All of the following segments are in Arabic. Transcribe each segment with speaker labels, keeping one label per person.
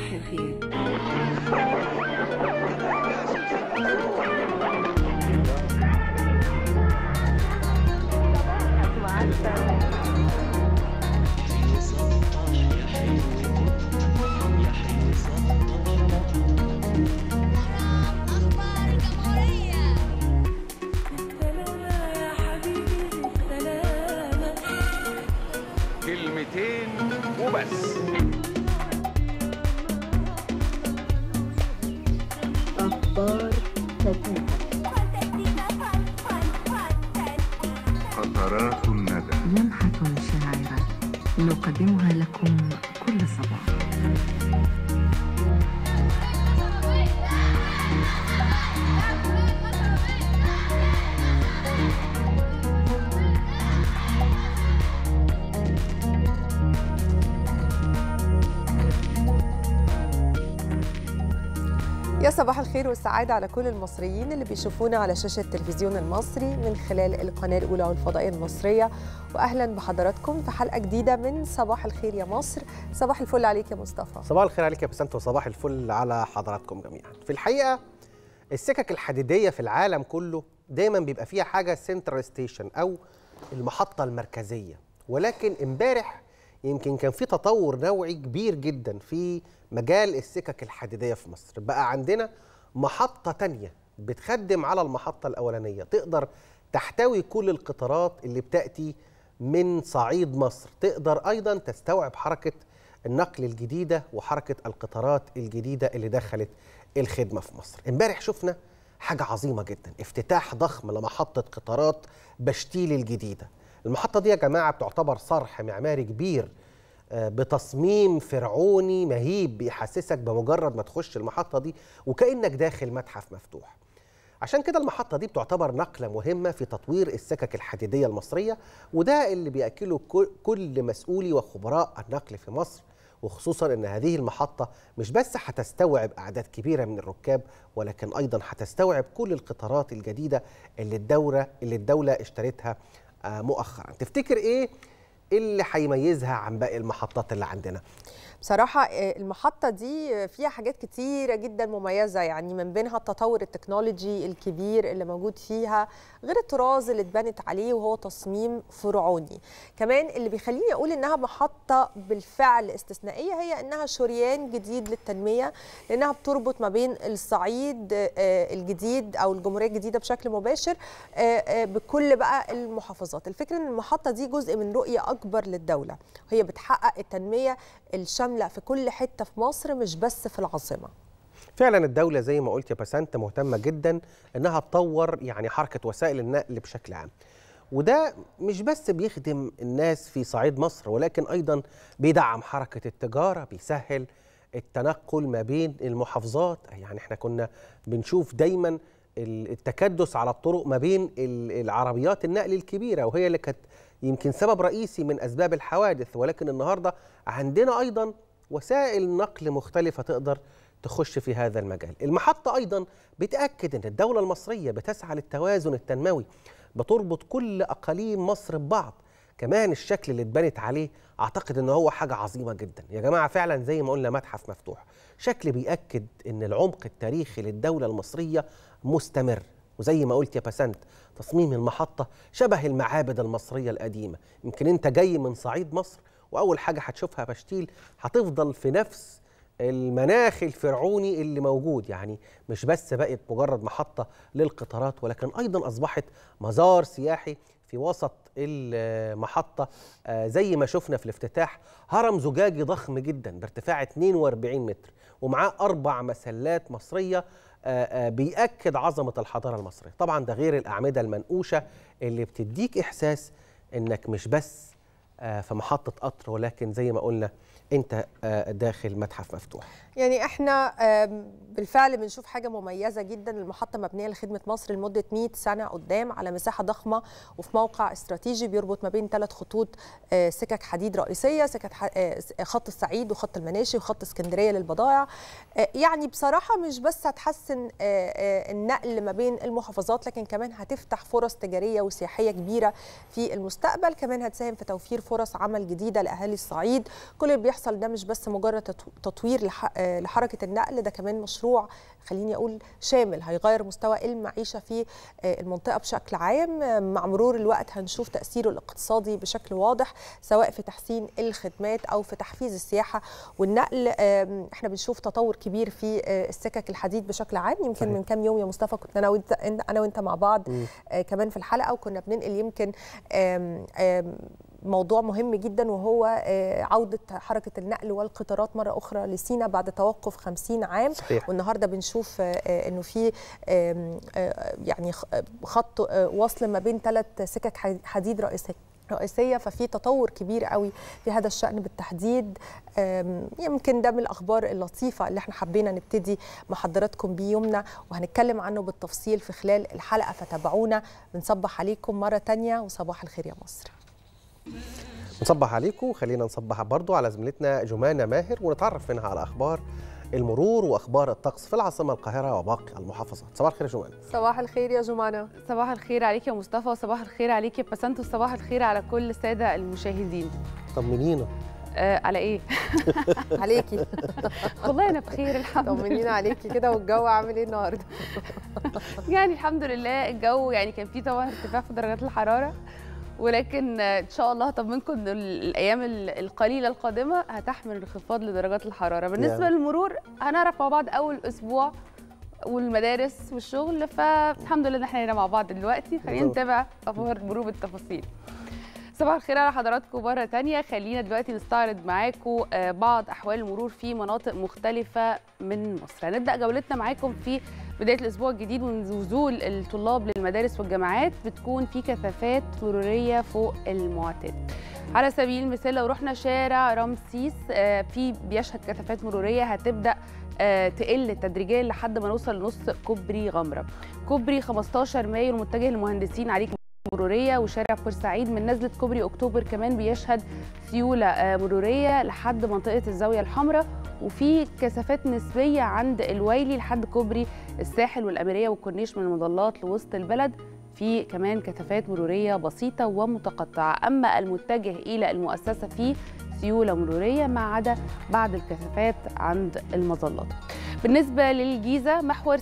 Speaker 1: الخير.
Speaker 2: كلمتين وبس.
Speaker 1: أخبار فتاة.
Speaker 3: قطرات الندى.
Speaker 1: لمحة شاعرة نقدمها لكم كل صباح.
Speaker 4: يا صباح الخير والسعادة على كل المصريين اللي بيشوفونا على شاشة التلفزيون المصري من خلال القناة الأولى والفضائية المصرية، وأهلا بحضراتكم في حلقة جديدة من صباح الخير يا مصر. صباح الفل عليك يا مصطفى.
Speaker 5: صباح الخير عليك يا بسنت، وصباح الفل على حضراتكم جميعا. في الحقيقة السكك الحديدية في العالم كله دايما بيبقى فيها حاجة سنترال ستيشن أو المحطة المركزية، ولكن امبارح يمكن كان في تطور نوعي كبير جدا في مجال السكك الحديدية في مصر. بقى عندنا محطة تانية بتخدم على المحطة الأولانية، تقدر تحتوي كل القطارات اللي بتأتي من صعيد مصر، تقدر أيضا تستوعب حركة النقل الجديدة وحركة القطارات الجديدة اللي دخلت الخدمة في مصر. امبارح شفنا حاجة عظيمة جدا، افتتاح ضخم لمحطة قطارات بشتيل الجديدة. المحطة دي يا جماعة بتعتبر صرح معماري كبير بتصميم فرعوني مهيب، بيحسسك بمجرد ما تخش المحطة دي وكأنك داخل متحف مفتوح. عشان كده المحطة دي بتعتبر نقلة مهمة في تطوير السكك الحديدية المصرية، وده اللي بيأكله كل مسؤولي وخبراء النقل في مصر، وخصوصا ان هذه المحطة مش بس هتستوعب أعداد كبيرة من الركاب، ولكن أيضا هتستوعب كل القطارات الجديدة اللي الدولة اشترتها مؤخرا. تفتكر ايه اللي هيميزها عن باقي المحطات اللي عندنا؟
Speaker 4: بصراحة المحطة دي فيها حاجات كتيرة جدا مميزة، يعني من بينها التطور التكنولوجي الكبير اللي موجود فيها، غير الطراز اللي اتبنت عليه وهو تصميم فرعوني. كمان اللي بيخليني أقول إنها محطة بالفعل استثنائية هي إنها شريان جديد للتنمية، لأنها بتربط ما بين الصعيد الجديد أو الجمهورية الجديدة بشكل مباشر بكل بقى المحافظات. الفكرة إن المحطة دي جزء من رؤية أكبر للدولة، وهي بتحقق التنمية الشاملة في كل حتة في مصر مش بس في العاصمة.
Speaker 5: فعلا الدولة زي ما قلت يا بسنت مهتمة جدا انها تطور يعني حركة وسائل النقل بشكل عام، وده مش بس بيخدم الناس في صعيد مصر، ولكن ايضا بيدعم حركة التجارة، بيسهل التنقل ما بين المحافظات. يعني احنا كنا بنشوف دايما التكدس على الطرق ما بين العربيات النقل الكبيرة، وهي اللي كانت يمكن سبب رئيسي من أسباب الحوادث، ولكن النهاردة عندنا أيضا وسائل نقل مختلفة تقدر تخش في هذا المجال. المحطة أيضا بتأكد أن الدولة المصرية بتسعى للتوازن التنموي، بتربط كل أقاليم مصر ببعض. كمان الشكل اللي اتبنت عليه أعتقد أنه هو حاجة عظيمة جدا يا جماعة، فعلا زي ما قلنا متحف مفتوح، شكل بيأكد أن العمق التاريخي للدولة المصرية مستمر. وزي ما قلت يا بسنت تصميم المحطة شبه المعابد المصرية القديمة. يمكن انت جاي من صعيد مصر واول حاجة هتشوفها بشتيل، هتفضل في نفس المناخ الفرعوني اللي موجود. يعني مش بس بقت مجرد محطة للقطارات، ولكن ايضا اصبحت مزار سياحي في وسط المحطة. زي ما شفنا في الافتتاح، هرم زجاجي ضخم جدا بارتفاع 42 متر ومعاه 4 مسلات مصرية بيأكد عظمة الحضارة المصرية. طبعا ده غير الأعمدة المنقوشة اللي بتديك إحساس إنك مش بس في محطة قطر، ولكن زي ما قلنا أنت داخل متحف مفتوح.
Speaker 4: يعني احنا بالفعل بنشوف حاجة مميزة جدا. المحطة مبنية لخدمة مصر لمدة 100 سنة قدام على مساحة ضخمة وفي موقع استراتيجي بيربط ما بين 3 خطوط سكك حديد رئيسية، خط الصعيد وخط المناشي وخط اسكندرية للبضائع. يعني بصراحة مش بس هتحسن النقل ما بين المحافظات، لكن كمان هتفتح فرص تجارية وسياحية كبيرة في المستقبل. كمان هتساهم في توفير فرص عمل جديده لاهالي الصعيد. كل اللي بيحصل ده مش بس مجرد تطوير لحركه النقل، ده كمان مشروع خليني اقول شامل هيغير مستوى المعيشه في المنطقه بشكل عام. مع مرور الوقت هنشوف تاثيره الاقتصادي بشكل واضح، سواء في تحسين الخدمات او في تحفيز السياحه والنقل. احنا بنشوف تطور كبير في السكك الحديد بشكل عام. يمكن صحيح. من كام يوم يا مصطفى كنت انا وانت مع بعض كمان في الحلقه، وكنا بننقل يمكن موضوع مهم جدا، وهو عودة حركة النقل والقطارات مرة أخرى لسيناء بعد توقف 50 عام.
Speaker 5: صحيح.
Speaker 4: والنهاردة بنشوف أنه في يعني خط وصل ما بين 3 سكك حديد رئيسية، ففي تطور كبير قوي في هذا الشأن بالتحديد. يمكن ده من الأخبار اللطيفة اللي احنا حبينا نبتدي مع حضراتكم بيه يومنا، وهنتكلم عنه بالتفصيل في خلال الحلقة، فتابعونا. بنصبح عليكم مرة تانية، وصباح الخير يا مصر.
Speaker 5: نصبح عليكم، خلينا نصبح برضو على زميلتنا جمانة ماهر ونتعرف منها على أخبار المرور وأخبار الطقس في العاصمة القاهرة وباقي المحافظات. صباح الخير يا جمانة.
Speaker 4: صباح الخير يا جمانة.
Speaker 2: صباح الخير عليك يا مصطفى، وصباح الخير عليك يا بسنت، وصباح الخير على كل السادة المشاهدين.
Speaker 5: طمنينا.
Speaker 2: على ايه؟
Speaker 4: عليكي.
Speaker 2: والله انا بخير الحمد لله.
Speaker 4: طمنينا عليكي كده، والجو عامل ايه النهارده؟
Speaker 2: يعني الحمد لله الجو يعني كان فيه طبعا ارتفاع في درجات الحرارة، ولكن ان شاء الله هطمنكم ان الايام القليله القادمه هتحمل انخفاض لدرجات الحراره. بالنسبه للمرور هنعرف مع بعض اول اسبوع والمدارس والشغل، فالحمد لله ان احنا هنا مع بعض دلوقتي. خلينا نتابع اخبار المرور بالتفاصيل. صباح الخير على حضراتكم مرة تانية. خلينا دلوقتي نستعرض معاكم بعض أحوال المرور في مناطق مختلفة من مصر. هنبدأ جولتنا معاكم في بداية الأسبوع الجديد، ونزول الطلاب للمدارس والجامعات بتكون في كثافات مرورية فوق المعتاد. على سبيل المثال لو رحنا شارع رمسيس في بيشهد كثافات مرورية هتبدأ تقل تدريجيا لحد ما نوصل لنص كوبري غمرة. كوبري 15 مايو المتجه للمهندسين عليك مرورية، وشارع بورسعيد من نزلة كوبري أكتوبر كمان بيشهد سيولة مرورية لحد منطقة الزاوية الحمراء، وفي كثافات نسبية عند الويلي لحد كوبري الساحل والأميرية والكورنيش من المظلات لوسط البلد، في كمان كثافات مرورية بسيطة ومتقطعة. أما المتجه إلى المؤسسة فيه سيولة مرورية ما عدا بعض الكثافات عند المظلات. بالنسبة للجيزة محور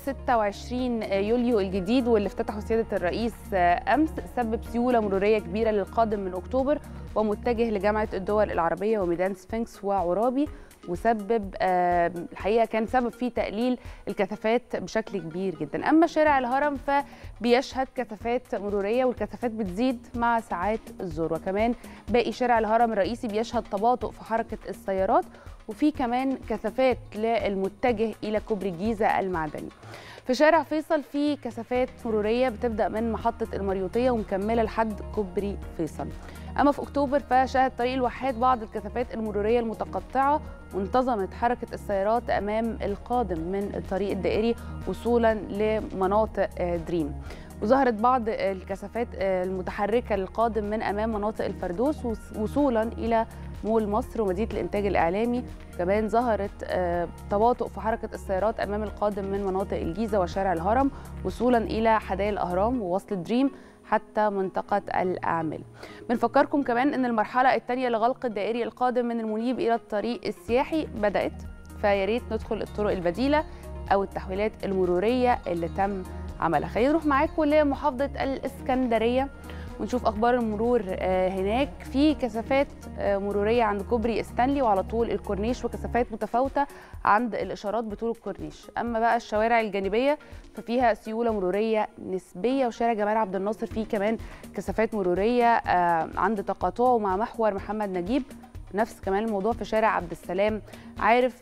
Speaker 2: 26 يوليو الجديد واللي افتتحه سيادة الرئيس أمس سبب سيولة مرورية كبيرة للقادم من أكتوبر ومتجه لجامعة الدول العربية وميدان سفنكس وعرابي، وسبب الحقيقة كان سبب في تقليل الكثافات بشكل كبير جدا. أما شارع الهرم فبيشهد كثافات مرورية والكثافات بتزيد مع ساعات الذروة. كمان باقي شارع الهرم الرئيسي بيشهد تباطؤ في حركة السيارات، وفي كمان كثافات للمتجه إلى كوبري الجيزة المعدني. في شارع فيصل في كثافات مرورية بتبدأ من محطة المريوطية ومكملة لحد كوبري فيصل. أما في أكتوبر فشهد طريق الواحات بعض الكثافات المرورية المتقطعة، وانتظمت حركة السيارات أمام القادم من الطريق الدائري وصولا لمناطق دريم، وظهرت بعض الكثافات المتحركة للقادم من أمام مناطق الفردوس وصولا إلى مول مصر ومدينة الإنتاج الإعلامي. كمان ظهرت تباطؤ في حركة السيارات أمام القادم من مناطق الجيزة وشارع الهرم وصولا إلى حدائق الأهرام ووصل دريم حتى منطقة الأعمال. بنفكركم كمان أن المرحلة الثانية لغلق الدائري القادم من المنيب إلى الطريق السياحي بدأت، فياريت ندخل الطرق البديلة أو التحويلات المرورية اللي تم عملها. خلينا نروح معاكم لمحافظة الإسكندرية ونشوف أخبار المرور هناك. في كثافات مرورية عند كوبري استانلي وعلى طول الكورنيش، وكثافات متفاوتة عند الإشارات بطول الكورنيش. أما بقى الشوارع الجانبية ففيها سيولة مرورية نسبية، وشارع جمال عبد الناصر فيه كمان كثافات مرورية عند تقاطعه مع محور محمد نجيب. نفس كمان الموضوع في شارع عبد السلام عارف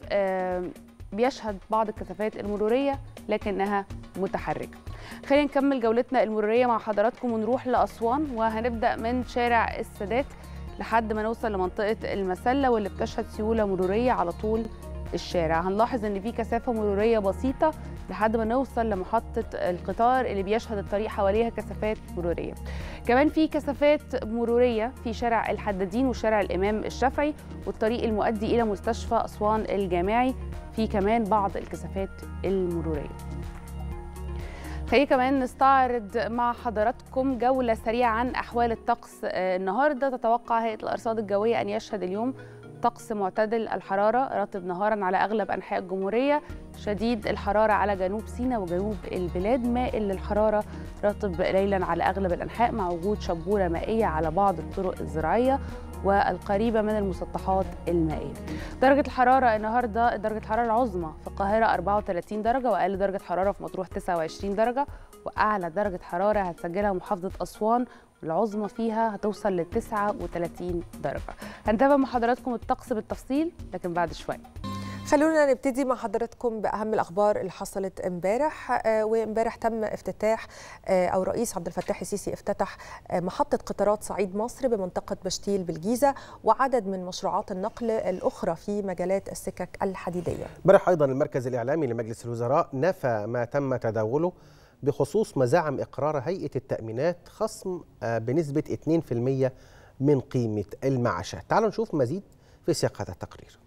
Speaker 2: بيشهد بعض الكثافات المرورية لكنها متحركة. خلينا نكمل جولتنا المرورية مع حضراتكم ونروح لأسوان، وهنبدأ من شارع السادات لحد ما نوصل لمنطقة المسلة واللي بتشهد سيولة مرورية على طول الشارع. هنلاحظ ان في كثافة مرورية بسيطة لحد ما نوصل لمحطة القطار اللي بيشهد الطريق حواليها كثافات مرورية. كمان في كثافات مرورية في شارع الحدادين وشارع الإمام الشافعي والطريق المؤدي إلى مستشفى أسوان الجامعي، في كمان بعض الكثافات المرورية. خلينا كمان نستعرض مع حضراتكم جولة سريعة عن أحوال الطقس النهاردة. تتوقع هيئة الأرصاد الجوية أن يشهد اليوم طقس معتدل الحرارة، رطب نهارا على أغلب أنحاء الجمهورية، شديد الحرارة على جنوب سيناء وجنوب البلاد، مائل للحرارة، رطب ليلا على أغلب الأنحاء مع وجود شبورة مائية على بعض الطرق الزراعية والقريبة من المسطحات المائية. درجة الحرارة النهاردة، درجة الحرارة العظمى في القاهرة 34 درجة، وأقل درجة حرارة في مطروح 29 درجة، وأعلى درجة حرارة هتسجلها محافظة أسوان العظمى فيها هتوصل ل 39 درجة. هنتابع مع حضراتكم الطقس بالتفصيل لكن بعد شوية.
Speaker 4: خلونا نبتدي مع حضراتكم بأهم الأخبار اللي حصلت امبارح. وامبارح تم افتتاح أو الرئيس عبد الفتاح السيسي افتتح محطة قطارات صعيد مصر بمنطقة بشتيل بالجيزة وعدد من مشروعات النقل الأخرى في مجالات السكك الحديدية.
Speaker 5: امبارح أيضا المركز الإعلامي لمجلس الوزراء نفى ما تم تداوله بخصوص مزاعم إقرار هيئة التأمينات خصم بنسبة 2% من قيمة المعاشات. تعالوا نشوف مزيد في سياق هذا التقرير.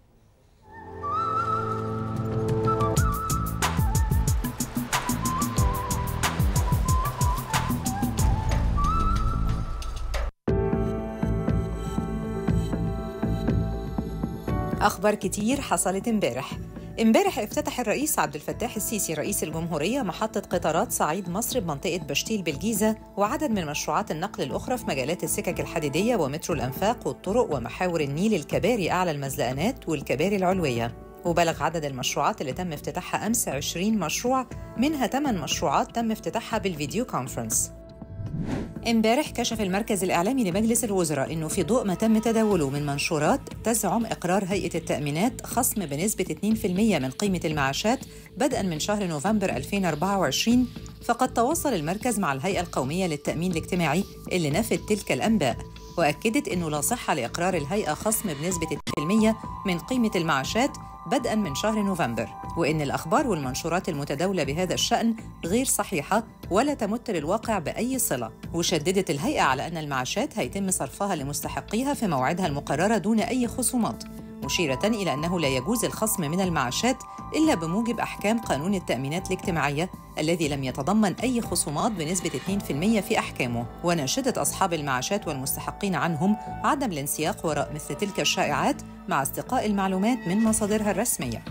Speaker 3: أخبار كتير حصلت امبارح افتتح الرئيس عبد الفتاح السيسي رئيس الجمهورية محطة قطارات صعيد مصر بمنطقة بشتيل بالجيزة وعدد من مشروعات النقل الأخرى في مجالات السكك الحديدية ومترو الأنفاق والطرق ومحاور النيل، الكباري أعلى المزلقانات والكباري العلوية. وبلغ عدد المشروعات اللي تم افتتاحها أمس 20 مشروع، منها 8 مشروعات تم افتتاحها بالفيديو كونفرنس. امبارح كشف المركز الإعلامي لمجلس الوزراء إنه في ضوء ما تم تداوله من منشورات تزعم إقرار هيئة التأمينات خصم بنسبة 2% من قيمة المعاشات بدءاً من شهر نوفمبر 2024، فقد تواصل المركز مع الهيئة القومية للتأمين الاجتماعي اللي نفت تلك الأنباء، وأكدت إنه لا صحة لإقرار الهيئة خصم بنسبة 2% من قيمة المعاشات بدءاً من شهر نوفمبر، وإن الأخبار والمنشورات المتداولة بهذا الشأن غير صحيحة ولا تمت للواقع بأي صلة. وشددت الهيئة على أن المعاشات هيتم صرفها لمستحقيها في موعدها المقررة دون أي خصومات، مشيرة إلى أنه لا يجوز الخصم من المعاشات إلا بموجب أحكام قانون التأمينات الاجتماعية الذي لم يتضمن أي خصومات بنسبة 2% في أحكامه، وناشدت أصحاب المعاشات والمستحقين عنهم عدم الانسياق وراء مثل تلك الشائعات مع استقاء المعلومات من مصادرها الرسمية.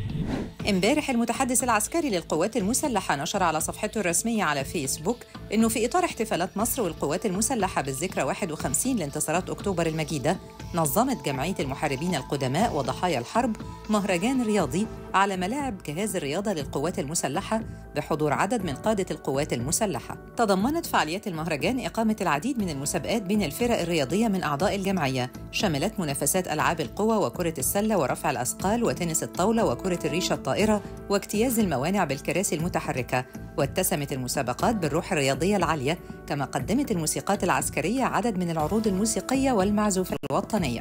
Speaker 3: امبارح المتحدث العسكري للقوات المسلحة نشر على صفحته الرسمية على فيسبوك إنه في إطار احتفالات مصر والقوات المسلحة بالذكرى 51 لانتصارات أكتوبر المجيدة، نظمت جمعية المحاربين القدماء وضحايا الحرب مهرجان رياضي على ملاعب جهاز الرياضة للقوات المسلحة بحضور عدد من قادة القوات المسلحة. تضمنت فعاليات المهرجان إقامة العديد من المسابقات بين الفرق الرياضية من أعضاء الجمعية، شملت منافسات ألعاب القوى وكرة السلة ورفع الأثقال وتنس الطاولة وكرة الريشة الطائرة واجتياز الموانع بالكراسي المتحركة، واتسمت المسابقات بالروح الرياضية العالية، كما قدمت الموسيقات العسكرية عدد من العروض الموسيقية والمعزوفة الوطنية.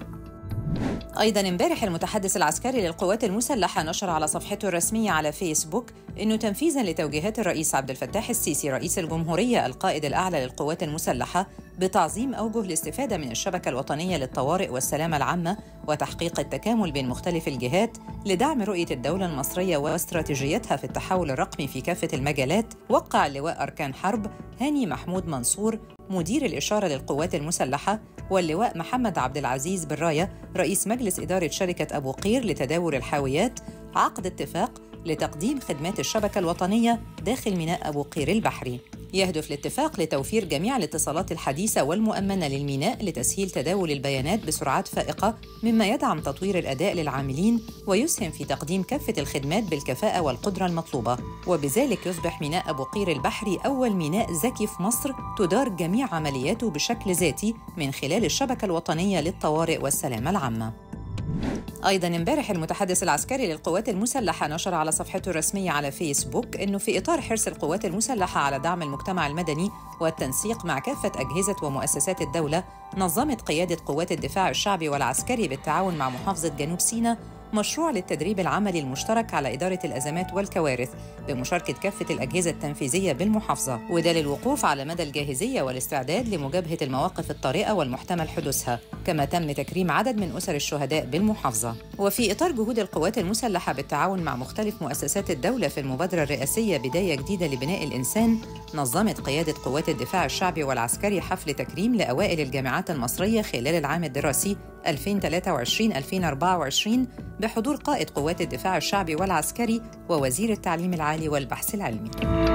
Speaker 3: أيضاً امبارح المتحدث العسكري للقوات المسلحة نشر على صفحته الرسمية على فيسبوك إنه تنفيذاً لتوجيهات الرئيس عبد الفتاح السيسي رئيس الجمهورية القائد الأعلى للقوات المسلحة بتعظيم أوجه الاستفادة من الشبكة الوطنية للطوارئ والسلامة العامة وتحقيق التكامل بين مختلف الجهات لدعم رؤية الدولة المصرية واستراتيجيتها في التحول الرقمي في كافة المجالات، وقع اللواء أركان حرب هاني محمود منصور مدير الإشارة للقوات المسلحة واللواء محمد عبد العزيز بالراية رئيس مجلس إدارة شركة أبو قير لتداول الحاويات عقد اتفاق لتقديم خدمات الشبكة الوطنية داخل ميناء أبو قير البحري. يهدف الاتفاق لتوفير جميع الاتصالات الحديثة والمؤمنة للميناء لتسهيل تداول البيانات بسرعات فائقة، مما يدعم تطوير الأداء للعاملين ويسهم في تقديم كافة الخدمات بالكفاءة والقدرة المطلوبة، وبذلك يصبح ميناء أبو قير البحري أول ميناء ذكي في مصر تدار جميع عملياته بشكل ذاتي من خلال الشبكة الوطنية للطوارئ والسلامة العامة. أيضاً امبارح المتحدث العسكري للقوات المسلحة نشر على صفحته الرسمية على فيسبوك إنه في إطار حرص القوات المسلحة على دعم المجتمع المدني والتنسيق مع كافة أجهزة ومؤسسات الدولة، نظمت قيادة قوات الدفاع الشعبي والعسكري بالتعاون مع محافظة جنوب سيناء مشروع للتدريب العملي المشترك على إدارة الأزمات والكوارث بمشاركة كافة الأجهزة التنفيذية بالمحافظة، وده للوقوف على مدى الجاهزية والاستعداد لمجابهة المواقف الطارئة والمحتمل حدوثها. كما تم تكريم عدد من أسر الشهداء بالمحافظة. وفي إطار جهود القوات المسلحة بالتعاون مع مختلف مؤسسات الدولة في المبادرة الرئاسية بداية جديدة لبناء الإنسان، نظمت قيادة قوات الدفاع الشعبي والعسكري حفل تكريم لأوائل الجامعات المصرية خلال العام الدراسي 2023-2024 بحضور قائد قوات الدفاع الشعبي والعسكري ووزير التعليم العالي والبحث العلمي.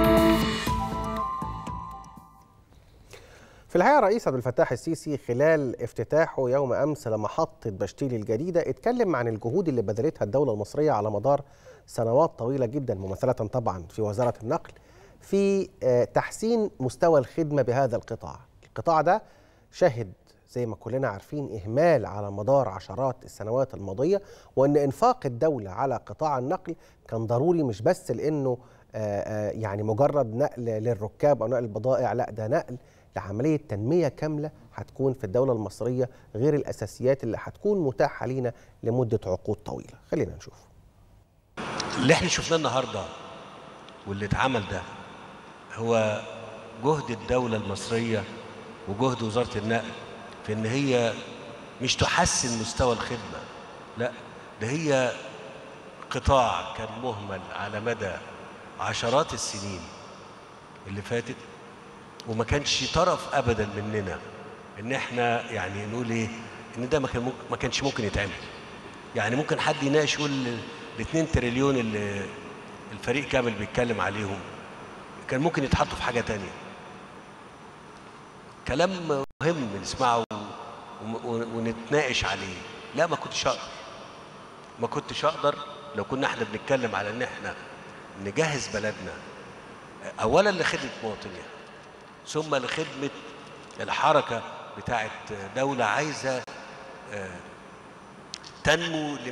Speaker 5: في الحقيقة الرئيس عبد الفتاح السيسي خلال افتتاحه يوم أمس لمحطة بشتيل الجديدة اتكلم عن الجهود اللي بذلتها الدولة المصرية على مدار سنوات طويلة جدا، ممثلة طبعا في وزارة النقل، في تحسين مستوى الخدمة بهذا القطاع. القطاع ده شهد زي ما كلنا عارفين إهمال على مدار عشرات السنوات الماضية، وأن إنفاق الدولة على قطاع النقل كان ضروري، مش بس لأنه يعني مجرد نقل للركاب أو نقل البضائع، لا ده نقل لعملية تنمية كاملة هتكون في الدولة المصرية، غير الأساسيات اللي هتكون متاحة لينا لمدة عقود طويلة. خلينا نشوف
Speaker 6: اللي احنا شفناه النهارده واللي اتعمل ده هو جهد الدولة المصرية وجهد وزارة النقل في ان هي مش تحسن مستوى الخدمة، لا ده هي قطاع كان مهمل على مدى عشرات السنين اللي فاتت، وما كانش طرف ابدا مننا ان احنا يعني نقول ايه ان ده ما كانش ممكن يتعمل. يعني ممكن حد يناقش يقول ال 2 تريليون اللي الفريق كامل بيتكلم عليهم كان ممكن يتحطوا في حاجة تانية. كلام مهم نسمعه ونتناقش عليه. لا ما كنتش اقدر لو كنا احنا بنتكلم على ان احنا نجهز بلدنا اولا لخدمة مواطنيها، ثم لخدمة الحركة بتاعت دولة عايزة تنمو ل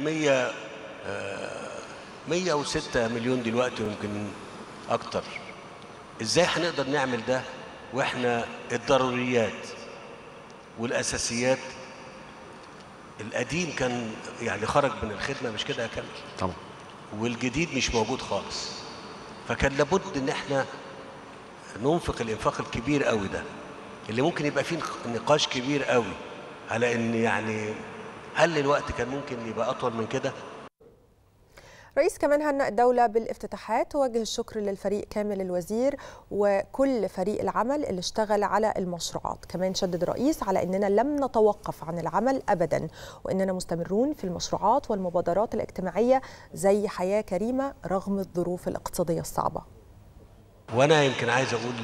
Speaker 6: 106 مليون دلوقتي ويمكن أكتر. إزاي هنقدر نعمل ده وإحنا الضروريات والأساسيات القديم كان يعني خرج من الخدمة، مش كده يا كامل؟
Speaker 7: طبعا.
Speaker 6: والجديد مش موجود خالص. فكان لابد إن إحنا ننفق الإنفاق الكبير قوي ده اللي ممكن يبقى فيه نقاش كبير قوي على إن يعني هل الوقت كان ممكن يبقى أطول من كده؟
Speaker 4: رئيس كمان هنأ الدولة بالافتتاحات ووجه الشكر للفريق كامل الوزير وكل فريق العمل اللي اشتغل على المشروعات. كمان شدد الرئيس على أننا لم نتوقف عن العمل أبدا، وأننا مستمرون في المشروعات والمبادرات الاجتماعية زي حياة كريمة رغم الظروف الاقتصادية الصعبة.
Speaker 6: وأنا يمكن عايز أقول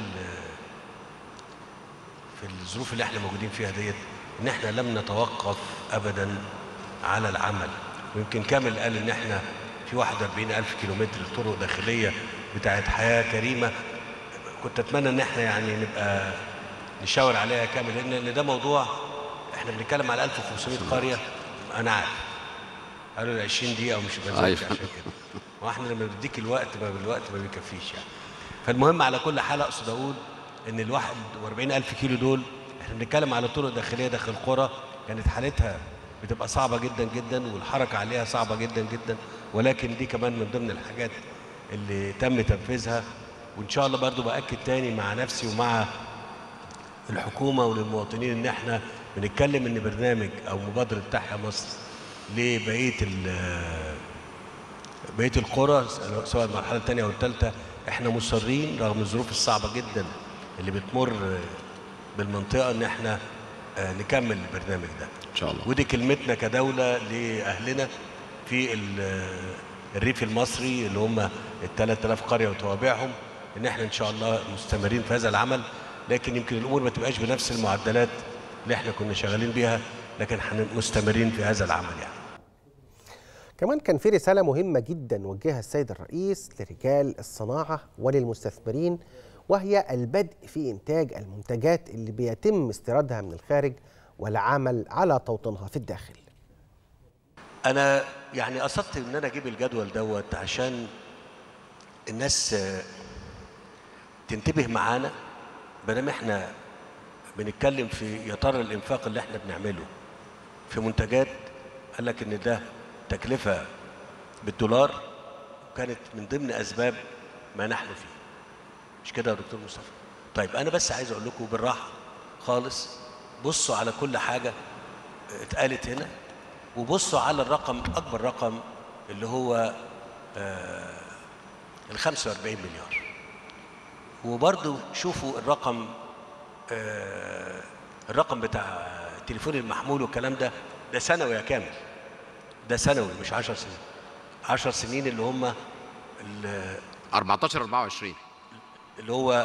Speaker 6: في الظروف اللي احنا موجودين فيها ديت إن احنا لم نتوقف أبدا على العمل. ويمكن كامل قال إن احنا في 41,000 كيلومتر طرق داخلية بتاعت حياة كريمة. كنت أتمنى إن احنا يعني نبقى نشاور عليها كامل، لأن ده موضوع احنا بنتكلم على 1500 قرية. أنا عارف قالوا لي 20 دقيقة ومش بزودش عشان كده، واحنا لما بديك الوقت ما بيكفيش يعني. فالمهم على كل حال أقصد أقول إن ال 41,000 كيلو دول احنا بنتكلم على طرق داخلية داخل القرى كانت حالتها بتبقى صعبة جدا جدا والحركة عليها صعبة جدا جدا، ولكن دي كمان من ضمن الحاجات اللي تم تنفيذها. وإن شاء الله برضو بأكد تاني مع نفسي ومع الحكومة وللمواطنين إن احنا بنتكلم إن برنامج أو مبادرة تحيا مصر لبقية القرى سواء المرحلة الثانية أو الثالثة احنا مصرين رغم الظروف الصعبة جدا اللي بتمر بالمنطقة إن احنا نكمل البرنامج ده
Speaker 7: إن شاء الله.
Speaker 6: ودي كلمتنا كدولة لأهلنا في الريف المصري اللي هم 3000 قرية وتوابعهم، إن احنا إن شاء الله مستمرين في هذا العمل. لكن يمكن الأمور ما تبقاش بنفس المعدلات اللي احنا كنا شغالين بيها، لكن احنا مستمرين في هذا العمل يعني.
Speaker 5: كمان كان في رسالة مهمة جدا وجهها السيد الرئيس لرجال الصناعة وللمستثمرين، وهي البدء في إنتاج المنتجات اللي بيتم استيرادها من الخارج والعمل على توطينها في الداخل.
Speaker 6: أنا يعني قصدت إن أنا أجيب الجدول دوت عشان الناس تنتبه معانا، بينما إحنا بنتكلم في يا ترى الإنفاق اللي إحنا بنعمله في منتجات قال لك إن ده التكلفة بالدولار، وكانت من ضمن أسباب ما نحن فيه. مش كده يا دكتور مصطفى؟ طيب أنا بس عايز أقول لكم بالراحة خالص، بصوا على كل حاجة اتقالت هنا، وبصوا على الرقم، أكبر رقم اللي هو ال 45 مليار، وبرضو شوفوا الرقم بتاع التليفون المحمول والكلام ده سنوي يا كامل، ده سنوي مش 10 سنين. 10 سنين اللي هم
Speaker 7: 24
Speaker 6: اللي هو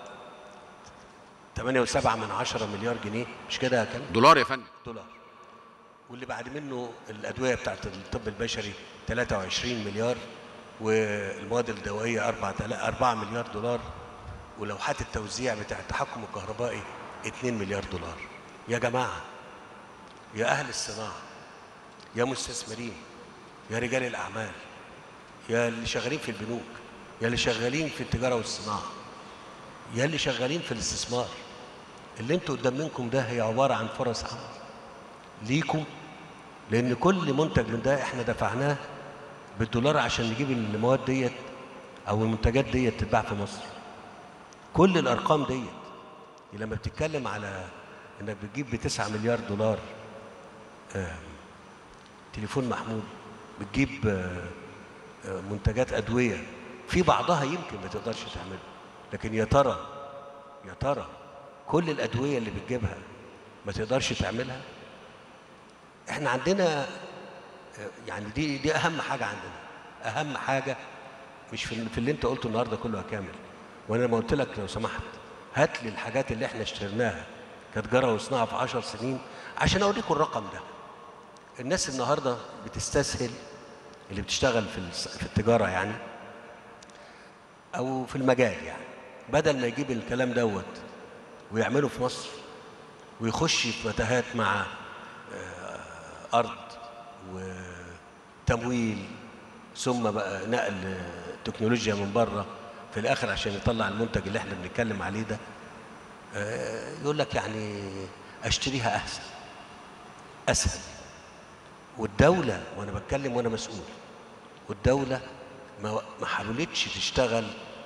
Speaker 6: 8.7 مليار جنيه، مش كده يا كامل؟
Speaker 7: دولار يا فندم.
Speaker 6: دولار. واللي بعد منه الأدوية بتاعت الطب البشري 23 مليار، والمواد الدوائية 4 مليار دولار، ولوحات التوزيع بتاع التحكم الكهربائي 2 مليار دولار. يا جماعة، يا أهل الصناعة، يا مستثمرين، يا رجال الأعمال، يا اللي شغالين في البنوك، يا اللي شغالين في التجارة والصناعة، يا اللي شغالين في الاستثمار، اللي انتوا قدام منكم ده هي عبارة عن فرص عمل ليكم، لأن كل منتج من ده احنا دفعناه بالدولار عشان نجيب المواد ديت أو المنتجات ديت تتباع في مصر. كل الأرقام ديت لما بتتكلم على إنك بتجيب ب9 مليار دولار تليفون محمول، بتجيب منتجات أدوية في بعضها يمكن ما تقدرش تعمله، لكن يا ترى كل الأدوية اللي بتجيبها ما تقدرش تعملها؟ احنا عندنا يعني دي أهم حاجة عندنا، أهم حاجة مش في اللي أنت قلته النهارده كله يا كامل. وأنا لما قلت لك لو سمحت هات لي الحاجات اللي احنا اشتريناها كتجارة وصناعة في 10 سنين عشان أوريكم الرقم ده. الناس النهارده بتستسهل، اللي بتشتغل في التجارة يعني أو في المجال، يعني بدل ما يجيب الكلام دوت ويعمله في مصر ويخش في متاهات مع أرض وتمويل ثم بقى نقل تكنولوجيا من بره في الآخر عشان يطلع المنتج اللي احنا بنتكلم عليه ده، يقول لك يعني أشتريها أسهل. والدولة، وأنا بتكلم وأنا مسؤول، والدولة ما حاولتش تشتغل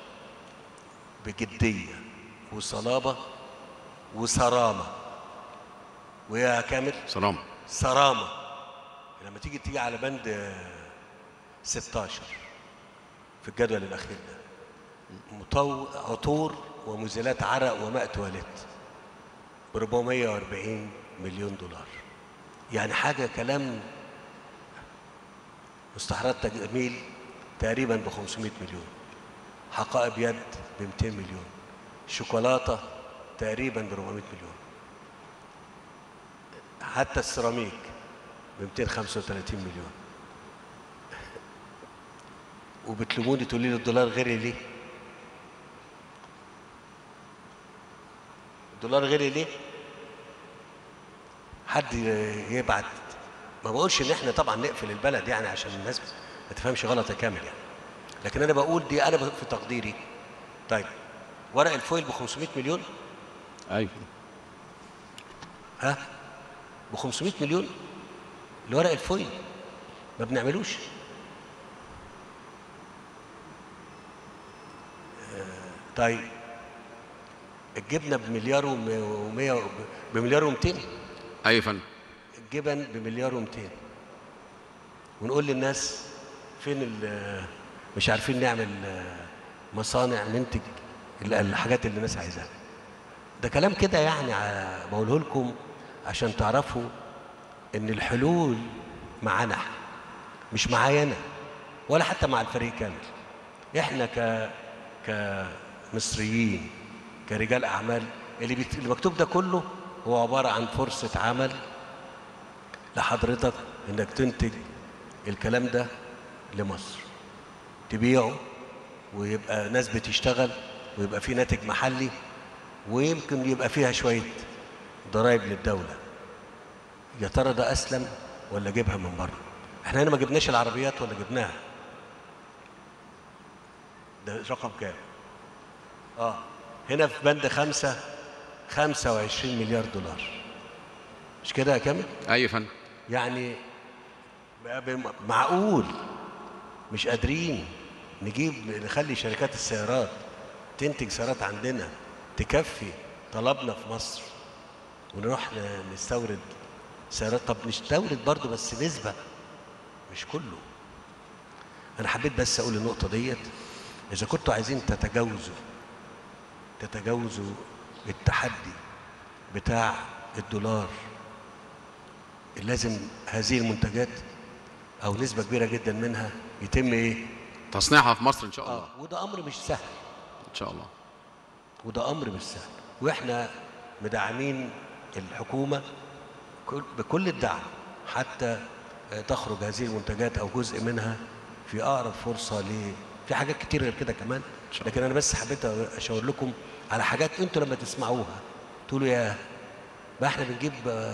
Speaker 6: بجدية وصلابة وصرامة. ويا كامل صرامة. لما تيجي على بند 16 في الجدول الأخير ده، عطور ومزيلات عرق وماء تواليت ب 440 مليون دولار، يعني حاجة كلام. مستحضرات تجميل تقريبا ب 500 مليون، حقائب يد ب 200 مليون، شوكولاتة تقريبا ب 400 مليون، حتى السيراميك ب 235 مليون. وبتلوموني تقولي لي الدولار غيري ليه؟ الدولار غيري ليه؟ حد يبعت. ما بقولش ان احنا طبعا نقفل البلد يعني عشان الناس ما تفهمش غلط يا كامل يعني، لكن انا بقول دي انا في تقديري. طيب ورق الفويل ب 500 مليون؟
Speaker 7: ايوه.
Speaker 6: ها؟ ب 500 مليون لورق الفويل ما بنعملوش. طيب الجبنه بمليار و100 بمليار و200.
Speaker 7: ايوه يا فندم.
Speaker 6: الجبن بمليار و200، ونقول للناس فين مش عارفين نعمل مصانع ننتج الحاجات اللي الناس عايزاها. ده كلام كده يعني بقوله لكم عشان تعرفوا ان الحلول معانا مش معايا انا ولا حتى مع الفريق كامل. احنا كمصريين كرجال اعمال اللي مكتوب ده كله هو عباره عن فرصه عمل لحضرتك انك تنتج الكلام ده لمصر، تبيعه ويبقى ناس بتشتغل ويبقى في ناتج محلي، ويمكن يبقى فيها شويه ضرائب للدوله. يا ترى ده اسلم ولا جيبها من بره؟ احنا هنا ما جبناش العربيات ولا جبناها؟ ده رقم كام؟ هنا في بند 25 مليار دولار، مش كده يا كامل؟
Speaker 7: ايوه يا فندم.
Speaker 6: يعني معقول مش قادرين نخلي شركات السيارات تنتج سيارات عندنا تكفي طلبنا في مصر، ونروح نستورد سيارات؟ طب نستورد برضه بس نسبة مش كله. أنا حبيت بس أقول النقطة ديت، إذا كنتوا عايزين تتجاوزوا التحدي بتاع الدولار، لازم هذه المنتجات أو نسبة كبيرة جدا منها يتم إيه؟
Speaker 7: تصنيعها في مصر إن شاء الله.
Speaker 6: وده أمر مش سهل
Speaker 7: إن شاء الله،
Speaker 6: وده أمر مش سهل، وإحنا مدعمين الحكومة بكل الدعم حتى تخرج هذه المنتجات أو جزء منها في أقرب فرصة. في حاجات كتير غير كده كمان، لكن أنا بس حبيت أشاور لكم على حاجات أنتوا لما تسمعوها تقولوا يا بقى إحنا بنجيب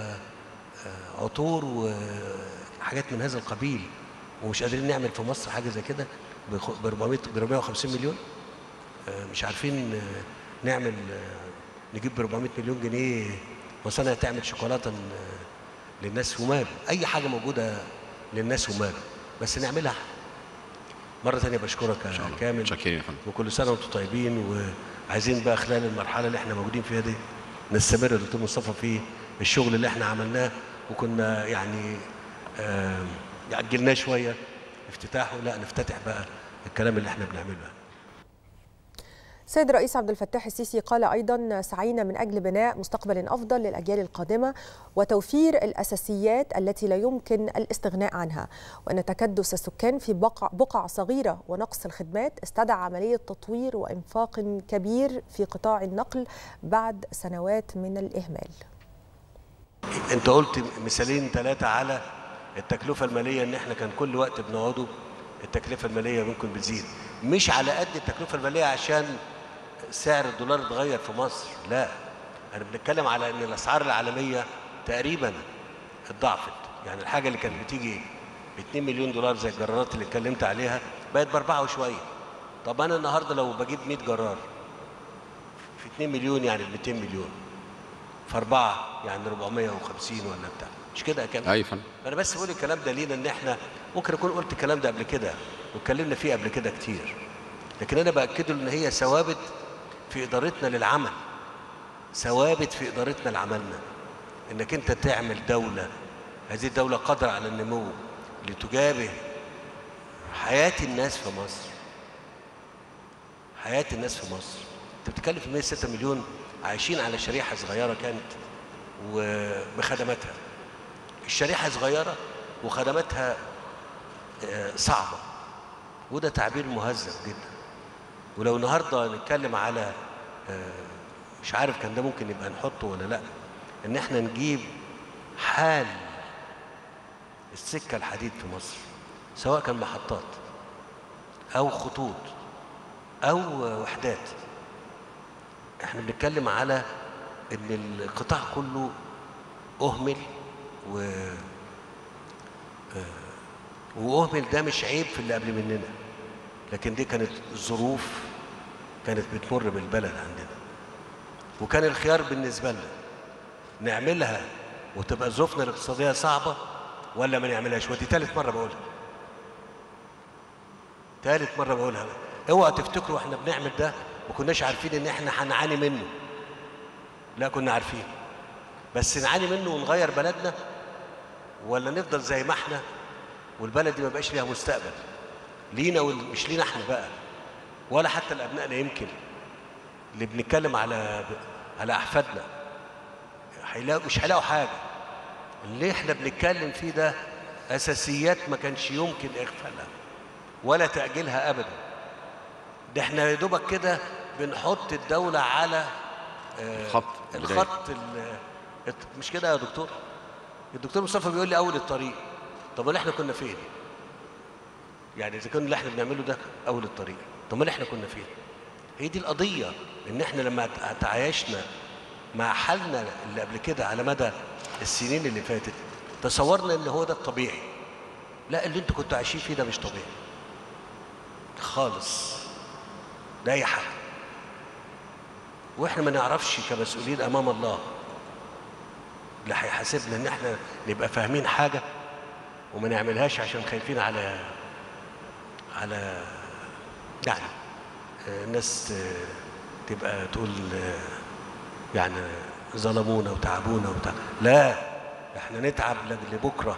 Speaker 6: عطور وحاجات من هذا القبيل ومش قادرين نعمل في مصر حاجة زي كده ب 450 مليون، مش عارفين نعمل نجيب ب 400 مليون جنيه مصانع تعمل شوكولاتة للناس وماله، أي حاجة موجودة للناس وماله، بس نعملها. مرة ثانية بشكرك يا كامل، وكل سنة وانتم طيبين، وعايزين بقى خلال المرحلة اللي احنا موجودين فيها دي نستمر يا دكتور مصطفى في الشغل اللي احنا عملناه، وكنا يعني عجلناه شوية افتتاحه، لا نفتتح بقى الكلام اللي احنا بنعمله.
Speaker 4: السيد الرئيس عبد الفتاح السيسي قال أيضا: سعينا من أجل بناء مستقبل أفضل للأجيال القادمة وتوفير الأساسيات التي لا يمكن الاستغناء عنها، وأن تكدس السكان في بقع صغيرة ونقص الخدمات استدعى عملية تطوير وإنفاق كبير في قطاع النقل بعد سنوات من الإهمال.
Speaker 6: أنت قلت مثالين 3 على التكلفة المالية، إن إحنا كان كل وقت بنقعده التكلفة المالية ممكن بتزيد، مش على قد التكلفة المالية عشان سعر الدولار اتغير في مصر، لا، أنا بنتكلم على إن الأسعار العالمية تقريبا اتضاعفت. يعني الحاجة اللي كانت بتيجي ب 2 مليون دولار زي الجرارات اللي اتكلمت عليها بقت ب4 وشوية. طب أنا النهارده لو بجيب 100 جرار في 2 مليون يعني ب 200 مليون، في 4 يعني 450 ولا بتاع، مش كده يا كامل؟
Speaker 7: أيوة فندم.
Speaker 6: أنا بس بقول الكلام ده لينا إن إحنا ممكن أكون قلت الكلام ده قبل كده واتكلمنا فيه قبل كده كتير، لكن أنا بأكده إن هي ثوابت في إدارتنا للعمل، ثوابت في إدارتنا لعملنا، إنك أنت تعمل دولة، هذه الدولة قادرة على النمو لتجابه حياة الناس في مصر. حياة الناس في مصر، أنت بتتكلم في 106 مليون عايشين على شريحة صغيرة كانت وبخدماتها. الشريحة صغيرة وخدماتها صعبة، وده تعبير مهذب جدا. ولو النهارده نتكلم على مش عارف كان ده ممكن يبقى نحطه ولا لا، ان احنا نجيب حال السكة الحديد في مصر، سواء كان محطات او خطوط او وحدات، احنا بنتكلم على ان القطاع كله اهمل واهمل. ده مش عيب في اللي قبل مننا، لكن دي كانت ظروف كانت بتمر بالبلد عندنا، وكان الخيار بالنسبة لنا نعملها وتبقى ظروفنا الاقتصادية صعبة ولا ما نعملهاش. ودي ثالث مرة بقولها، ثالث مرة بقولها. اوعوا تفتكروا احنا بنعمل ده ما كناش عارفين ان احنا هنعاني منه، لا كنا عارفين، بس نعاني منه ونغير بلدنا ولا نفضل زي ما احنا والبلد دي ما بقاش ليها مستقبل لينا، ومش لينا احنا بقى ولا حتى لابنائنا، يمكن اللي بنتكلم على احفادنا مش هيلاقوا حاجه. اللي احنا بنتكلم فيه ده اساسيات ما كانش يمكن اغفالها ولا تاجيلها ابدا. ده احنا يا دوبك كده بنحط الدوله على الخط مش كده يا دكتور؟ الدكتور مصطفى بيقول لي اول الطريق. طب ما احنا كنا فين؟ يعني اذا كان اللي احنا بنعمله ده اول الطريق، طب ما احنا كنا فين؟ هي دي القضيه، ان احنا لما تعايشنا مع حالنا اللي قبل كده على مدى السنين اللي فاتت تصورنا ان هو ده الطبيعي. لا، اللي انتوا كنتوا عايشين فيه ده مش طبيعي خالص، ده اي حاجه. واحنا ما نعرفش كمسؤولين امام الله اللي هيحاسبنا ان احنا نبقى فاهمين حاجه وما نعملهاش عشان خايفين على يعني الناس تبقى تقول يعني ظلمونا وتعبونا لا، احنا نتعب لبكره.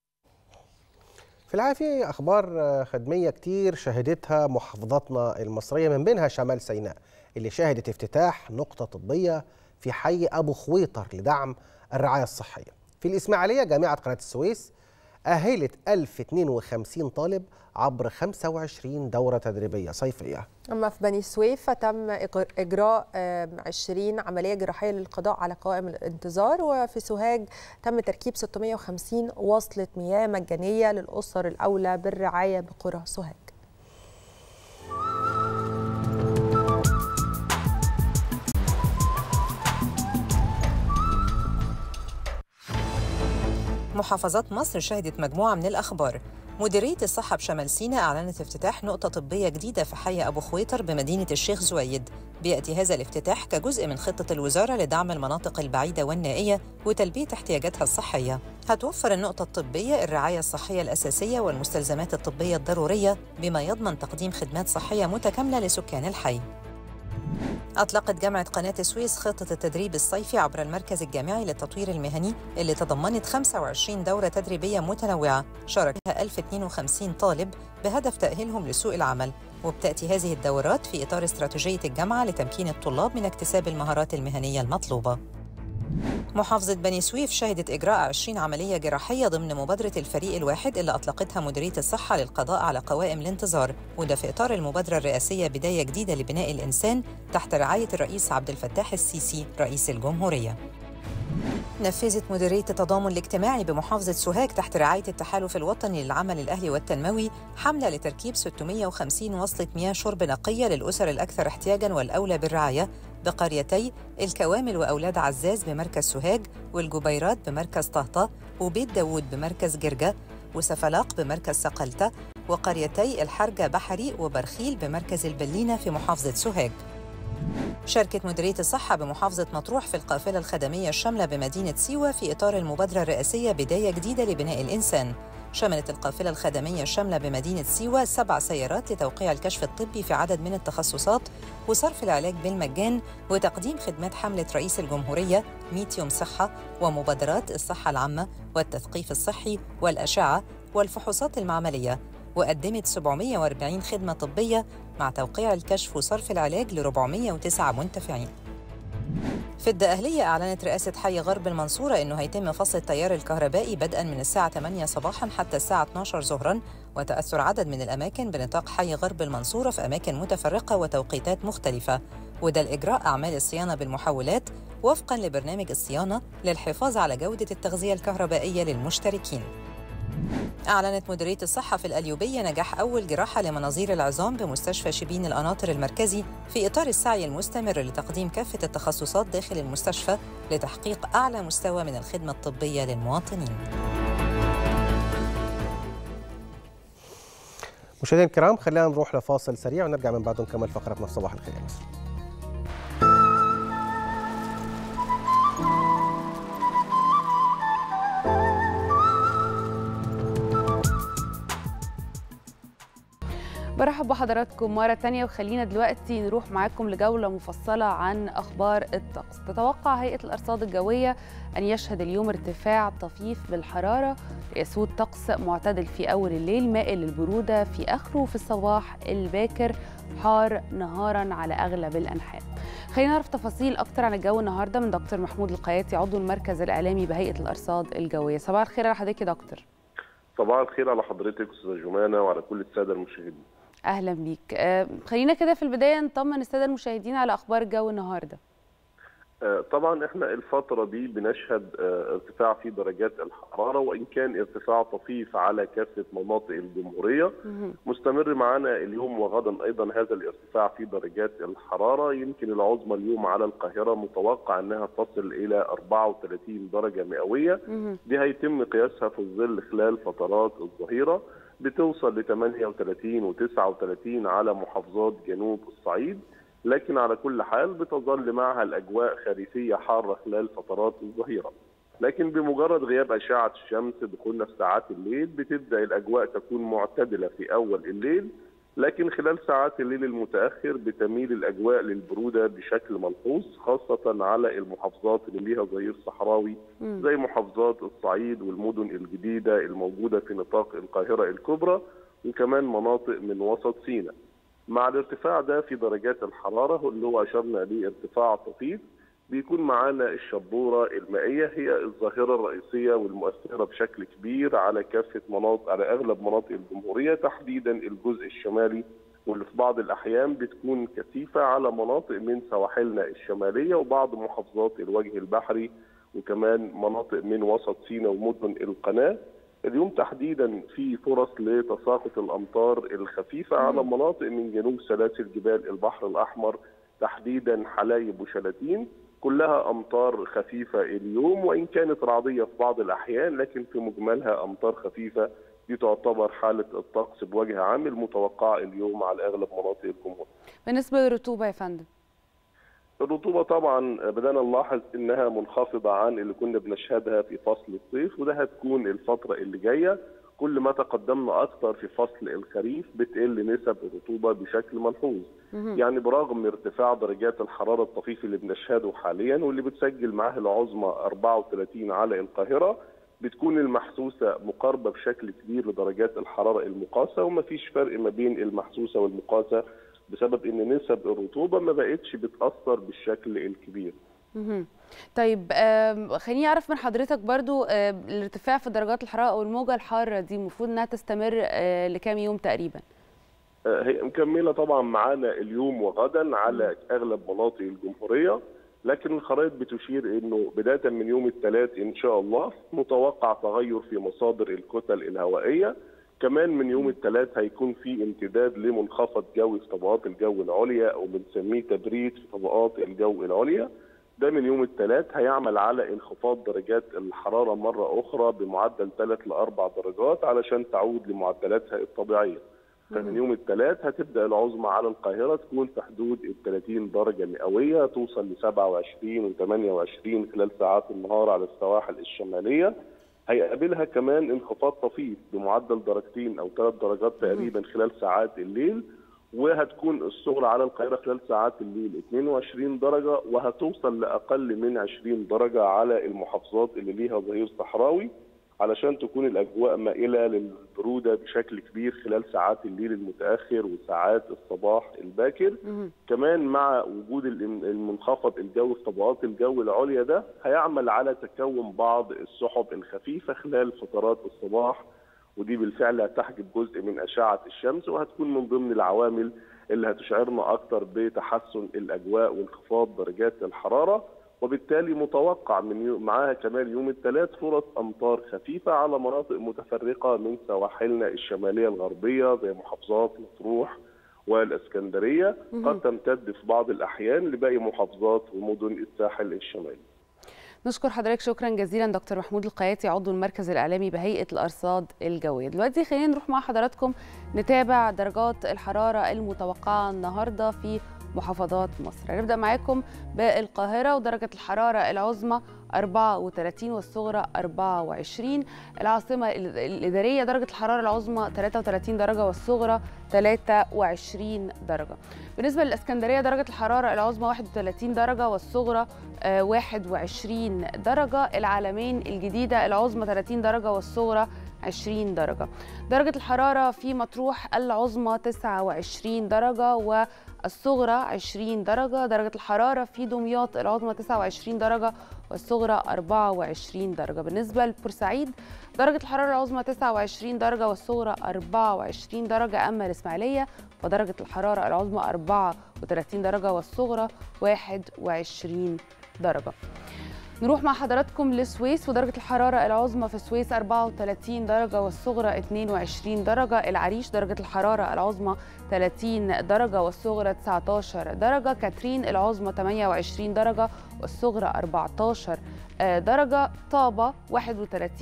Speaker 5: في الحقيقة في أخبار خدمية كتير شهدتها محافظاتنا المصرية، من بينها شمال سيناء اللي شهدت افتتاح نقطة طبية في حي أبو خويطر لدعم الرعاية الصحية. في الإسماعيلية جامعة قناة السويس أهلت 1052 طالب عبر 25 دورة تدريبية صيفية.
Speaker 4: أما في بني سويف فتم إجراء 20 عملية جراحية للقضاء على قوائم الانتظار، وفي سوهاج تم تركيب 650 وصلة مياه مجانية للأسر الأولى بالرعاية بقرى سوهاج.
Speaker 3: محافظات مصر شهدت مجموعة من الأخبار. مديرية الصحة بشمال سيناء أعلنت افتتاح نقطة طبية جديدة في حي أبو خويطر بمدينة الشيخ زويد. بيأتي هذا الافتتاح كجزء من خطة الوزارة لدعم المناطق البعيدة والنائية وتلبية احتياجاتها الصحية. هتوفر النقطة الطبية الرعاية الصحية الأساسية والمستلزمات الطبية الضرورية، بما يضمن تقديم خدمات صحية متكاملة لسكان الحي. أطلقت جامعة قناة السويس خطة التدريب الصيفي عبر المركز الجامعي للتطوير المهني اللي تضمنت 25 دورة تدريبية متنوعة شارك فيها 1052 طالب بهدف تأهيلهم لسوق العمل، وبتأتي هذه الدورات في إطار استراتيجية الجامعة لتمكين الطلاب من اكتساب المهارات المهنية المطلوبة. محافظة بني سويف شهدت إجراء 20 عملية جراحية ضمن مبادرة الفريق الواحد اللي أطلقتها مديرية الصحة للقضاء على قوائم الانتظار، وده في إطار المبادرة الرئاسية بداية جديدة لبناء الإنسان تحت رعاية الرئيس عبد الفتاح السيسي رئيس الجمهورية. نفذت مديرية التضامن الاجتماعي بمحافظة سوهاج تحت رعاية التحالف الوطني للعمل الأهلي والتنموي حملة لتركيب 650 وصلة مياه شرب نقية للأسر الأكثر احتياجاً والأولى بالرعاية بقريتي الكوامل وأولاد عزاز بمركز سوهاج، والجبيرات بمركز طهطة، وبيت داوود بمركز جرجة، وسفلاق بمركز سقلتة، وقريتي الحرجة بحري وبرخيل بمركز البلينة في محافظة سوهاج. شاركت مديرية الصحة بمحافظة مطروح في القافلة الخدمية الشاملة بمدينة سيوة في إطار المبادرة الرئاسية بداية جديدة لبناء الإنسان. شملت القافلة الخدمية الشاملة بمدينة سيوة 7 سيارات لتوقيع الكشف الطبي في عدد من التخصصات وصرف العلاج بالمجان وتقديم خدمات حملة رئيس الجمهورية 100 يوم صحة ومبادرات الصحة العامة والتثقيف الصحي والأشعة والفحوصات المعملية، وقدمت 740 خدمة طبية مع توقيع الكشف وصرف العلاج ل 409 منتفعين. في الدقهلية أعلنت رئاسة حي غرب المنصورة أنه هيتم فصل التيار الكهربائي بدءاً من الساعة 8 صباحاً حتى الساعة 12 ظهراً، وتأثر عدد من الأماكن بنطاق حي غرب المنصورة في أماكن متفرقة وتوقيتات مختلفة، وده لإجراء أعمال الصيانة بالمحولات وفقاً لبرنامج الصيانة للحفاظ على جودة التغذية الكهربائية للمشتركين. أعلنت مديرية الصحة في القليوبية نجاح أول جراحة لمناظير العظام بمستشفى شبين القناطر المركزي في إطار السعي المستمر لتقديم كافة التخصصات داخل المستشفى لتحقيق أعلى مستوى من الخدمة الطبية للمواطنين.
Speaker 5: مشاهدينا الكرام، خلينا نروح لفاصل سريع ونرجع من بعده نكمل فقرتنا في صباح الخير يا مصر.
Speaker 2: برحب بحضراتكم مرة تانية، وخلينا دلوقتي نروح معاكم لجولة مفصلة عن أخبار الطقس. تتوقع هيئة الأرصاد الجوية أن يشهد اليوم ارتفاع طفيف بالحرارة يسود طقس معتدل في أول الليل مائل للبرودة في آخره، في الصباح الباكر حار نهارا على أغلب الأنحاء. خلينا نعرف تفاصيل أكتر عن الجو النهاردة من دكتور محمود القياتي عضو المركز الإعلامي بهيئة الأرصاد الجوية. صباح الخير على حضرتك يا دكتور.
Speaker 8: صباح الخير على حضرتك أستاذة جمانة وعلى كل السادة المشاهدين.
Speaker 2: أهلا بيك. خلينا كده في البداية نطمن السادة المشاهدين على أخبار الجو النهاردة.
Speaker 8: طبعا احنا الفترة دي بنشهد ارتفاع في درجات الحرارة، وإن كان ارتفاع طفيف على كافة مناطق الجمهورية. مستمر معنا اليوم وغدا أيضا هذا الارتفاع في درجات الحرارة. يمكن العظمى اليوم على القاهرة متوقع أنها تصل إلى 34 درجة مئوية. دي هيتم قياسها في الظل خلال فترات الظهيرة، بتوصل ل 38 و39 على محافظات جنوب الصعيد، لكن على كل حال بتظل معها الأجواء خريفية حارة خلال فترات الظهيرة. لكن بمجرد غياب أشعة الشمس دخولنا في ساعات الليل بتبدأ الأجواء تكون معتدلة في أول الليل، لكن خلال ساعات الليل المتأخر بتميل الأجواء للبرودة بشكل ملحوظ، خاصة على المحافظات اللي ليها ظهير صحراوي زي محافظات الصعيد والمدن الجديدة الموجودة في نطاق القاهرة الكبرى، وكمان مناطق من وسط سيناء. مع الارتفاع ده في درجات الحرارة اللي هو أشرنا ليه ارتفاع طفيف، بيكون معانا الشبورة المائية هي الظاهرة الرئيسية والمؤثرة بشكل كبير على كافة مناطق، على أغلب مناطق الجمهورية، تحديدا الجزء الشمالي، واللي في بعض الأحيان بتكون كثيفة على مناطق من سواحلنا الشمالية وبعض محافظات الوجه البحري، وكمان مناطق من وسط سيناء ومدن القناة. اليوم تحديدا في فرص لتساقط الأمطار الخفيفة على مناطق من جنوب سلاسل جبال البحر الأحمر، تحديدا حلايب وشلاتين، كلها أمطار خفيفة اليوم، وإن كانت رعدية في بعض الأحيان لكن في مجملها أمطار خفيفة. دي تعتبر حالة الطقس بوجه عام المتوقعة اليوم على أغلب مناطق الجمهورية.
Speaker 2: بالنسبة للرطوبة يا فندم؟
Speaker 8: الرطوبة طبعا بدأنا نلاحظ إنها منخفضة عن اللي كنا بنشهدها في فصل الصيف، وده هتكون الفترة اللي جاية. كل ما تقدمنا أكثر في فصل الخريف بتقل نسب الرطوبة بشكل ملحوظ. يعني برغم ارتفاع درجات الحرارة الطفيف اللي بنشهده حاليا واللي بتسجل معاه العظمى 34 على القاهرة، بتكون المحسوسة مقاربة بشكل كبير لدرجات الحرارة المقاسة، ومفيش فرق ما بين المحسوسة والمقاسة بسبب ان نسب الرطوبة ما بقتش بتأثر بالشكل الكبير.
Speaker 2: طيب خليني اعرف من حضرتك برضو الارتفاع في درجات الحرارة او الموجة الحارة دي المفروض انها تستمر لكام يوم تقريبا؟
Speaker 8: هي مكملة طبعا معانا اليوم وغدا على اغلب مناطق الجمهورية، لكن الخرائط بتشير انه بداية من يوم الثلاث ان شاء الله متوقع تغير في مصادر الكتل الهوائية. كمان من يوم الثلاث هيكون في امتداد لمنخفض جوي في طبقات الجو العليا، او بنسميه تبريد في طبقات الجو العليا. ده من يوم الثلاث هيعمل على انخفاض درجات الحرارة مرة أخرى بمعدل 3 ل 4 درجات علشان تعود لمعدلاتها الطبيعية. فمن يوم الثلاث هتبدأ العظمى على القاهرة تكون في حدود ال 30 درجة مئوية، توصل ل 27 و 28 خلال ساعات النهار على السواحل الشمالية. هيقابلها كمان انخفاض طفيف بمعدل 2 أو 3 درجات تقريبا خلال ساعات الليل، وهتكون الصغرى على القاهرة خلال ساعات الليل 22 درجة، وهتوصل لأقل من 20 درجة على المحافظات اللي ليها ظهير صحراوي، علشان تكون الأجواء مائلة للبرودة بشكل كبير خلال ساعات الليل المتأخر وساعات الصباح الباكر. كمان مع وجود المنخفض الجوي في طبقات الجو العليا ده هيعمل على تكون بعض السحب الخفيفة خلال فترات الصباح، ودي بالفعل هتحجب جزء من أشعة الشمس، وهتكون من ضمن العوامل اللي هتشعرنا أكتر بتحسن الأجواء وانخفاض درجات الحرارة. وبالتالي متوقع معاها كمان يوم الثلاث فرص أمطار خفيفة على مناطق متفرقة من سواحلنا الشمالية الغربية زي محافظات مطروح والإسكندرية، قد تمتد في بعض الأحيان لباقي محافظات ومدن الساحل الشمالي.
Speaker 2: نشكر حضرتك شكرا جزيلا دكتور محمود القياتي عضو المركز الإعلامي بهيئة الأرصاد الجوية. دلوقتي خلينا نروح مع حضراتكم نتابع درجات الحرارة المتوقعة النهاردة في محافظات مصر. هنبدأ معاكم بالقاهرة، ودرجة الحرارة العظمى 34 والصغرى 24. العاصمة الإدارية درجة الحرارة العظمى 33 درجة والصغرى 23 درجة. بالنسبة للإسكندرية درجة الحرارة العظمى 31 درجة والصغرى 21 درجة. العلمين الجديدة العظمى 30 درجة والصغرى 20 درجة. درجة الحرارة في مطروح العظمى 29 درجة والصغرى 20 درجة. درجة الحرارة في دمياط العظمى 29 درجة والصغرى 24 درجة. بالنسبة لبورسعيد درجة الحرارة العظمى 29 درجة والصغرى 24 درجة. أما الإسماعيلية ودرجة الحرارة العظمى 34 درجة والصغرى 21 درجة. نروح مع حضراتكم للسويس، ودرجة الحرارة العظمى في السويس 34 درجة والصغرى 22 درجة. العريش درجة الحرارة العظمى 30 درجة والصغرى 19 درجة. كاترين العظمى 28 درجة والصغرى 14 درجة. طابة 31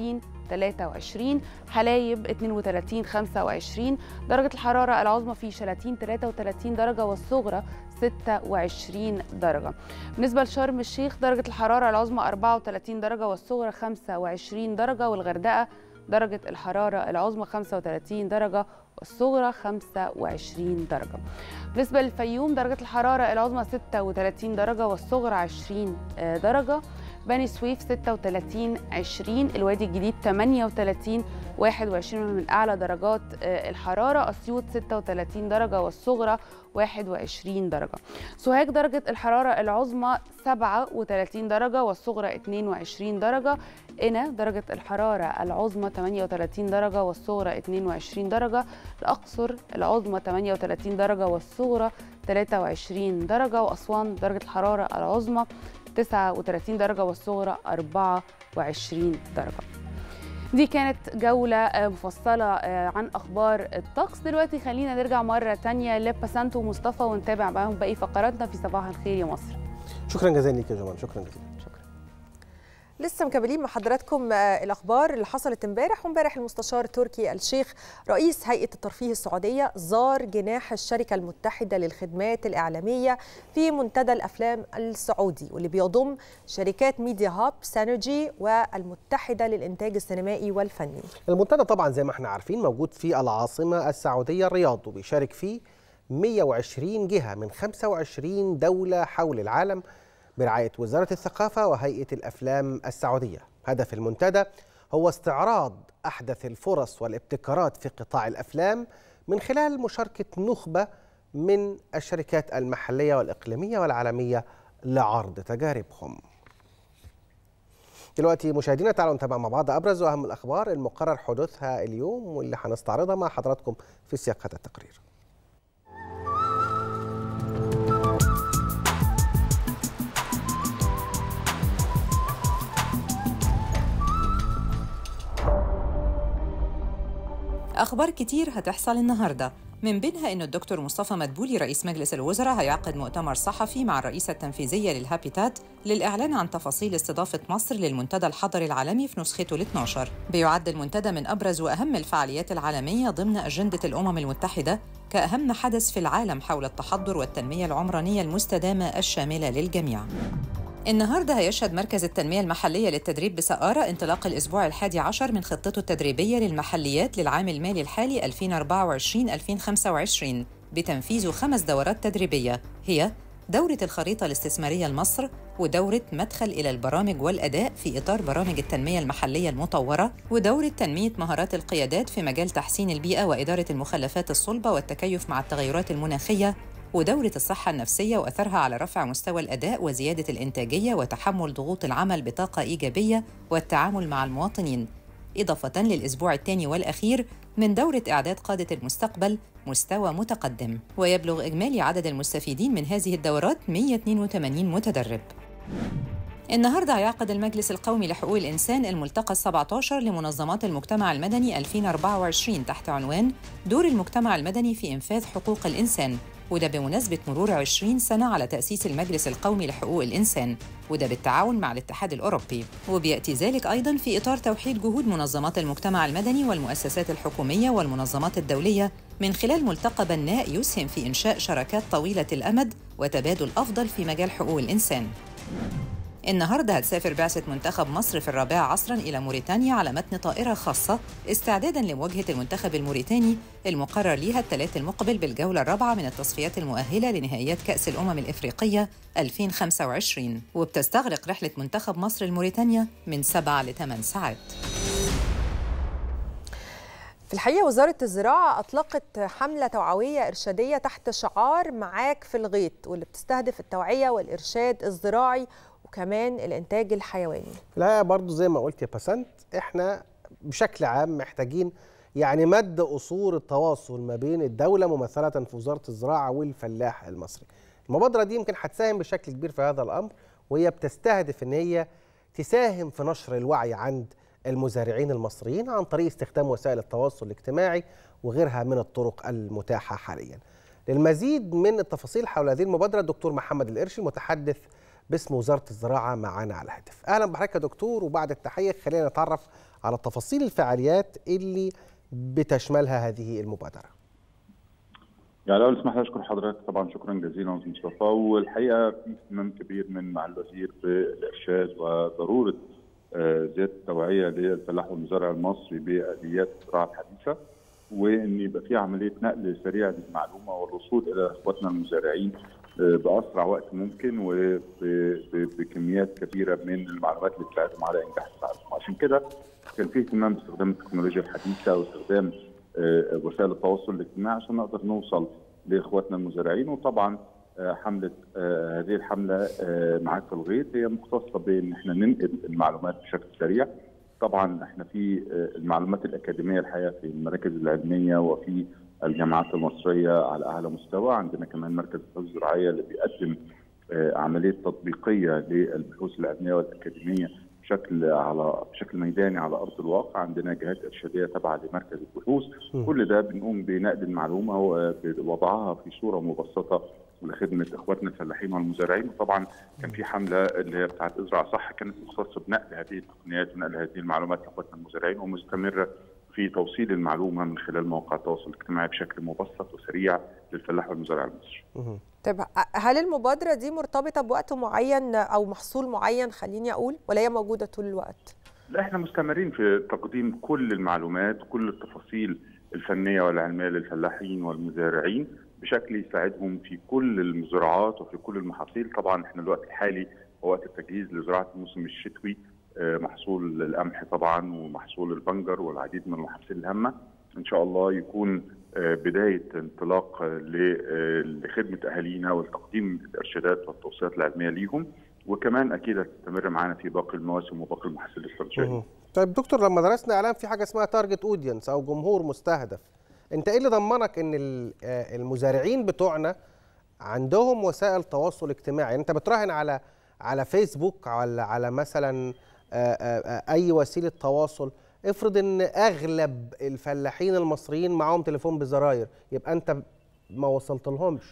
Speaker 2: 23 حلايب 32 25 درجة الحرارة العظمى في شلاتين 33 درجة والصغرى 26 درجة. بالنسبة لشرم الشيخ درجة الحرارة العظمى 34 درجة والصغرى 25 درجة، والغردقة درجة الحرارة العظمى 35 درجة والصغرى 25 درجة. بالنسبة للفيوم درجة الحرارة العظمى 36 درجة والصغرى 20 درجة. بني سويف 36 20، الوادي الجديد 38 21 من أعلى درجات الحرارة، أسيوط 36 درجة والصغرى 21 درجة. سوهاج درجة الحرارة العظمى 37 درجة والصغرى 22 درجة. قنا درجة الحرارة العظمى 38 درجة والصغرى 22 درجة. الأقصر العظمى 38 درجة والصغرى 23 درجة. وأسوان درجة الحرارة العظمى 39 درجة والصغرى 24 درجة. دي كانت جولة مفصلة عن أخبار الطقس. دلوقتي خلينا نرجع مرة تانية لبسنت ومصطفى ونتابع معاهم باقي فقراتنا في صباح الخير يا مصر.
Speaker 5: شكرا جزيلا ليك يا جمال، شكرا جزيلا.
Speaker 4: لسه مكملين مع حضراتكم الأخبار اللي حصلت امبارح. وامبارح المستشار تركي الشيخ رئيس هيئة الترفيه السعودية زار جناح الشركة المتحدة للخدمات الإعلامية في منتدى الأفلام السعودي، واللي بيضم شركات ميديا هاب، سينرجي، والمتحدة للإنتاج السينمائي والفني.
Speaker 5: المنتدى طبعا زي ما احنا عارفين موجود في العاصمة السعودية الرياض، وبيشارك فيه 120 جهة من 25 دولة حول العالم برعاية وزارة الثقافة وهيئة الأفلام السعودية. هدف المنتدى هو استعراض أحدث الفرص والابتكارات في قطاع الأفلام من خلال مشاركة نخبة من الشركات المحلية والإقليمية والعالمية لعرض تجاربهم. دلوقتي مشاهدينا تعالوا نتابع مع بعض أبرز وأهم الأخبار المقرر حدوثها اليوم واللي هنستعرضها مع حضراتكم في سياق هذا التقرير.
Speaker 3: أخبار كتير هتحصل النهاردة، من بينها إنه الدكتور مصطفى مدبولي رئيس مجلس الوزراء هيعقد مؤتمر صحفي مع الرئيسة التنفيذية للهابيتات للإعلان عن تفاصيل استضافة مصر للمنتدى الحضري العالمي في نسخته ال12. بيعد المنتدى من أبرز وأهم الفعاليات العالمية ضمن أجندة الأمم المتحدة كأهم حدث في العالم حول التحضر والتنمية العمرانية المستدامة الشاملة للجميع. النهارده هيشهد مركز التنمية المحلية للتدريب بسقارة انطلاق الأسبوع الحادي عشر من خطته التدريبية للمحليات للعام المالي الحالي 2024-2025 بتنفيذ 5 دورات تدريبية، هي دورة الخريطة الاستثمارية لمصر، ودورة مدخل إلى البرامج والأداء في إطار برامج التنمية المحلية المطورة، ودورة تنمية مهارات القيادات في مجال تحسين البيئة وإدارة المخلفات الصلبة والتكيف مع التغيرات المناخية، ودورة الصحة النفسية وأثرها على رفع مستوى الأداء وزيادة الإنتاجية وتحمل ضغوط العمل بطاقة إيجابية والتعامل مع المواطنين، إضافة للأسبوع الثاني والأخير من دورة إعداد قادة المستقبل مستوى متقدم. ويبلغ إجمالي عدد المستفيدين من هذه الدورات 182 متدرب. النهارده هيعقد المجلس القومي لحقوق الإنسان الملتقى ال17 لمنظمات المجتمع المدني 2024 تحت عنوان دور المجتمع المدني في إنفاذ حقوق الإنسان، وده بمناسبة مرور 20 سنة على تأسيس المجلس القومي لحقوق الإنسان، وده بالتعاون مع الاتحاد الأوروبي. وبيأتي ذلك أيضاً في إطار توحيد جهود منظمات المجتمع المدني والمؤسسات الحكومية والمنظمات الدولية من خلال ملتقى بناء يسهم في إنشاء شراكات طويلة الأمد وتبادل أفضل في مجال حقوق الإنسان. النهارده هتسافر بعثة منتخب مصر في 4 عصراً إلى موريتانيا على متن طائرة خاصة استعداداً لمواجهة المنتخب الموريتاني المقرر ليها الثلاث المقبل بالجولة الرابعة من التصفيات المؤهلة لنهائيات كأس الأمم الإفريقية 2025، وبتستغرق رحلة منتخب مصر لموريتانيا من 7 ل 8 ساعات.
Speaker 4: في الحقيقة وزارة الزراعة أطلقت حملة توعوية إرشادية تحت شعار معاك في الغيط، واللي بتستهدف التوعية والإرشاد الزراعي وكمان الإنتاج الحيواني.
Speaker 5: لا برضو زي ما قلت يا بسنت، احنا بشكل عام محتاجين يعني مد أصول التواصل ما بين الدولة ممثلة في وزارة الزراعة والفلاح المصري. المبادرة دي يمكن هتساهم بشكل كبير في هذا الأمر، وهي بتستهدف إن هي تساهم في نشر الوعي عند المزارعين المصريين عن طريق استخدام وسائل التواصل الاجتماعي وغيرها من الطرق المتاحة حاليا. للمزيد من التفاصيل حول هذه المبادرة الدكتور محمد القرشي متحدث باسم وزارة الزراعة معانا على الهاتف. أهلا بحضرتك يا دكتور، وبعد التحية خلينا نتعرف على تفاصيل الفعاليات اللي بتشملها هذه المبادرة.
Speaker 9: يعني الأول اسمح لي أشكر حضرتك طبعا، شكرا جزيلا أستاذ مصطفى. والحقيقة في اهتمام كبير مع الوزير بالإرشاد وضرورة زيادة التوعية للفلاح والمزارع المصري بآليات الزراعة الحديثة، وإن يبقى في عملية نقل سريع للمعلومة والوصول إلى إخواتنا المزارعين بأسرع وقت ممكن وبكميات كبيرة من المعلومات اللي تساعدهم على إنجاح التعلم. عشان كده كان في اهتمام باستخدام التكنولوجيا الحديثة واستخدام وسائل التواصل الاجتماعي عشان نقدر نوصل لاخواتنا المزارعين. وطبعا حمله هذه الحمله معاك في الغيط هي مختصه بان احنا ننقل المعلومات بشكل سريع. طبعا احنا في المعلومات الاكاديميه الحقيقه في المراكز العلميه وفي الجامعات المصريه على اعلى مستوى. عندنا كمان مركز البحوث الزراعيه اللي بيقدم عمليه تطبيقيه للبحوث العلميه والاكاديميه بشكل ميداني على ارض الواقع. عندنا جهات ارشاديه تابعه لمركز البحوث. كل ده بنقوم بنقل المعلومه ووضعها في صوره مبسطه لخدمه اخواتنا الفلاحين والمزارعين. وطبعا كان في حمله اللي هي بتاعت ازرع صح كانت مختصه بنقل هذه التقنيات ونقل هذه المعلومات لاخواتنا المزارعين، ومستمره في توصيل المعلومه من خلال مواقع التواصل الاجتماعي بشكل مبسط وسريع للفلاح والمزارع المصري.
Speaker 4: طب هل المبادرة دي مرتبطة بوقت معين أو محصول معين خليني أقول، ولا هي موجودة طول الوقت؟
Speaker 9: لا، احنا مستمرين في تقديم كل المعلومات وكل التفاصيل الفنية والعلمية للفلاحين والمزارعين بشكل يساعدهم في كل المزروعات وفي كل المحاصيل. طبعا احنا الوقت الحالي هو وقت التجهيز لزراعة الموسم الشتوي، محصول القمح طبعا ومحصول البنجر والعديد من المحاصيل الهامة. ان شاء الله يكون بداية انطلاق لخدمة أهالينا والتقديم الإرشادات والتوصيات العلمية ليهم، وكمان أكيد هتستمر معانا في باقي المواسم وباقي المحاصيل الاستراتيجية.
Speaker 5: طيب دكتور، لما درسنا إعلام في حاجة اسمها تارجت أودينس أو جمهور مستهدف، أنت إيه اللي ضمنك إن المزارعين بتوعنا عندهم وسائل تواصل اجتماعي؟ أنت بتراهن على فيسبوك، على مثلا أي وسيلة تواصل. افرض ان اغلب الفلاحين المصريين معاهم تليفون بزراير، يبقى انت ما وصلت لهمش.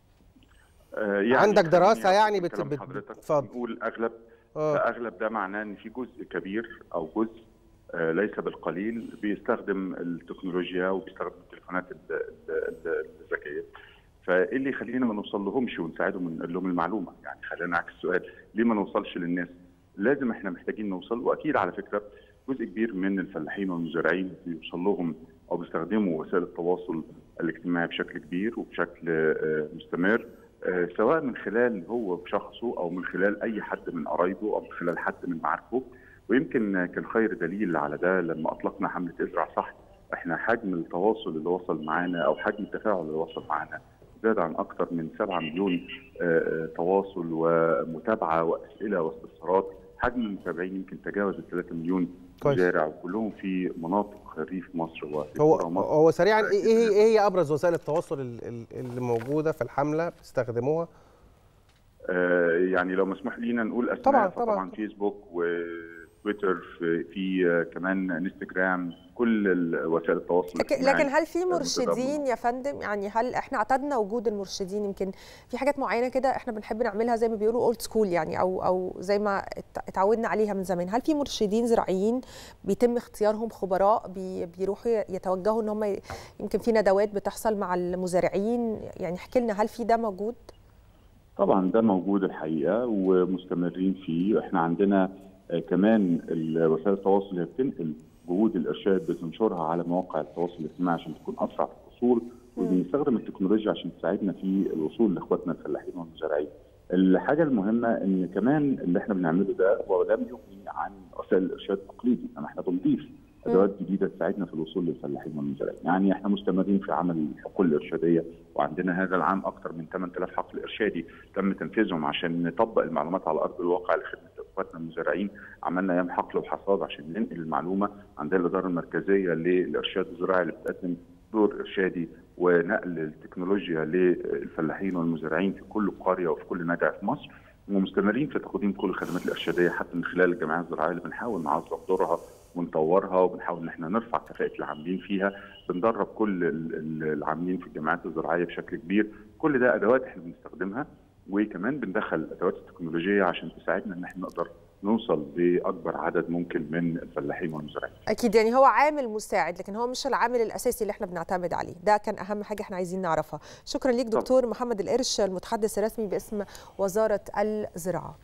Speaker 5: يعني عندك دراسه يعني
Speaker 9: اتفضل. نقول اغلب فاغلب ده معناه ان في جزء كبير او جزء ليس بالقليل بيستخدم التكنولوجيا وبيستخدم التليفونات الذكيه. فايه اللي يخلينا ما نوصل لهمش ونساعدهم ونقول لهم المعلومه؟ يعني خلينا نعكس السؤال، ليه ما نوصلش للناس؟ لازم احنا محتاجين نوصل. واكيد على فكره جزء كبير من الفلاحين والمزارعين بيوصل لهم او بيستخدموا وسائل التواصل الاجتماعي بشكل كبير وبشكل مستمر، سواء من خلال هو بشخصه او من خلال اي حد من قرايبه او من خلال حد من معارفه. ويمكن كان خير دليل على ده لما اطلقنا حمله ازرع صح. احنا حجم التواصل اللي وصل معانا او حجم التفاعل اللي وصل معانا زاد عن اكثر من 7 مليون تواصل ومتابعه واسئله واستفسارات. حجم المتابعين يمكن تجاوز 3 مليون مزارع، وكلهم في مناطق ريف مصر وفي قرى مصر.
Speaker 5: هو سريعا ايه هي ابرز وسائل التواصل اللي موجوده في الحمله بتستخدموها؟
Speaker 9: يعني لو مسموح لينا نقول اسماء. طبعا فيسبوك وتويتر، في كمان انستجرام، كل وسائل التواصل الاجتماعي.
Speaker 4: لكن هل في مرشدين يا فندم؟ يعني هل احنا اعتدنا وجود المرشدين؟ يمكن في حاجات معينه كده احنا بنحب نعملها زي ما بيقولوا اولد سكول، يعني او زي ما اتعودنا عليها من زمان. هل في مرشدين زراعيين بيتم اختيارهم خبراء بيروحوا يتوجهوا ان هم يمكن في ندوات بتحصل مع المزارعين؟ يعني احكي لنا، هل في ده موجود؟
Speaker 9: طبعا ده موجود الحقيقه ومستمرين فيه. احنا عندنا كمان وسائل التواصل اللي بتنقل جهود الارشاد بتنشرها على مواقع التواصل الاجتماعي عشان تكون اسرع في الوصول، وبنستخدم التكنولوجيا عشان تساعدنا في الوصول لاخواتنا الفلاحين والمزارعين. الحاجه المهمه ان كمان اللي احنا بنعمله ده هو لم يغني عن وسائل الارشاد التقليدي، انما احنا بنضيف ادوات جديده تساعدنا في الوصول للفلاحين والمزارعين. يعني احنا مستمرين في عمل الحقول الارشاديه، وعندنا هذا العام اكثر من 8000 حقل ارشادي تم تنفيذهم عشان نطبق المعلومات على ارض الواقع لخدمه اخواتنا المزارعين. عملنا ايام حقل وحصاد عشان ننقل المعلومه. عندنا الاداره المركزيه للارشاد الزراعي اللي بتقدم دور ارشادي ونقل التكنولوجيا للفلاحين والمزارعين في كل قريه وفي كل نجع في مصر. ومستمرين في تقديم كل الخدمات الارشاديه حتى من خلال الجمعيات الزراعيه اللي بنحاول نعظم دورها ونطورها، وبنحاول ان احنا نرفع كفاءه العاملين فيها. بندرب كل العاملين في الجمعيات الزراعيه بشكل كبير. كل ده ادوات احنا بنستخدمها، وكمان بندخل ادوات التكنولوجيه عشان تساعدنا ان احنا نقدر نوصل باكبر عدد ممكن من الفلاحين والمزارعين.
Speaker 4: اكيد يعني هو عامل مساعد، لكن هو مش العامل الاساسي اللي احنا بنعتمد عليه. ده كان اهم حاجه احنا عايزين نعرفها. شكرا ليك دكتور محمد القرش، المتحدث الرسمي باسم وزاره الزراعه.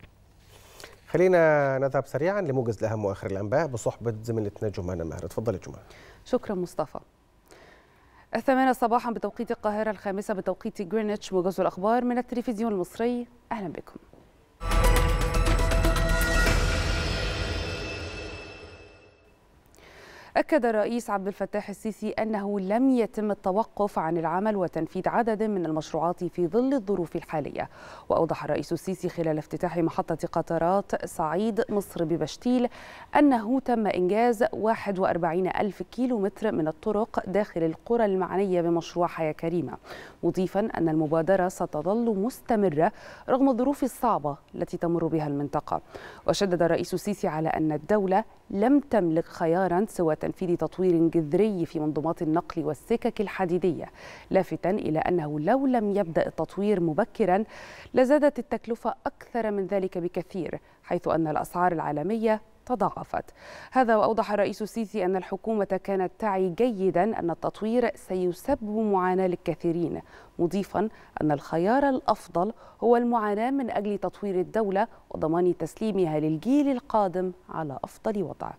Speaker 5: خلينا نذهب سريعا لموجز لاهم واخر الانباء بصحبه زميلتنا جمانه ماهر. اتفضلي جمانه.
Speaker 2: شكرا مصطفى. 8 صباحا بتوقيت القاهره، 5 بتوقيت غرينتش. موجز الاخبار من التلفزيون المصري، اهلا بكم. أكد الرئيس عبد الفتاح السيسي أنه لم يتم التوقف عن العمل وتنفيذ عدد من المشروعات في ظل الظروف الحالية. وأوضح الرئيس السيسي خلال افتتاح محطة قطارات صعيد مصر ببشتيل أنه تم إنجاز 41,000 كيلومتر من الطرق داخل القرى المعنية بمشروع حياة كريمة، مضيفا أن المبادرة ستظل مستمرة رغم الظروف الصعبة التي تمر بها المنطقة. وشدد الرئيس السيسي على أن الدولة لم تملك خيارا سوى تنفيذ تطوير جذري في منظومات النقل والسكك الحديدية، لافتا إلى أنه لو لم يبدأ التطوير مبكرا لزادت التكلفة أكثر من ذلك بكثير، حيث أن الأسعار العالمية تضاعفت. هذا وأوضح الرئيس السيسي أن الحكومة كانت تعي جيدا أن التطوير سيسبب معاناة للكثيرين، مضيفا أن الخيار الأفضل هو المعاناة من أجل تطوير الدولة وضمان تسليمها للجيل القادم على أفضل وضع.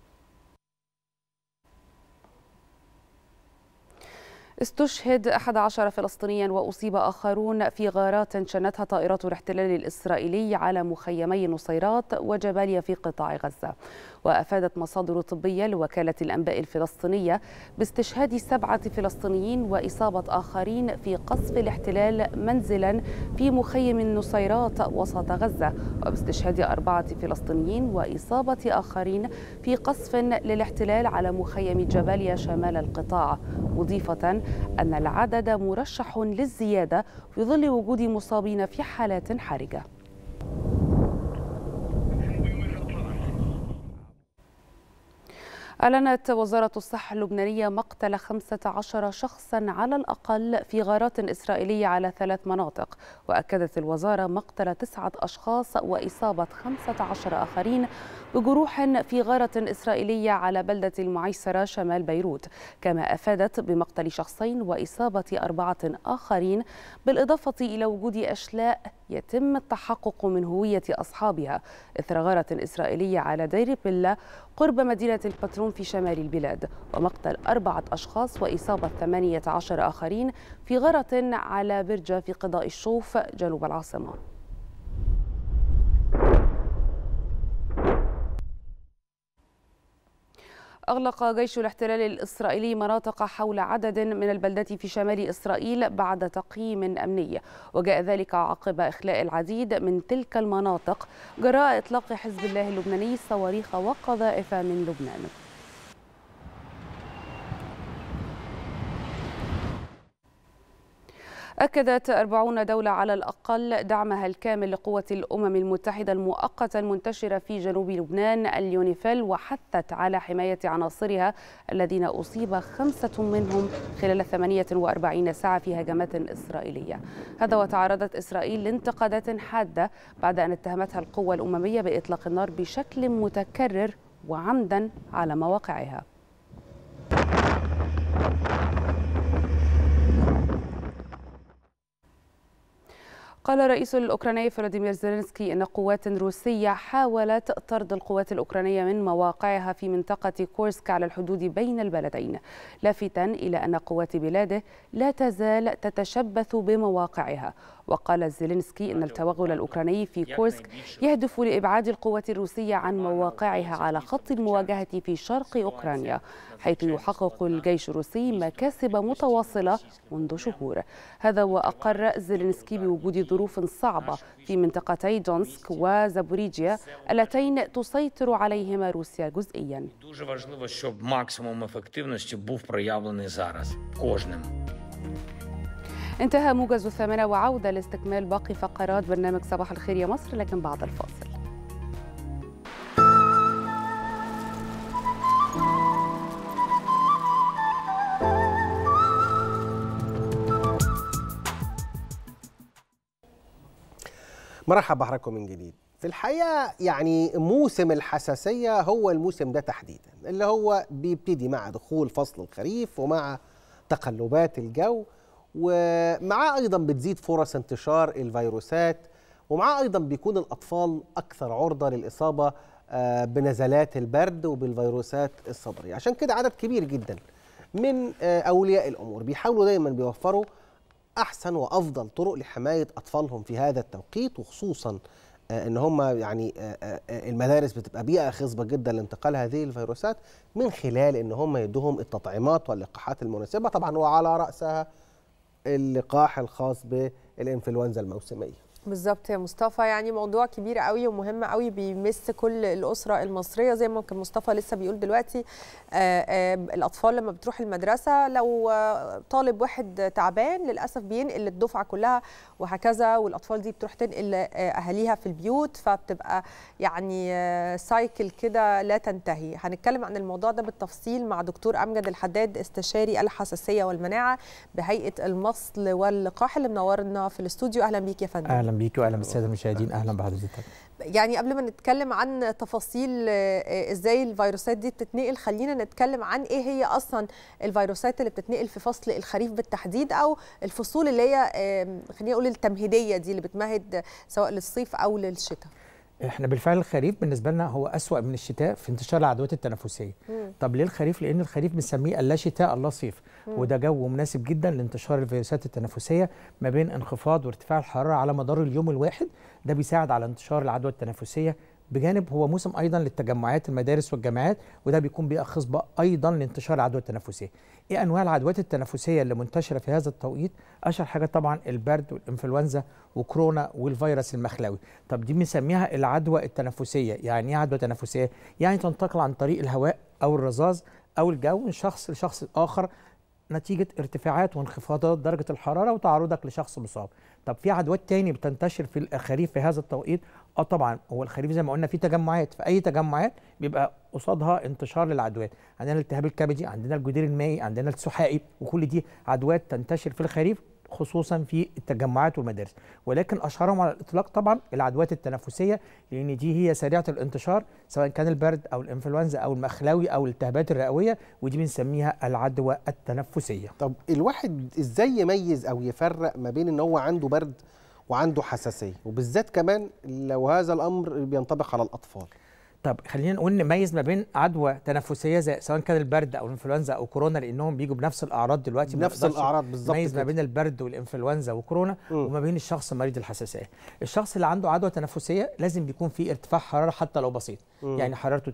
Speaker 2: استشهد 11 فلسطينيا وأصيب آخرون في غارات شنتها طائرات الاحتلال الإسرائيلي على مخيمي نصيرات وجباليا في قطاع غزة. وأفادت مصادر طبية لوكالة الأنباء الفلسطينية باستشهاد 7 فلسطينيين وإصابة آخرين في قصف الاحتلال منزلا في مخيم النصيرات وسط غزة، وباستشهاد 4 فلسطينيين وإصابة آخرين في قصف للاحتلال على مخيم جباليا شمال القطاع، مضيفة أن العدد مرشح للزيادة في ظل وجود مصابين في حالات حرجة. أعلنت وزارة الصحة اللبنانية مقتل 15 شخصا على الأقل في غارات إسرائيلية على 3 مناطق، وأكدت الوزارة مقتل 9 أشخاص وإصابة 15 آخرين بجروح في غارة إسرائيلية على بلدة المعيسرة شمال بيروت، كما أفادت بمقتل 2 وإصابة 4 آخرين، بالإضافة إلى وجود أشلاء يتم التحقق من هوية أصحابها إثر غارة إسرائيلية على دير بيلا قرب مدينة البترون في شمال البلاد، ومقتل 4 أشخاص وإصابة 18 آخرين في غارة على برجة في قضاء الشوف جنوب العاصمة. أغلق جيش الاحتلال الإسرائيلي مناطق حول عدد من البلدات في شمال إسرائيل بعد تقييم أمني، وجاء ذلك عقب إخلاء العديد من تلك المناطق جراء إطلاق حزب الله اللبناني صواريخ وقذائف من لبنان. أكدت 40 دولة على الأقل دعمها الكامل لقوة الأمم المتحدة المؤقتة المنتشرة في جنوب لبنان اليونيفيل، وحثت على حماية عناصرها الذين أصيب 5 منهم خلال 48 ساعة في هجمات إسرائيلية. هذا وتعرضت إسرائيل لانتقادات حادة بعد أن اتهمتها القوى الأممية بإطلاق النار بشكل متكرر وعمدا على مواقعها. قال الرئيس الأوكراني فلاديمير زيلينسكي إن قوات روسية حاولت طرد القوات الأوكرانية من مواقعها في منطقة كورسك على الحدود بين البلدين، لافتاً إلى أن قوات بلاده لا تزال تتشبث بمواقعها. وقال زيلينسكي إن التوغل الأوكراني في كورسك يهدف لإبعاد القوات الروسية عن مواقعها على خط المواجهة في شرق أوكرانيا، حيث يحقق الجيش الروسي مكاسب متواصلة منذ شهور. هذا وأقر زيلينسكي بوجود ظروف صعبة في منطقتي دونسك وزابوريجيا اللتين تسيطر عليهما روسيا جزئيا. انتهى موجز 8 وعودة لاستكمال باقي فقرات برنامج صباح الخير يا مصر، لكن بعد الفاصل.
Speaker 5: مرحبا بحضراتكم من جديد. في الحقيقة يعني موسم الحساسية هو الموسم ده تحديدا، اللي هو بيبتدي مع دخول فصل الخريف ومع تقلبات الجو، ومعاه أيضا بتزيد فرص انتشار الفيروسات، ومعاه أيضا بيكون الأطفال أكثر عرضة للإصابة بنزلات البرد وبالفيروسات الصدرية. عشان كده عدد كبير جدا من أولياء الأمور بيحاولوا دايما بيوفروا أحسن وأفضل طرق لحماية أطفالهم في هذا التوقيت، وخصوصا ان هم يعني المدارس بتبقى بيئه خصبه جدا لانتقال هذه الفيروسات، من خلال ان هم يدوهم التطعيمات واللقاحات المناسبه، طبعا وعلى راسها اللقاح الخاص بالانفلونزا الموسميه.
Speaker 4: بالظبط يا مصطفى، يعني موضوع كبير قوي ومهم قوي بيمس كل الأسرة المصرية. زي ما كان مصطفى لسه بيقول دلوقتي، الأطفال لما بتروح المدرسة لو طالب واحد تعبان للأسف بينقل الدفعة كلها وهكذا، والأطفال دي بتروح تنقل أهاليها في البيوت، فبتبقى يعني سايكل كده لا تنتهي. هنتكلم عن الموضوع ده بالتفصيل مع دكتور أمجد الحداد، استشاري الحساسية والمناعة بهيئة المصل واللقاح، اللي منورنا في الاستوديو. أهلا بيك يا فندم.
Speaker 10: اهلا بيكي واهلا بالساده المشاهدين. اهلا بحضرتك.
Speaker 4: يعني قبل ما نتكلم عن تفاصيل ازاي الفيروسات دي بتتنقل، خلينا نتكلم عن ايه هي اصلا الفيروسات اللي بتتنقل في فصل الخريف بالتحديد، او الفصول اللي هي خلينا نقول التمهيديه دي اللي بتمهد سواء للصيف او للشتاء.
Speaker 10: احنا بالفعل الخريف بالنسبه لنا هو اسوأ من الشتاء في انتشار العدوات التنفسيه. طب ليه الخريف؟ لان الخريف بنسميه اللا شتاء اللا صيف، وده جو مناسب جدا لانتشار الفيروسات التنفسيه ما بين انخفاض وارتفاع الحراره على مدار اليوم الواحد. ده بيساعد على انتشار العدوى التنفسيه، بجانب هو موسم ايضا للتجمعات المدارس والجامعات، وده بيكون بيئه خصبه ايضا لانتشار العدوى التنفسيه. ايه انواع العدوات التنفسيه اللي منتشره في هذا التوقيت؟ اشهر حاجه طبعا البرد والانفلونزا وكورونا والفيروس المخلوي. طب دي بنسميها العدوى التنفسيه. يعني ايه عدوى تنفسيه؟ يعني تنتقل عن طريق الهواء او الرذاذ او الجو من شخص لشخص اخر نتيجه ارتفاعات وانخفاضات درجه الحراره وتعرضك لشخص مصاب. طب في عدوات تاني بتنتشر في الخريف في هذا التوقيت؟ طبعا هو الخريف زي ما قلنا في تجمعات، في اي تجمعات بيبقى قصادها انتشار للعدوات. عندنا الالتهاب الكبدي، عندنا الجدري المائي، عندنا السحائي، وكل دي عدوات تنتشر في الخريف خصوصا في التجمعات والمدارس. ولكن اشهرهم على الاطلاق طبعا العدوات التنفسيه، لان دي هي سريعه الانتشار سواء كان البرد او الانفلونزا او المخلاوي او الالتهابات الرئويه، ودي بنسميها العدوى التنفسيه.
Speaker 5: طب الواحد ازاي يميز او يفرق ما بين ان هو عنده برد وعنده حساسيه، وبالذات كمان لو هذا الامر بينطبق على الاطفال؟
Speaker 10: طب خلينا نقول نميز ما بين عدوى تنفسيه زي سواء كان البرد او الانفلونزا او كورونا، لانهم بيجوا بنفس الاعراض دلوقتي.
Speaker 5: بنفس الاعراض بالظبط.
Speaker 10: نميز ما بين البرد والانفلونزا وكورونا وما بين الشخص مريض الحساسيه. الشخص اللي عنده عدوى تنفسيه لازم بيكون فيه ارتفاع حراره حتى لو بسيط. يعني حرارته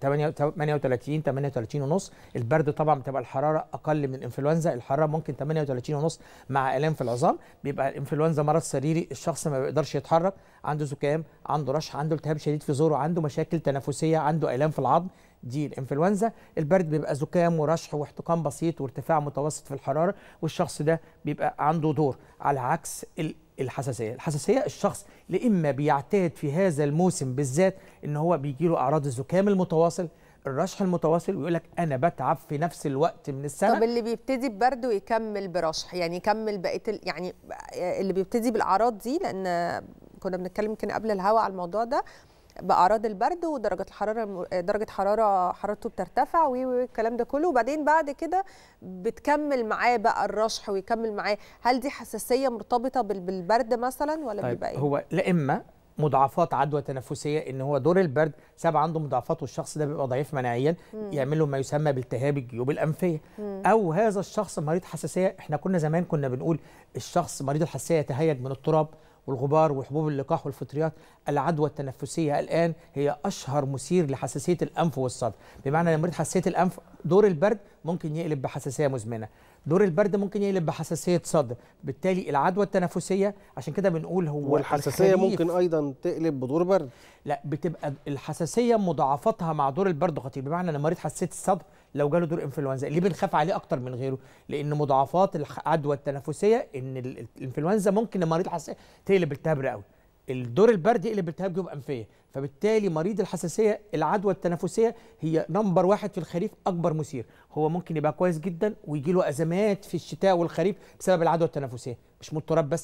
Speaker 10: 38 ونص. البرد طبعا بتبقى الحراره اقل من الانفلونزا، الحراره ممكن 38 ونص مع الام في العظام. بيبقى الانفلونزا مرض سريري، الشخص ما بيقدرش يتحرك، عنده زكام، عنده رشح، عنده التهاب شديد في زوره، عنده مشاكل تنفسيه، عنده الام في العظم. دي الانفلونزا. البرد بيبقى زكام ورشح واحتقان بسيط وارتفاع متوسط في الحراره، والشخص ده بيبقى عنده دور، على عكس الحساسيه. الحساسيه الشخص لإما بيعتاد في هذا الموسم بالذات ان هو بيجي له اعراض الزكام المتواصل، الرشح المتواصل، ويقول لك انا بتعب في نفس الوقت من السنه.
Speaker 4: طب اللي بيبتدي ببرد ويكمل برشح، يعني يكمل بقيه يعني اللي بيبتدي بالاعراض دي، لان كنا بنتكلم يمكن قبل الهوا على الموضوع ده، باعراض البرد ودرجه الحراره، حرارته بترتفع والكلام ده كله، وبعدين بعد كده بتكمل معاه بقى الرشح ويكمل معاه. هل دي حساسيه مرتبطه بالبرد مثلا ولا
Speaker 10: طيب
Speaker 4: بيبقى ايه؟
Speaker 10: هو لا اما مضاعفات عدوى تنفسيه، ان هو دور البرد سبب عنده مضاعفات والشخص ده بيبقى ضعيف مناعيا، يعمل له ما يسمى بالتهاب الجيوب الانفيه. او هذا الشخص مريض حساسيه. احنا كنا زمان بنقول الشخص مريض الحساسيه يتهيج من التراب والغبار وحبوب اللقاح والفطريات. العدوى التنفسيه الان هي اشهر مثير لحساسيه الانف والصدر، بمعنى ان مريض حساسيه الانف دور البرد ممكن يقلب بحساسيه مزمنه، دور البرد ممكن يقلب بحساسيه صدر. بالتالي العدوى التنفسيه عشان كده بنقول هو
Speaker 5: والحساسيه ممكن ايضا تقلب بدور برد.
Speaker 10: لا، بتبقى الحساسيه مضاعفتها مع دور البرد خطير، بمعنى ان مريض حساسيه الصدر لو جاله دور انفلونزا اللي بنخاف عليه اكتر من غيره، لان مضاعفات العدوى التنفسيه ان الانفلونزا ممكن المريض الحساسيه تقلب التهاب رئوي، الدور البرد يقلب التهاب جيوب انفيه. فبالتالي مريض الحساسيه العدوى التنفسيه هي نمبر 1 في الخريف، اكبر مثير. هو ممكن يبقى كويس جدا ويجي له ازمات في الشتاء والخريف بسبب العدوى التنفسيه، مش من التراب بس،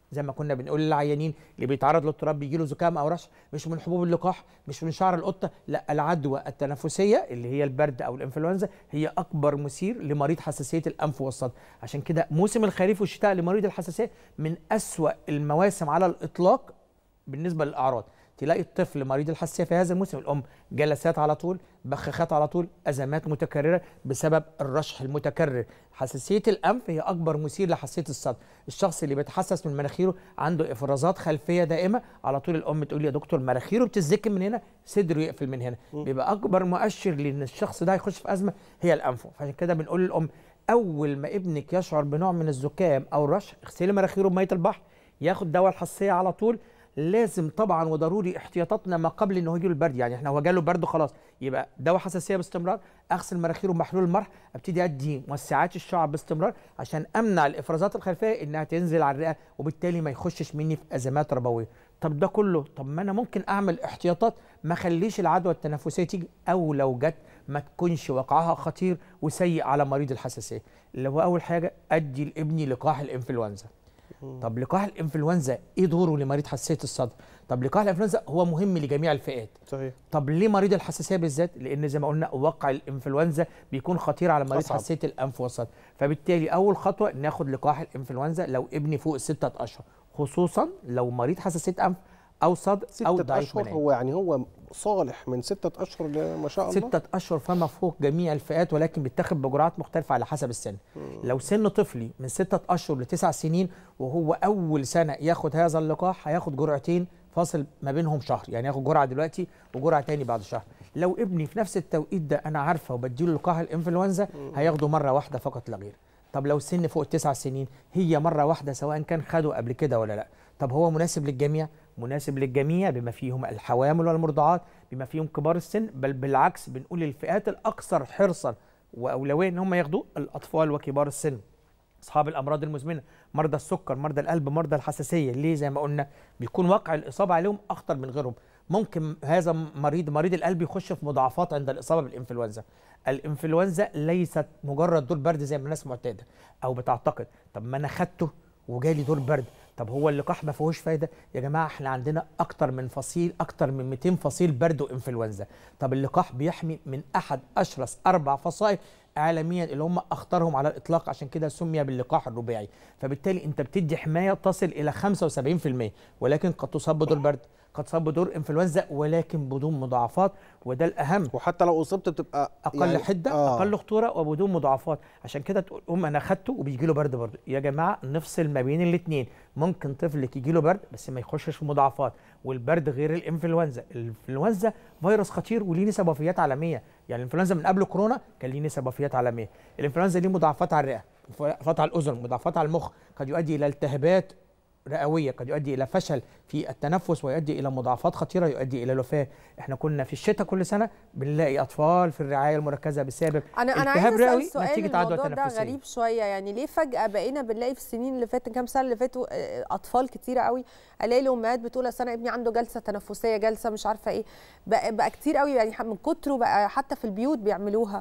Speaker 10: زي ما كنا بنقول للعيانين اللي بيتعرض للتراب بيجي له زكام او رشح، مش من حبوب اللقاح، مش من شعر القطه، لا، العدوى التنفسيه اللي هي البرد او الانفلونزا هي اكبر مثير لمريض حساسيه الانف والصدر. عشان كده موسم الخريف والشتاء لمريض الحساسيه من أسوأ المواسم على الاطلاق بالنسبه للاعراض. تلاقي الطفل مريض الحساسيه في هذا الموسم الام جلسات على طول، بخاخات على طول، ازمات متكرره بسبب الرشح المتكرر. حساسيه الانف هي اكبر مثير لحساسيه الصدر. الشخص اللي بيتحسس من مناخيره عنده افرازات خلفيه دائمه، على طول الام تقول لي يا دكتور مناخيره بتزكم من هنا، صدره يقفل من هنا. بيبقى اكبر مؤشر لان الشخص ده هيخش في ازمه هي الانف. فعشان كده بنقول للام اول ما ابنك يشعر بنوع من الزكام او الرشح اغسلي مناخيره بميه البحر، ياخد دواء الحساسيه على طول. لازم طبعا وضروري احتياطاتنا ما قبل انه يجي له البرد، يعني احنا هو جاله برد خلاص يبقى دواء حساسيه باستمرار، اغسل مناخيره بمحلول الملح، ابتدي ادي موسعات الشعب باستمرار عشان امنع الافرازات الخلفيه انها تنزل على الرئه وبالتالي ما يخشش مني في ازمات ربويه. طب ده كله، طب ما انا ممكن اعمل احتياطات ما اخليش العدوى التنفسيه تيجي، او لو جت ما تكونش وقعها خطير وسيء على مريض الحساسيه. اللي هو اول حاجه ادي لابني لقاح الانفلونزا. طب لقاح الانفلونزا ايه دوره لمريض حساسيه الصدر؟ طب لقاح الانفلونزا هو مهم لجميع الفئات.
Speaker 5: صحيح.
Speaker 10: طب ليه مريض الحساسيه بالذات؟ لان زي ما قلنا وقع الانفلونزا بيكون خطير على مريض حساسيه الانف والصدر، فبالتالي اول خطوه ناخد لقاح الانفلونزا لو ابني فوق ال6 اشهر، خصوصا لو مريض حساسيه انف او صدر او ضعيف مناعي.
Speaker 5: هو يعني هو صالح من 6 اشهر ما شاء الله.
Speaker 10: 6 اشهر فما فوق جميع الفئات، ولكن بيتاخد بجرعات مختلفه على حسب السن. لو سن طفلي من 6 اشهر ل9 سنين وهو اول سنه ياخد هذا اللقاح هياخد جرعتين فاصل ما بينهم شهر، يعني ياخد جرعه دلوقتي وجرعه تاني بعد شهر. لو ابني في نفس التوقيت ده انا عارفه وبديله لقاح الانفلونزا هياخده مره واحده فقط لا غير. طب لو السن فوق 9 سنين هي مره واحده سواء كان خده قبل كده ولا لا. طب هو مناسب للجميع؟ مناسب للجميع بما فيهم الحوامل والمرضعات، بما فيهم كبار السن، بل بالعكس بنقول الفئات الاكثر حرصا واولويه ان هم ياخدوه الاطفال وكبار السن، اصحاب الامراض المزمنه، مرضى السكر، مرضى القلب، مرضى الحساسيه. ليه؟ زي ما قلنا بيكون واقع الاصابه عليهم اخطر من غيرهم. ممكن هذا مريض القلب يخش في مضاعفات عند الاصابه بالانفلونزا. الانفلونزا ليست مجرد دور برد زي ما الناس معتاده او بتعتقد. طب ما انا خدته وجالي دور برد، طب هو اللقاح ما فيهوش فايده؟ يا جماعه احنا عندنا اكتر من 200 فصيل برد وانفلونزا. طب اللقاح بيحمي من احد اشرس 4 فصائل عالميا اللي هم اخطرهم على الاطلاق، عشان كده سمي باللقاح الرباعي. فبالتالي انت بتدي حمايه تصل الى 75%، ولكن قد تصاب بدور برد، قد تصاب بدور انفلونزا، ولكن بدون مضاعفات، وده الاهم.
Speaker 5: وحتى لو اصبت بتبقى
Speaker 10: اقل يعني حده اقل خطوره وبدون مضاعفات. عشان كده تقول انا خدته وبيجي له برد برضه. يا جماعه نفصل ما بين الاثنين. ممكن طفلك يجي له برد بس ما يخشش في مضاعفات، والبرد غير الانفلونزا. الانفلونزا فيروس خطير وليه نسب وفيات عالميه، يعني الانفلونزا من قبل كورونا كان ليه نسب وفيات عالميه. الانفلونزا ليه مضاعفات على الرئه، مضاعفات على الاذن، مضاعفات على المخ، قد يؤدي الى التهابات رئويه، قد يؤدي الى فشل في التنفس ويؤدي الى مضاعفات خطيره، يؤدي الى الوفاه. احنا كنا في الشتاء كل سنه بنلاقي اطفال في الرعايه المركزه بسبب التهاب رئوي نتيجه عدوى تنفسيه.
Speaker 4: الموضوع ده غريب شويه، يعني ليه فجاه بقينا بنلاقي في السنين اللي فاتت كام سنه اللي فاتوا اطفال كتيره قوي الاقي الامهات بتقول اصل انا ابني عنده جلسه تنفسيه، جلسه مش عارفه ايه، بقى كتير قوي، يعني من كتره بقى حتى في البيوت بيعملوها.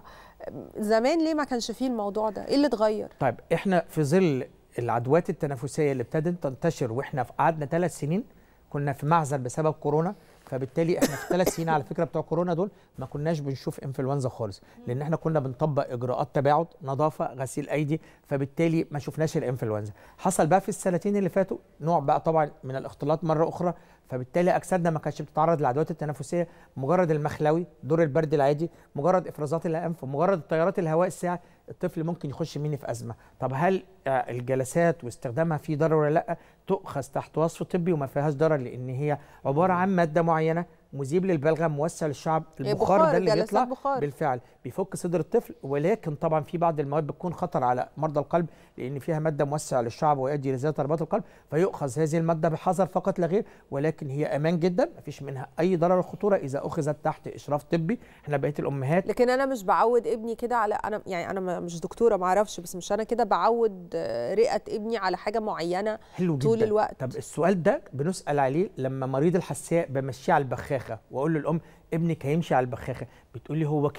Speaker 4: زمان ليه ما كانش فيه الموضوع ده؟ ايه اللي اتغير؟
Speaker 10: طيب احنا في ظل العدوات التنفسيه اللي ابتدت تنتشر واحنا قعدنا 3 سنين كنا في معزل بسبب كورونا، فبالتالي احنا في 3 سنين على فكره بتوع كورونا دول ما كناش بنشوف انفلونزا خالص، لان احنا كنا بنطبق اجراءات تباعد، نظافه، غسيل ايدي، فبالتالي ما شفناش الانفلونزا. حصل بقى في السنتين اللي فاتوا نوع بقى طبعا من الاختلاط مره اخرى، فبالتالي اجسادنا ما كانتش بتتعرض للعدوات التنفسيه. مجرد المخلوي، دور البرد العادي، مجرد افرازات الانف، مجرد تيارات الهواء الساعه، الطفل ممكن يخش مني في ازمه. طب هل الجلسات واستخدامها فيه ضرر ولا لا؟ تؤخذ تحت وصف طبي وما فيهاش ضرر، لان هي عباره عن ماده معينه مذيب للبلغم، موسع للشعب، البخار ده اللي بيطلع بالفعل بيفك صدر الطفل. ولكن طبعا في بعض المواد بتكون خطر على مرضى القلب لان فيها ماده موسع للشعب ويؤدي لزياده ضربات القلب، فيؤخذ هذه الماده بحذر فقط لا غير، ولكن هي امان جدا، ما فيش منها اي ضرر وخطوره اذا اخذت تحت اشراف طبي. احنا بقيه الامهات،
Speaker 4: لكن انا مش بعود ابني كده على، انا مش دكتوره ما اعرفش، بس مش انا كده بعود رئه ابني على حاجه معينه
Speaker 10: حلو
Speaker 4: طول
Speaker 10: جدا.
Speaker 4: الوقت.
Speaker 10: طب السؤال ده بنسال عليه لما مريض الحساسيه بمشيه على البخاخه واقول للام ابنك هيمشي على البخاخه، بتقول لي هو كده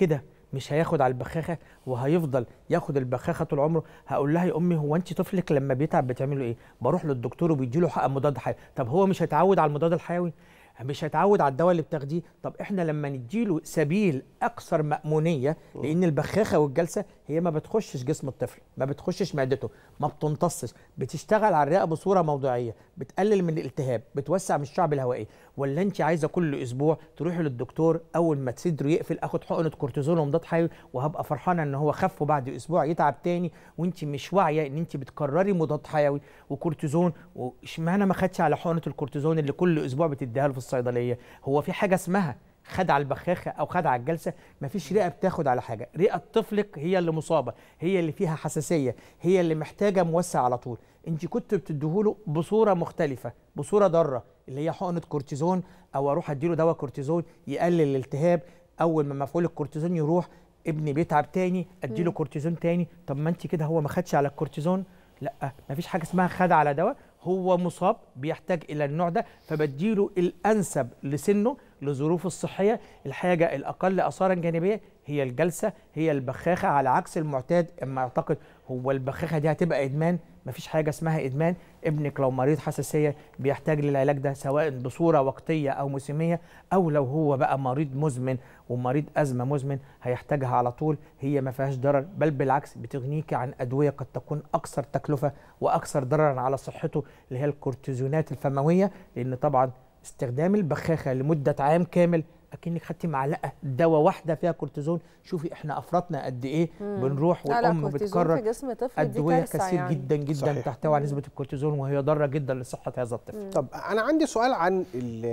Speaker 10: مش هياخد على البخاخه وهيفضل ياخد البخاخه طول عمره. هقول لها يا امي هو انت طفلك لما بيتعب بتعمله ايه؟ بروح للدكتور وبيديله حقن مضاد حيوي. طب هو مش هيتعود على المضاد الحيوي؟ مش هيتعود على الدواء اللي بتاخديه. طب احنا لما نديله سبيل اكثر مأمونيه، لان البخاخه والجلسه هي ما بتخشش جسم الطفل، ما بتخشش معدته، ما بتمتصش، بتشتغل على الرئه بصوره موضعيه، بتقلل من الالتهاب، بتوسع من الشعب الهوائي. ولا انت عايزه كل اسبوع تروحي للدكتور اول ما صدره يقفل اخد حقنه كورتيزون ومضاد حيوي وهبقى فرحانه ان هو خف، وبعد اسبوع يتعب تاني وانت مش واعيه ان انت بتكرري مضاد حيوي وكورتيزون. واشمعنى ما خدش على حقنه الكورتيزون اللي كل اسبوع بتديها له في الصيدليه؟ هو في حاجه اسمها خد على البخاخه او خد على الجلسه؟ مفيش رئه بتاخد على حاجه، رئه طفلك هي اللي مصابه، هي اللي فيها حساسيه، هي اللي محتاجه موسع على طول. انت كنت بتديهوله بصوره مختلفه، بصوره ضاره، اللي هي حقنه كورتيزون، او اروح اديله دواء كورتيزون يقلل الالتهاب. اول ما مفعول الكورتيزون يروح ابني بيتعب تاني اديله كورتيزون تاني. طب ما انت كده هو ما خدش على الكورتيزون. لا، مفيش حاجه اسمها خد على دواء، هو مصاب بيحتاج الى النوع ده فبديله الانسب لسنه لظروفه الصحيه. الحاجه الاقل اثارا جانبيه هي الجلسه، هي البخاخه، على عكس المعتاد. اما اعتقد هو البخاخه دي هتبقى ادمان، مفيش حاجه اسمها ادمان. ابنك لو مريض حساسيه بيحتاج للعلاج ده سواء بصوره وقتيه او موسميه، او لو هو بقى مريض مزمن ومريض ازمه مزمن هيحتاجها على طول. هي ما فيهاش ضرر، بل بالعكس بتغنيك عن ادويه قد تكون اكثر تكلفه واكثر ضررا على صحته، اللي هي الكورتيزونات الفمويه. لان طبعا استخدام البخاخه لمده عام كامل اكنك خدتي معلقه دواء واحده فيها كورتيزون. شوفي احنا افرطنا قد ايه بنروح والام بتكرر ادويه كثير يعني. جدا جدا صحيح. تحتوي على نسبه الكورتيزون وهي ضاره جدا لصحه هذا الطفل.
Speaker 5: طب انا عندي سؤال عن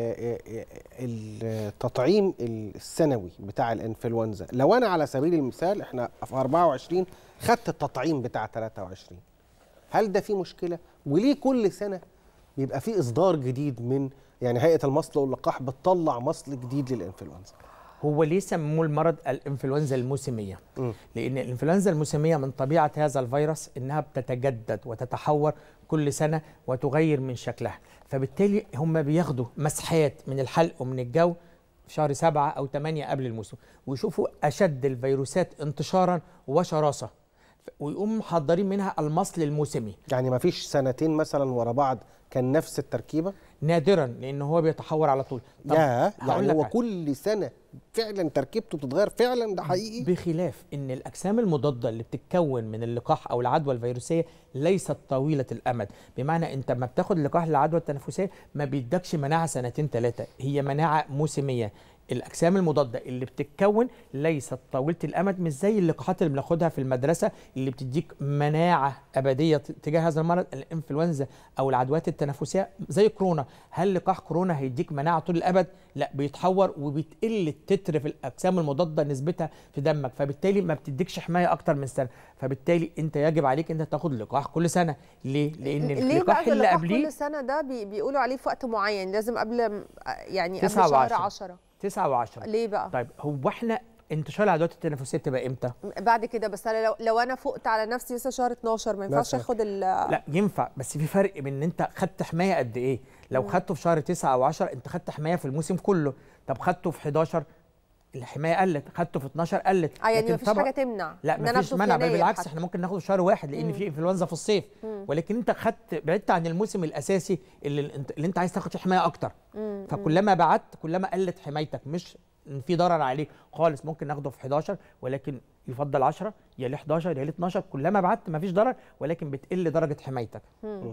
Speaker 5: التطعيم السنوي بتاع الانفلونزا. لو انا على سبيل المثال احنا في 24 خدت التطعيم بتاع 23، هل ده فيه مشكله؟ وليه كل سنه بيبقى فيه اصدار جديد من يعني هيئة المصل واللقاح بتطلع مصل جديد للإنفلونزا؟
Speaker 10: هو ليه سموه المرض الإنفلونزا الموسمية؟ لأن الإنفلونزا الموسمية من طبيعة هذا الفيروس إنها بتتجدد وتتحور كل سنة وتغير من شكلها، فبالتالي هم بياخدوا مسحات من الحلق ومن الجو في شهر 7 أو 8 قبل الموسم، ويشوفوا أشد الفيروسات انتشارا وشراسة ويقوموا محضرين منها المصل الموسمي.
Speaker 5: يعني ما فيش سنتين مثلا ورا بعض كان نفس التركيبه؟
Speaker 10: نادرا، لان هو بيتحور على طول.
Speaker 5: يعني هو كل سنه فعلا تركيبته بتتغير فعلا؟ ده حقيقي؟
Speaker 10: بخلاف ان الاجسام المضاده اللي بتتكون من اللقاح او العدوى الفيروسيه ليست طويله الامد، بمعنى انت لما بتاخد لقاح للعدوى التنفسيه ما بيدكش مناعه سنتين ثلاثه، هي مناعه موسميه. الاجسام المضاده اللي بتتكون ليست طويله الامد، مش زي اللقاحات اللي بناخدها في المدرسه اللي بتديك مناعه ابديه تجاه هذا المرض. الانفلونزا او العدوات التنفسيه زي كورونا، هل لقاح كورونا هيديك مناعه طول الابد؟ لا، بيتحور وبتقل التتر في الاجسام المضاده نسبتها في دمك، فبالتالي ما بتديكش حمايه اكتر من سنه. فبالتالي انت يجب عليك انت تاخد لقاح كل سنه. ليه؟ لان اللقاح اللي قبليه
Speaker 4: كل سنه ده بيقولوا عليه في وقت معين، لازم قبل يعني قبل
Speaker 10: 9
Speaker 4: شهر 10
Speaker 10: 9 و10.
Speaker 4: ليه بقى؟
Speaker 10: طيب هو احنا انتشار العدوات التنفسيه بتبقى امتى؟
Speaker 4: بعد كده. بس انا لو انا فقت على نفسي لسه شهر 12 ما ينفعش اخد
Speaker 10: لا ينفع، بس في فرق بين ان انت خدت حمايه قد ايه. لو خدته في شهر 9 او 10 انت خدت حمايه في الموسم كله. طب خدته في 11 الحمايه قلت، خدته في 12 قلت.
Speaker 4: يعني مفيش حاجه تمنع.
Speaker 10: لا مفيش منع، بل بالعكس احنا ممكن ناخده في شهر 1 لان في انفلونزا في الصيف. ولكن انت بعدت عن الموسم الاساسي اللي انت عايز تاخد فيه حمايه اكتر. فكلما بعدت كلما قلت حمايتك، مش في ضرر عليك خالص. ممكن ناخده في 11 ولكن يفضل 10 يا ل 11 يا ل 12. كلما بعدت مفيش ضرر ولكن بتقل درجه حمايتك.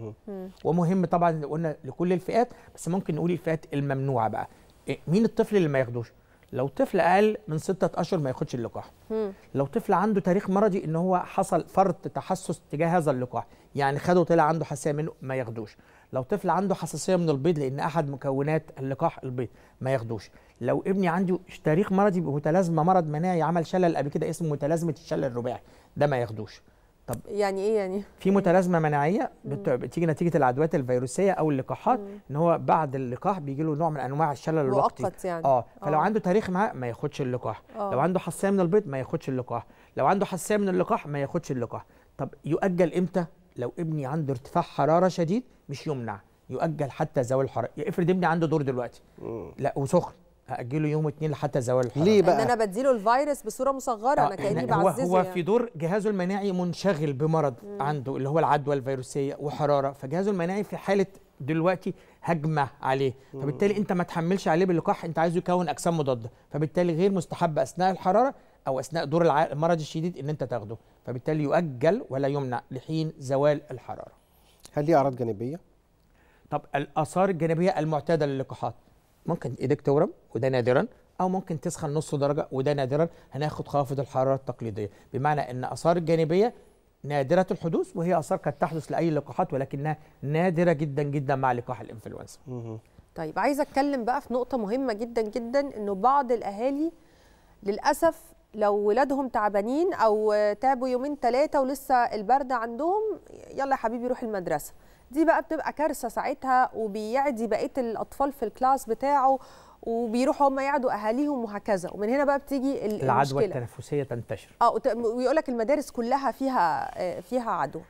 Speaker 10: ومهم طبعا قلنا لكل الفئات، بس ممكن نقول الفئات الممنوعه بقى. مين الطفل اللي ما ياخدوش؟ لو طفل اقل من 6 اشهر ما ياخدش اللقاح. لو طفل عنده تاريخ مرضي ان هو حصل فرط تحسس تجاه هذا اللقاح، يعني خده طلع عنده حساسيه منه، ما ياخدوش. لو طفل عنده حساسيه من البيض لان احد مكونات اللقاح البيض، ما ياخدوش. لو ابني عنده تاريخ مرضي بمتلازمه مرض مناعي عمل شلل قبل كده اسمه متلازمه الشلل الرباعي، ده ما ياخدوش. طب
Speaker 4: يعني ايه يعني؟
Speaker 10: في متلازمه مناعيه بتيجي نتيجه العدوات الفيروسيه او اللقاحات، ان هو بعد اللقاح بيجي له نوع من انواع الشلل الوقتي
Speaker 4: مؤقت يعني.
Speaker 10: فلو عنده تاريخ معاه ما ياخدش اللقاح. لو عنده حساسيه من البيض ما ياخدش اللقاح. لو عنده حساسيه من اللقاح ما ياخدش اللقاح. طب يؤجل امتى؟ لو ابني عنده ارتفاع حراره شديد مش يمنع، يؤجل حتى زوال الحراره. افرض ابني عنده دور دلوقتي لا وسخن، هاجله يوم 2 لحتى زوال الحراره.
Speaker 5: ليه بقى؟
Speaker 4: ان انا بديله الفيروس بصوره مصغره، انا كاني بعززه.
Speaker 10: هو
Speaker 4: يعني
Speaker 10: في دور جهازه المناعي منشغل بمرض عنده اللي هو العدوى الفيروسيه وحراره، فجهازه المناعي في حاله دلوقتي هجمه عليه، فبالتالي انت ما تحملش عليه باللقاح، انت عايزه يكون اجسام مضاده، فبالتالي غير مستحب اثناء الحراره او اثناء دور المرض الشديد ان انت تاخده، فبالتالي يؤجل ولا يمنع لحين زوال الحراره.
Speaker 5: هل ليه اعراض جانبيه؟
Speaker 10: طب الاثار الجانبيه المعتاده للقاحات ممكن ايديك تورم وده نادرا، او ممكن تسخن نص درجه وده نادرا، هناخد خافض الحراره التقليديه، بمعنى ان اثار الجانبيه نادره الحدوث، وهي اثار قد تحدث لاي لقاحات ولكنها نادره جدا جدا مع لقاح الانفلونزا.
Speaker 4: طيب عايزه اتكلم بقى في نقطه مهمه جدا جدا، انه بعض الاهالي للاسف لو ولادهم تعبانين او تعبوا يومين 3 ولسه البرد عندهم، يلا يا حبيبي روح المدرسه. دي بقى بتبقى كارثه ساعتها، وبيعدي بقيه الاطفال في الكلاس بتاعه، وبيروحوا هم يعدوا اهاليهم وهكذا، ومن هنا بقى بتيجي
Speaker 10: العدوى التنفسيه تنتشر.
Speaker 4: ويقول لك المدارس كلها فيها عدوى.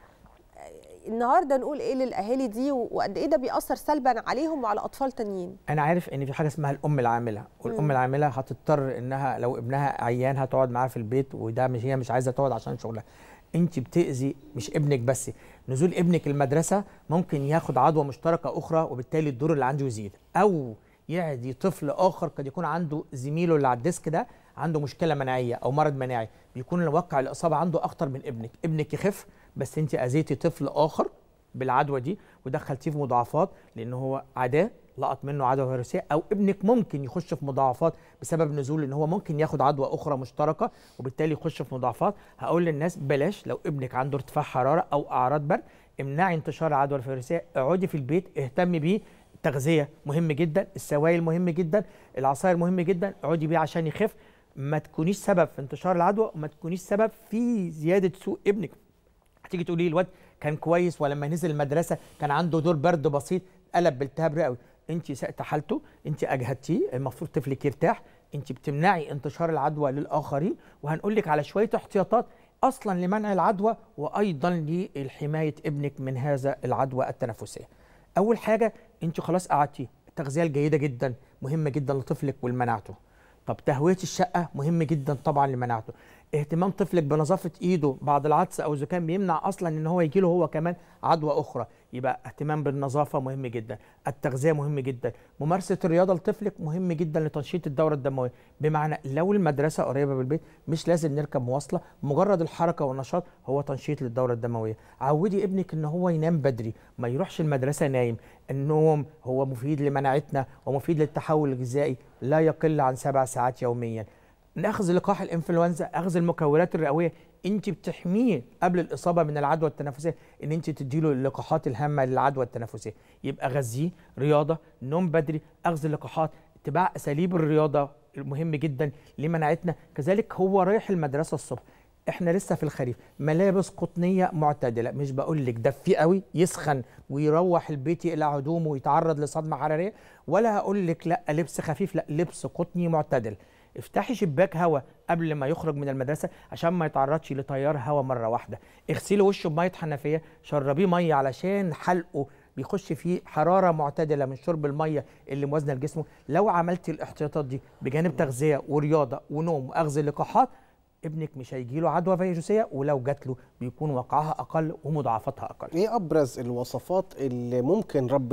Speaker 4: النهارده نقول ايه للاهالي دي، وقد ايه ده بيأثر سلبا عليهم وعلى اطفال تانيين؟
Speaker 10: انا عارف ان في حاجه اسمها الام العامله، والام العامله هتضطر انها لو ابنها عيان هتقعد معاه في البيت، وده هي مش عايزه تقعد عشان شغلها. انت بتأذي مش ابنك بس، نزول ابنك المدرسه ممكن ياخد عدوى مشتركه اخرى، وبالتالي الدور اللي عنده يزيد، او يعدي طفل اخر قد يكون عنده زميله اللي على الديسك ده عنده مشكله مناعيه او مرض مناعي، بيكون واقع الاصابه عنده اخطر من ابنك، ابنك يخف بس انت اذيتي طفل اخر بالعدوى دي ودخلتيه في مضاعفات لان هو عداه لقط منه عدوى فيروسيه، او ابنك ممكن يخش في مضاعفات بسبب نزول ان هو ممكن ياخد عدوى اخرى مشتركه وبالتالي يخش في مضاعفات. هقول للناس بلاش، لو ابنك عنده ارتفاع حراره او اعراض برد امنعي انتشار العدوى الفيروسيه، اقعدي في البيت، اهتمي بيه، التغذيه مهم جدا، السوائل مهم جدا، العصاير مهم جدا، اقعدي بيه عشان يخف، ما تكونيش سبب في انتشار العدوى وما تكونيش سبب في زياده سوء ابنك. هتيجي تقولي الواد كان كويس ولما نزل المدرسه كان عنده دور برد بسيط قلب بالتهاب رئوي، انت سأت حالته، انت اجهدتيه، المفروض طفلك يرتاح، انت بتمنعي انتشار العدوى للاخرين، وهنقول لك على شويه احتياطات اصلا لمنع العدوى وايضا لحمايه ابنك من هذا العدوى التنفسيه. اول حاجه انت خلاص قعدتيه، التغذيه الجيده جدا مهمه جدا لطفلك ولمناعته. طب تهويه الشقه مهم جدا طبعا لمناعته. اهتمام طفلك بنظافه ايده بعد العطس او زكام بيمنع اصلا ان هو يجيله هو كمان عدوى اخرى، يبقى اهتمام بالنظافه مهم جدا، التغذيه مهم جدا، ممارسه الرياضه لطفلك مهم جدا لتنشيط الدوره الدمويه، بمعنى لو المدرسه قريبه من البيت مش لازم نركب مواصله، مجرد الحركه والنشاط هو تنشيط للدوره الدمويه. عودي ابنك ان هو ينام بدري، ما يروحش المدرسه نايم، النوم هو مفيد لمناعتنا ومفيد للتحول الغذائي، لا يقل عن 7 ساعات يوميا. اخذ لقاح الانفلونزا، اخذ المكورات الرئويه، انت بتحميه قبل الاصابه من العدوى التنفسيه ان انت تديله اللقاحات الهامه للعدوى التنفسيه، يبقى غذيه، رياضه، نوم بدري، اخذ اللقاحات، اتباع اساليب الرياضه مهم جدا لمناعتنا. كذلك هو رايح المدرسه الصبح، احنا لسه في الخريف، ملابس قطنيه معتدله، مش بقول لك دفيه قوي يسخن ويروح البيت يقلع هدومه ويتعرض لصدمه حراريه، ولا هقول لك لا لبس خفيف، لا لبس قطني معتدل. افتحي شباك هواء قبل ما يخرج من المدرسه عشان ما يتعرضش لتيار هواء مره واحده، اغسلي وشه بميه حنفيه، شربيه ميه علشان حلقه بيخش فيه حراره معتدله من شرب الميه اللي موازنه لجسمه. لو عملتي الاحتياطات دي بجانب تغذيه ورياضه ونوم واخذ اللقاحات، ابنك مش هيجيله عدوى فيروسيه، ولو جات له بيكون وقعها اقل ومضاعفتها اقل.
Speaker 5: ايه ابرز الوصفات اللي ممكن ربة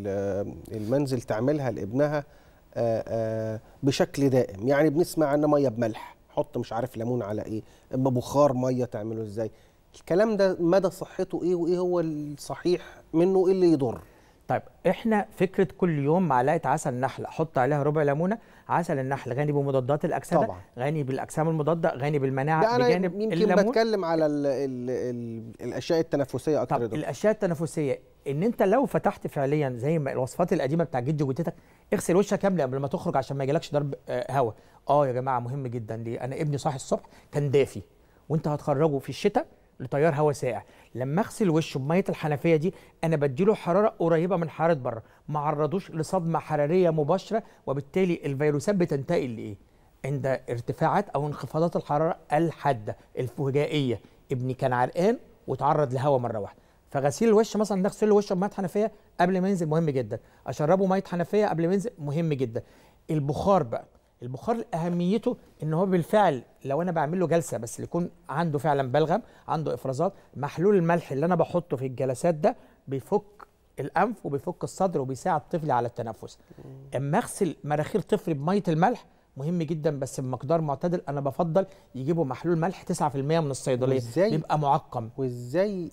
Speaker 5: المنزل تعملها لابنها بشكل دائم؟ يعني بنسمع ان ميه بملح، حط مش عارف ليمون على ايه، اما بخار ميه تعمله ازاي؟ الكلام ده مدى صحته ايه، وايه هو الصحيح منه، ايه اللي يضر؟
Speaker 10: طيب احنا فكره كل يوم معلقه عسل نحل احط عليها ربع ليمونه، عسل النحل غني بمضادات الاكسده،
Speaker 5: طبعا
Speaker 10: غني بالاجسام المضاده، غني بالمناعه بجانب
Speaker 5: يمكن
Speaker 10: الليمون.
Speaker 5: بتكلم على الاشياء التنفسيه اكتر.
Speaker 10: طب الاشياء التنفسيه ان انت لو فتحت فعليا زي ما الوصفات القديمه بتاع جدي وجدتك، اغسل وشك كامل قبل ما تخرج عشان ما يجيلكش ضرب هواء. يا جماعه مهم جدا، ليه؟ انا ابني صاحي الصبح كان دافي وانت هتخرجه في الشتاء لتيار هواء ساقع، لما اغسل وشه بميه الحنفيه دي انا بديله حراره قريبه من حراره بره، ما عرضوش لصدمه حراريه مباشره، وبالتالي الفيروسات بتنتقل لايه؟ عند ارتفاعات او انخفاضات الحراره الحاده الفجائيه. ابني كان عرقان وتعرض لهواء مره واحده، فغسيل الوش مثلا نغسل له وشه بميه حنفيه قبل ما ينزل مهم جدا، اشربه ميه حنفيه قبل ما ينزل مهم جدا. البخار بقى، البخار اهميته ان هو بالفعل لو انا بعمل له جلسه بس اللي يكون عنده فعلا بلغم، عنده افرازات، محلول الملح اللي انا بحطه في الجلسات ده بيفك الانف وبيفك الصدر وبيساعد طفلي على التنفس. اما اغسل مناخير طفلي بميه الملح مهم جدا بس بمقدار معتدل. انا بفضل يجيبوا محلول ملح 9% من الصيدليه بيبقى معقم.
Speaker 5: وازاي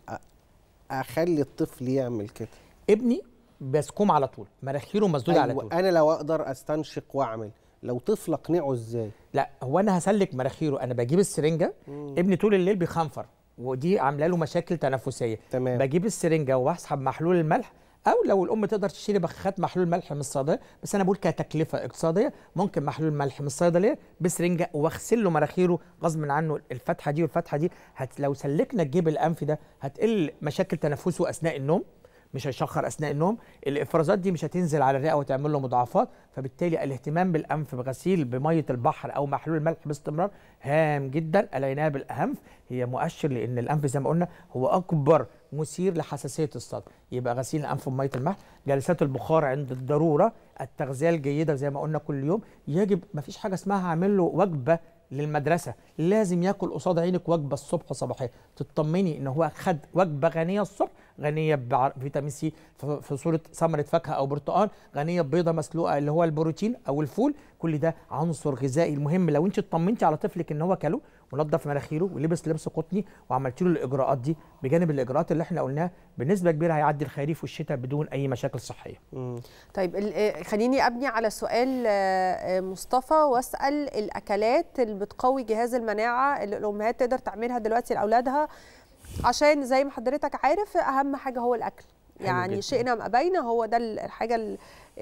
Speaker 5: اخلي الطفل يعمل كده؟
Speaker 10: ابني بسكوم على طول، مناخيره مسدوده على طول.
Speaker 5: انا لو اقدر استنشق واعمل، لو طفل اقنعه ازاي؟
Speaker 10: لا هو انا هسلك مناخيره، انا بجيب السرنجه. ابني طول الليل بيخنفر ودي عامله له مشاكل تنفسيه.
Speaker 5: تمام.
Speaker 10: بجيب السرنجه واسحب محلول الملح، او لو الام تقدر تشتري بخاخات محلول ملح من الصيدليه، بس انا بقول كتكلفه اقتصاديه ممكن محلول ملح من الصيدليه بسرنجه واغسل له مناخيره غصب عنه الفتحه دي والفتحه دي. لو سلكنا الجيب الانفي ده هتقل مشاكل تنفسه اثناء النوم، مش هيشخر اثناء النوم، الافرازات دي مش هتنزل على الرئه وتعمل له مضاعفات. فبالتالي الاهتمام بالانف بغسيل بميه البحر او محلول الملح باستمرار هام جدا. العنايه بالانف هي مؤشر لان الانف زي ما قلنا هو اكبر مثير لحساسيه الصدر. يبقى غسيل الانف بميه الملح، جلسات البخار عند الضروره، التغذيه الجيده زي ما قلنا كل يوم. يجب ما فيش حاجه اسمها هعمل له وجبه للمدرسه، لازم ياكل قصاد عينك وجبه الصبح صباحيه تطمني ان هو خد وجبه غنيه الصبح، غنيه بفيتامين سي في صوره ثمره فاكهه او برتقال، غنيه ببيضه مسلوقه اللي هو البروتين او الفول. كل ده عنصر غذائي المهم. لو انت اطمنتي على طفلك ان هو كله ونظف مناخيره ولبس لبس قطني وعملت له الاجراءات دي بجانب الاجراءات اللي احنا قلناها، بنسبه كبيره هيعدي الخريف والشتاء بدون اي مشاكل صحيه.
Speaker 4: طيب خليني ابني على سؤال مصطفى واسال الاكلات اللي بتقوي جهاز المناعه اللي الامهات تقدر تعملها دلوقتي لاولادها، عشان زي ما حضرتك عارف اهم حاجه هو الاكل. يعني شئنا ام ابينا هو ده الحاجه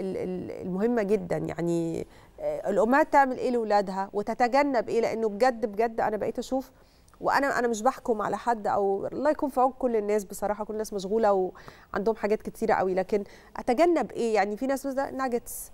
Speaker 4: المهمه جدا. يعني الامهات تعمل ايه لاولادها وتتجنب ايه، لانه بجد انا بقيت اشوف، وانا مش بحكم على حد او الله يكون في عون كل الناس بصراحه، كل الناس مشغوله وعندهم حاجات كتيره قوي، لكن اتجنب ايه؟ يعني في ناس بس ناجتس،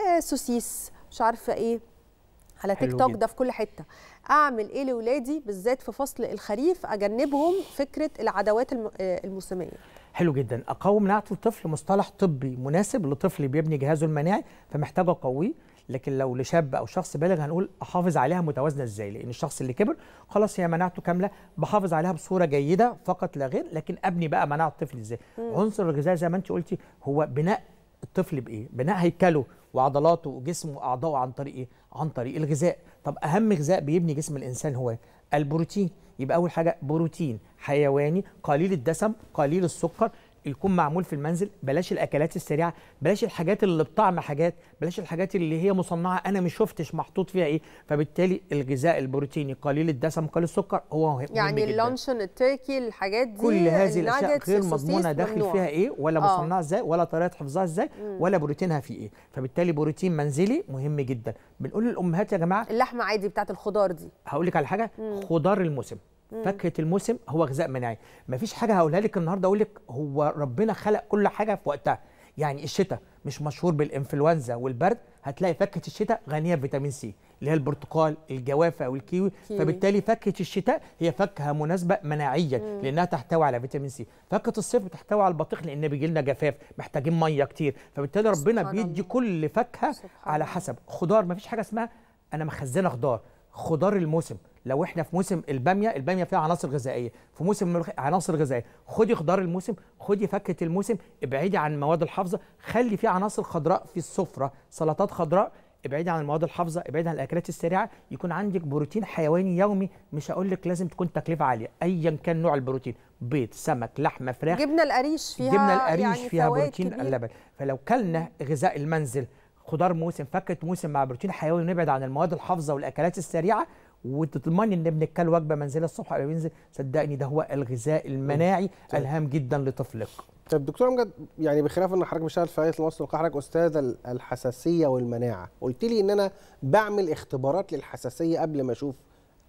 Speaker 4: سوسيس، مش عارفه ايه على تيك توك ده في كل حته. اعمل ايه لاولادي بالذات في فصل الخريف اجنبهم فكره العدوات الموسميه؟
Speaker 10: حلو جدا. اقوي مناعه الطفل مصطلح طبي مناسب لطفل بيبني جهازه المناعي فمحتاج اقويه، لكن لو لشاب او شخص بالغ هنقول احافظ عليها متوازنه ازاي؟ لان الشخص اللي كبر خلاص هي مناعته كامله، بحافظ عليها بصوره جيده فقط لا غير، لكن ابني بقى مناعه الطفل ازاي؟ عنصر الغذاء زي ما انت قلتي هو بناء الطفل بايه؟ بناء هيكله وعضلاته وجسمه واعضائه عن طريق ايه؟ عن طريق الغذاء. طب اهم غذاء بيبني جسم الانسان هو البروتين. يبقى اول حاجه بروتين حيواني قليل الدسم قليل السكر، يكون معمول في المنزل. بلاش الاكلات السريعه، بلاش الحاجات اللي بطعم حاجات، بلاش الحاجات اللي هي مصنعه انا مش شفتش محطوط فيها ايه. فبالتالي الغذاء البروتيني قليل الدسم قليل السكر هو مهم
Speaker 4: يعني اللانشون التركي الحاجات دي
Speaker 10: كل هذه الاشياء غير مضمونه داخل فيها ايه ولا مصنعه ازاي ولا طريقه حفظها ازاي ولا بروتينها فيه ايه. فبالتالي بروتين منزلي مهم جدا. بنقول للامهات يا جماعه
Speaker 4: اللحمه عادي بتاعت الخضار دي،
Speaker 10: هقول لك على حاجه، خضار الموسم فاكهه الموسم هو غذاء مناعي. مفيش حاجه هقولها لك النهارده اقول لك هو ربنا خلق كل حاجه في وقتها. يعني الشتاء مش مشهور بالانفلونزا والبرد، هتلاقي فاكهه الشتاء غنيه بفيتامين سي اللي هي البرتقال الجوافه والكيوي. فبالتالي فاكهه الشتاء هي فاكهه مناسبه مناعيا لانها تحتوي على فيتامين سي. فاكهه الصيف بتحتوي على البطيخ لان بيجي لنا جفاف محتاجين ميه كتير. فبالتالي ربنا بيدي كل فاكهه على حسب. خضار مفيش حاجه اسمها انا مخزنه خضار. خضار الموسم، لو احنا في موسم الباميه فيها عناصر غذائيه، في موسم عناصر غذائيه، خدي خضار الموسم، خدي فاكهه الموسم، ابعدي عن المواد الحافظه، خلي في عناصر خضراء في السفره، سلطات خضراء، ابعدي عن المواد الحافظه، ابعدي عن الاكلات السريعه، يكون عندك بروتين حيواني يومي. مش هقول لك لازم تكون تكلفه عاليه، ايا كان نوع البروتين، بيض، سمك، لحمه، فراخ.
Speaker 4: جبنه القريش فيها
Speaker 10: يعني فيها بروتين كبير. اللبن. فلو كلنا غذاء المنزل خضار موسم فاكهه موسم مع بروتين حيواني ونبعد عن المواد الحافظه والاكلات السريعه وتضمني ان ابنك كل وجبه منزله الصبح قبل ما ينزل، صدقني ده هو الغذاء المناعي الهام جدا لطفلك.
Speaker 5: طيب دكتور امجد، يعني بخلاف ان حضرتك بتشتغل في هيئه المواصل والقاء، حضرتك استاذ الحساسيه والمناعه، قلت لي ان انا بعمل اختبارات للحساسيه قبل ما اشوف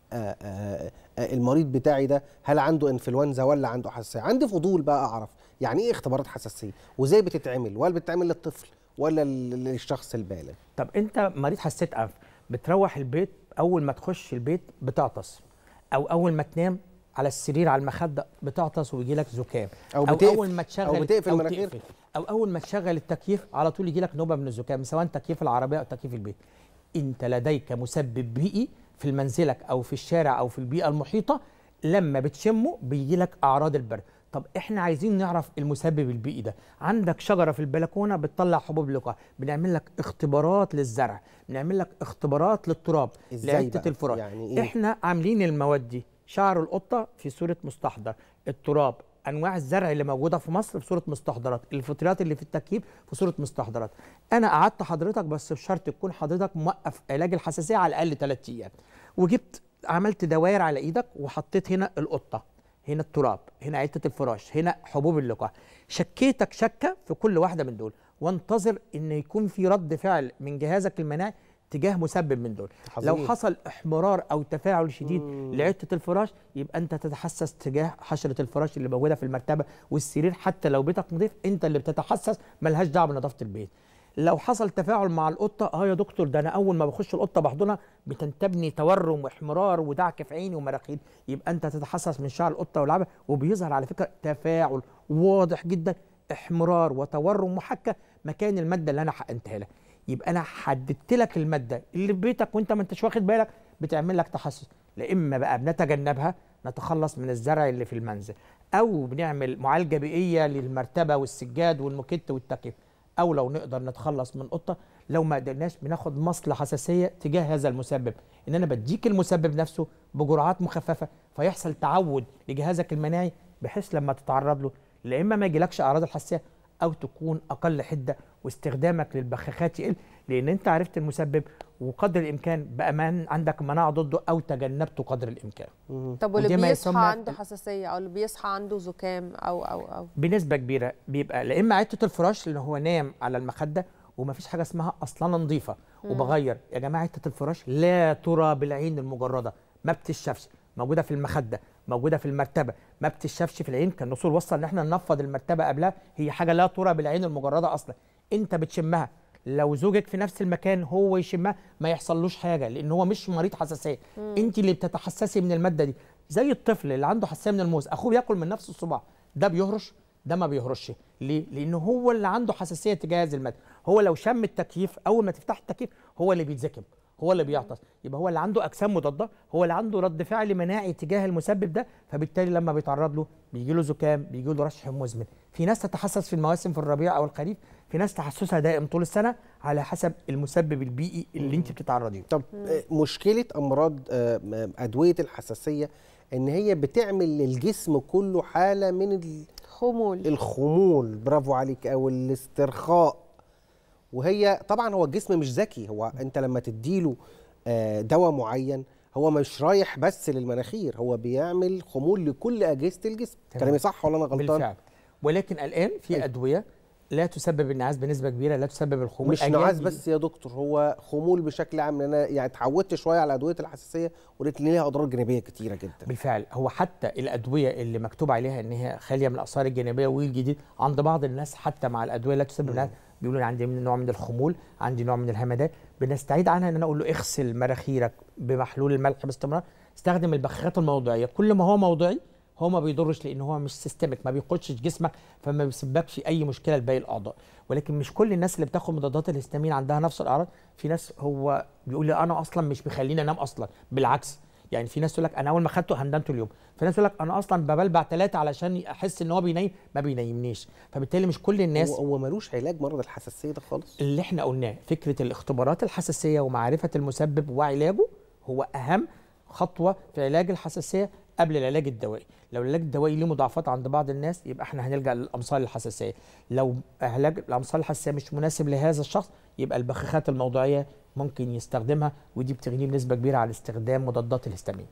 Speaker 5: المريض بتاعي ده هل عنده انفلونزا ولا عنده حساسيه. عندي فضول بقى اعرف يعني ايه اختبارات حساسيه وازاي بتتعمل، وهل بتتعمل للطفل ولا للشخص البالغ؟
Speaker 10: طب انت مريض حساسيه انف، بتروح البيت اول ما تخش البيت بتعطس، او اول ما تنام على السرير على المخده بتعطس ويجي لك زكام،
Speaker 5: او
Speaker 10: اول ما تشغل
Speaker 5: او بتقفل مناخير،
Speaker 10: او اول ما تشغل التكييف على طول يجي لك نوبه من الزكام، سواء تكييف العربيه او تكييف البيت. انت لديك مسبب بيئي في منزلك او في الشارع او في البيئه المحيطه، لما بتشمه بيجي لك اعراض البرد. طب احنا عايزين نعرف المسبب البيئي ده. عندك شجره في البلكونه بتطلع حبوب لقاح، بنعمل لك اختبارات للزرع، بنعمل لك اختبارات للتراب، لعده الفراش. يعني إيه؟ احنا عاملين المواد دي، شعر القطه في صوره مستحضر، التراب، انواع الزرع اللي موجوده في مصر في صوره مستحضرات، الفطريات اللي في التكييف في صوره مستحضرات. انا قعدت حضرتك بس بشرط تكون حضرتك موقف علاج الحساسيه على الاقل 3 ايام، وجبت عملت دوائر على ايدك وحطيت هنا القطه، هنا التراب، هنا عده الفراش، هنا حبوب اللقاح، شكيتك شكه في كل واحده من دول، وانتظر ان يكون في رد فعل من جهازك المناعي تجاه مسبب من دول. لو حصل احمرار او تفاعل شديد لعده الفراش، يبقى انت تتحسس تجاه حشره الفراش اللي موجوده في المرتبه والسرير. حتى لو بيتك نظيف انت اللي بتتحسس، ملهاش دعوه بنظافه البيت. لو حصل تفاعل مع القطه، يا دكتور ده انا اول ما بخش القطه بحضنها بتنتابني تورم واحمرار ودعك في عيني ومراخير، يبقى انت تتحسس من شعر القطه ولعبها. وبيظهر على فكره تفاعل واضح جدا، احمرار وتورم محكى مكان الماده اللي انا حقنتها لك. يبقى انا حددت لك الماده اللي في بيتك وانت ما انتش واخد بالك بتعمل لك تحسس. لا اما بقى بنتجنبها، نتخلص من الزرع اللي في المنزل، او بنعمل معالجه بيئيه للمرتبه والسجاد والموكيت والتكييف، او لو نقدر نتخلص من قطه. لو ما قدرناش بناخد مصل حساسيه تجاه هذا المسبب، ان انا بديك المسبب نفسه بجرعات مخففه، فيحصل تعود لجهازك المناعي بحيث لما تتعرض له لا اما ما يجيلكش اعراض الحساسيه، او تكون اقل حده واستخدامك للبخاخات يقل، لان انت عرفت المسبب وقدر الامكان بامان عندك مناعه ضده او تجنبته قدر الامكان.
Speaker 4: طب واللي بيصحى عنده حساسيه او اللي بيصحى عنده زكام او
Speaker 10: بنسبه كبيره بيبقى لا اما عده الفراش اللي هو نام على المخده ومفيش حاجه اسمها اصلا نظيفه وبغير. يا جماعه عده الفراش لا ترى بالعين المجرده، ما بتشافش، موجوده في المخده، موجوده في المرتبه، ما بتشافش في العين. كان الرسول وصل ان احنا ننفض المرتبه قبلها، هي حاجه لا ترى بالعين المجرده اصلا، انت بتشمها. لو زوجك في نفس المكان هو يشمها ما يحصلوش حاجه، لان هو مش مريض حساسيه. انت اللي بتتحسسي من الماده دي. زي الطفل اللي عنده حساسيه من الموز، اخوه بياكل من نفس الصباع، ده بيهرش ده ما بيهرش. ليه؟ لانه هو اللي عنده حساسيه تجاه هذه الماده. هو لو شم التكييف، اول ما تفتح التكييف هو اللي بيتزكم، هو اللي بيعطس، يبقى هو اللي عنده اجسام مضاده، هو اللي عنده رد فعل مناعي تجاه المسبب ده، فبالتالي لما بيتعرض له بيجي له زكام، بيجي له رشح مزمن. في ناس تتحسس في المواسم في الربيع او الخريف، في ناس تحسسها دائم طول السنه على حسب المسبب البيئي اللي انت بتتعرضي له.
Speaker 5: طب مشكله امراض ادويه الحساسيه ان هي بتعمل للجسم كله حاله من الخمول، برافو عليك، او الاسترخاء. وهي طبعا هو الجسم مش ذكي، هو انت لما تديله دواء معين هو مش رايح بس للمناخير، هو بيعمل خمول لكل اجهزه الجسم. كلامي صح ولا انا غلطان؟
Speaker 10: بالفعل. ولكن الان في ادويه لا تسبب النعاس بنسبه كبيره، لا تسبب الخمول.
Speaker 5: مش نعاس بس يا دكتور، هو خمول بشكل عام. انا يعني اتعودت شويه على ادويه الحساسيه ولقيت ان ليها اضرار جانبيه كتيره جدا.
Speaker 10: بالفعل. هو حتى الادويه اللي مكتوب عليها ان هي خاليه من الاثار الجانبيه والجديد، عند بعض الناس حتى مع الادويه لا تسبب النعاس بيقولوا لي عندي نوع من الخمول، عندي نوع من الهمدان. بنستعيد عنها ان انا اقول له اغسل مناخيرك بمحلول الملح باستمرار، استخدم البخاخات الموضعيه. كل ما هو موضعي هو ما بيضرش، لان هو مش سيستميك، ما بيخشش جسمك، فما بيسببش اي مشكله لباقي الاعضاء. ولكن مش كل الناس اللي بتاخد مضادات الهستامين عندها نفس الاعراض. في ناس هو بيقول لي انا اصلا مش بيخليني انام اصلا، بالعكس. يعني في ناس تقول لك انا اول ما خدته همدمته اليوم، في ناس تقول لك انا اصلا ببلبع 3 علشان احس ان هو بينيم، ما بينيمنيش. فبالتالي مش كل الناس.
Speaker 5: هو ملوش علاج مرض الحساسيه ده خالص.
Speaker 10: اللي احنا قلناه فكره الاختبارات الحساسيه ومعرفه المسبب وعلاجه هو اهم خطوه في علاج الحساسيه قبل العلاج الدوائي. لو العلاج الدوائي ليه مضاعفات عند بعض الناس يبقى احنا هنلجا للامصال الحساسيه. لو علاج الامصال الحساسيه مش مناسب لهذا الشخص يبقى البخاخات الموضعيه ممكن يستخدمها، ودي بتغنيه بنسبه كبيره على استخدام مضادات الهستامين.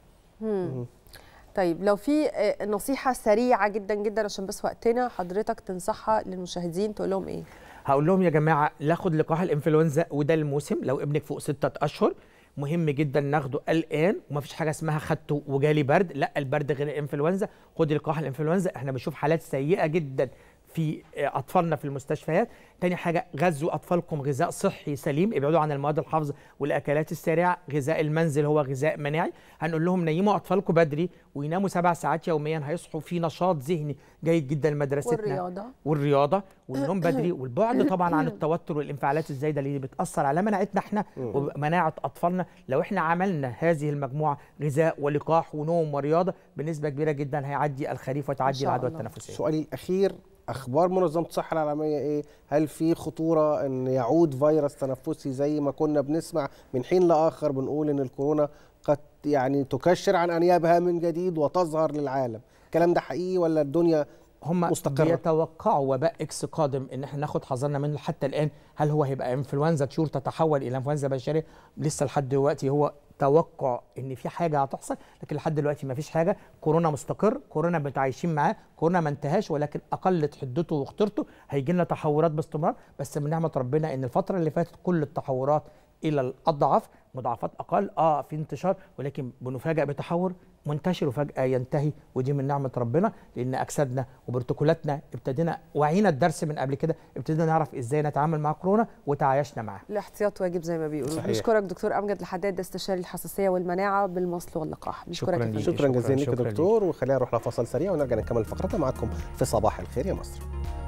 Speaker 4: طيب لو في نصيحه سريعه جدا جدا عشان بس وقتنا حضرتك تنصحها للمشاهدين تقول لهم ايه؟
Speaker 10: هقول لهم يا جماعه ناخد لقاح الانفلونزا وده الموسم. لو ابنك فوق 6 أشهر مهم جدا ناخده الان، ومفيش حاجه اسمها خدته وجالي برد، لا البرد غير الانفلونزا. خد لقاح الانفلونزا. احنا بنشوف حالات سيئه جدا في اطفالنا في المستشفيات. تاني حاجه غذوا اطفالكم غذاء صحي سليم، ابعدوا عن المواد الحافظه والاكلات السريعه. غذاء المنزل هو غذاء مناعي. هنقول لهم نيموا اطفالكم بدري ويناموا 7 ساعات يوميا، هيصحوا في نشاط ذهني جيد جدا لمدرستنا والرياضه والنوم بدري، والبعد طبعا عن التوتر والانفعالات الزايده اللي بتاثر على مناعتنا احنا ومناعه اطفالنا. لو احنا عملنا هذه المجموعه غذاء ولقاح ونوم ورياضه بنسبه كبيره جدا هيعدي الخريف وتعدي العدوى التنفسيه.
Speaker 5: سؤالي الاخير، اخبار منظمه الصحه العالميه ايه؟ هل في خطوره ان يعود فيروس تنفسي زي ما كنا بنسمع من حين لاخر بنقول ان الكورونا قد يعني تكشر عن انيابها من جديد وتظهر للعالم؟ الكلام ده حقيقي ولا الدنيا هم مستقرة؟
Speaker 10: بيتوقعوا وباء اكس قادم ان احنا ناخد حذرنا منه. حتى الان هل هو هيبقى انفلونزا طيور تتحول الى انفلونزا بشريه؟ لسه لحد دلوقتي هو توقع ان في حاجه هتحصل، لكن لحد دلوقتي ما فيش حاجه. كورونا مستقر، كورونا متعايشين معاه، كورونا ما انتهاش ولكن اقلت حدته وخطورته. هيجي لنا تحورات باستمرار، بس من نعمه ربنا ان الفتره اللي فاتت كل التحورات الى الاضعف، مضاعفات اقل في انتشار، ولكن بنفاجئ بتحور منتشر وفجاه ينتهي، ودي من نعمه ربنا لان اجسادنا وبروتوكولاتنا ابتدينا وعينا الدرس من قبل كده، ابتدينا نعرف ازاي نتعامل مع كورونا وتعايشنا معاها.
Speaker 4: الاحتياط واجب زي ما بيقولوا. بشكرك دكتور امجد الحداد، استشاري الحساسيه والمناعه بالمصل واللقاح.
Speaker 5: شكرا جزيلا لك يا دكتور، وخلينا نروح لفاصل سريع ونرجع نكمل فقرتنا معكم في صباح الخير يا مصر.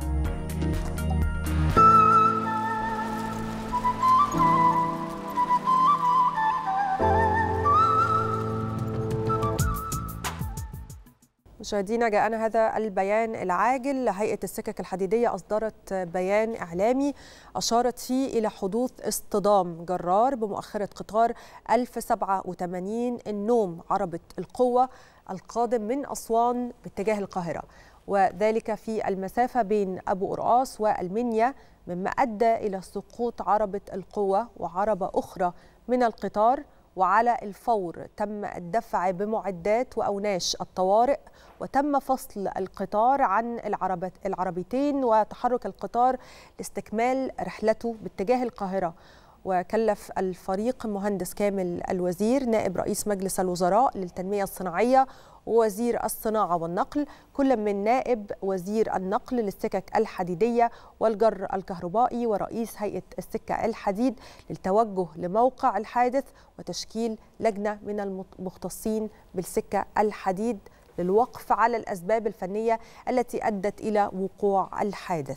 Speaker 4: مشاهدينا، جاءنا هذا البيان العاجل. هيئة السكك الحديدية أصدرت بيان إعلامي أشارت فيه إلى حدوث اصطدام جرار بمؤخرة قطار 1087 النوم عربة القوة القادم من أسوان باتجاه القاهرة، وذلك في المسافة بين أبو قرقاص والمنيا، مما أدى إلى سقوط عربة القوة وعربة أخرى من القطار. وعلى الفور تم الدفع بمعدات وأوناش الطوارئ، وتم فصل القطار عن العربيتين وتحرك القطار لاستكمال رحلته باتجاه القاهرة. وكلف الفريق مهندس كامل الوزير نائب رئيس مجلس الوزراء للتنمية الصناعية ووزير الصناعة والنقل، كل من نائب وزير النقل للسكك الحديدية والجر الكهربائي ورئيس هيئة السكة الحديد للتوجه لموقع الحادث وتشكيل لجنة من المختصين بالسكة الحديد للوقف على الأسباب الفنية التي أدت إلى وقوع الحادث.